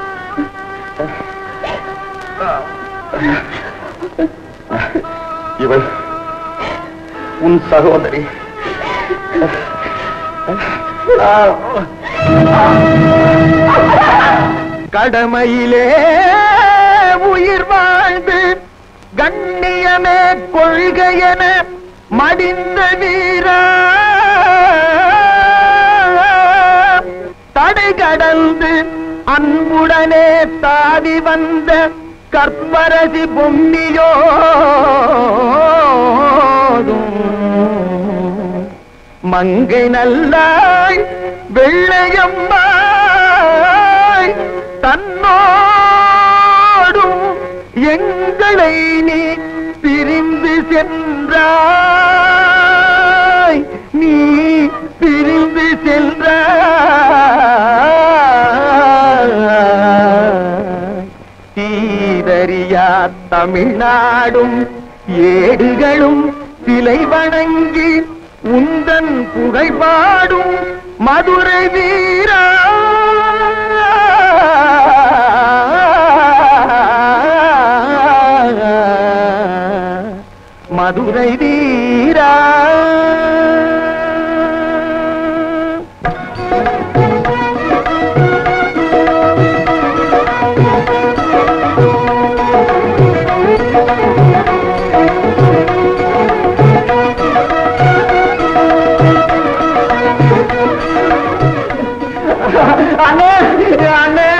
இவள் உன் சகோதரி. கடமையிலே உயிர் வாழ்ந்து கண்ணியமே கொள்கையென மடிந்த வீரா, தடை கடந்து அன்புடனே தாவி வந்த கற்பரசி பொம்மியோ மங்கை நல்லாய் வெள்ளையம்மாய் தன்னோடும் எங்களை நீ பிரிந்து சென்றாய், நீ பிரிந்து சென்றாய். தீரறியா தமிழ்நாடும் ஏடுகளும் சிலை வணங்கி உந்தன் புகைப்பாடும் மதுரை வீரா, மதுரை வீரா. அண்ணே அண்ணே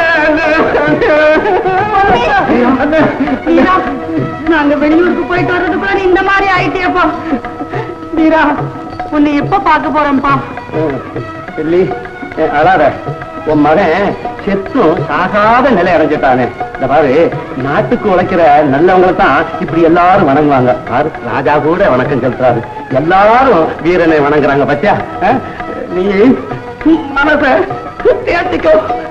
நாங்க வெளியூருக்கு போயிட்டு வர்றதுக்குள்ள இந்த மாதிரி ஆயிட்டேப்பா. வீரா, உன்னை எப்ப பார்க்க போறேன்ப்பா? சொல்லி அழாத, உன் மகன் செத்தும் சாகாத நிலை அடைஞ்சிட்டானே. இந்த பாரு, நாட்டுக்கு உழைக்கிற நல்லவங்களை தான் இப்படி எல்லாரும் வணங்குவாங்க. பாரு, ராஜா கூட வணக்கம் செலுத்துறாரு. எல்லாரும் வீரனை வணங்குறாங்க. பத்தியா, நீ மனச தேர்த்திக்கோ.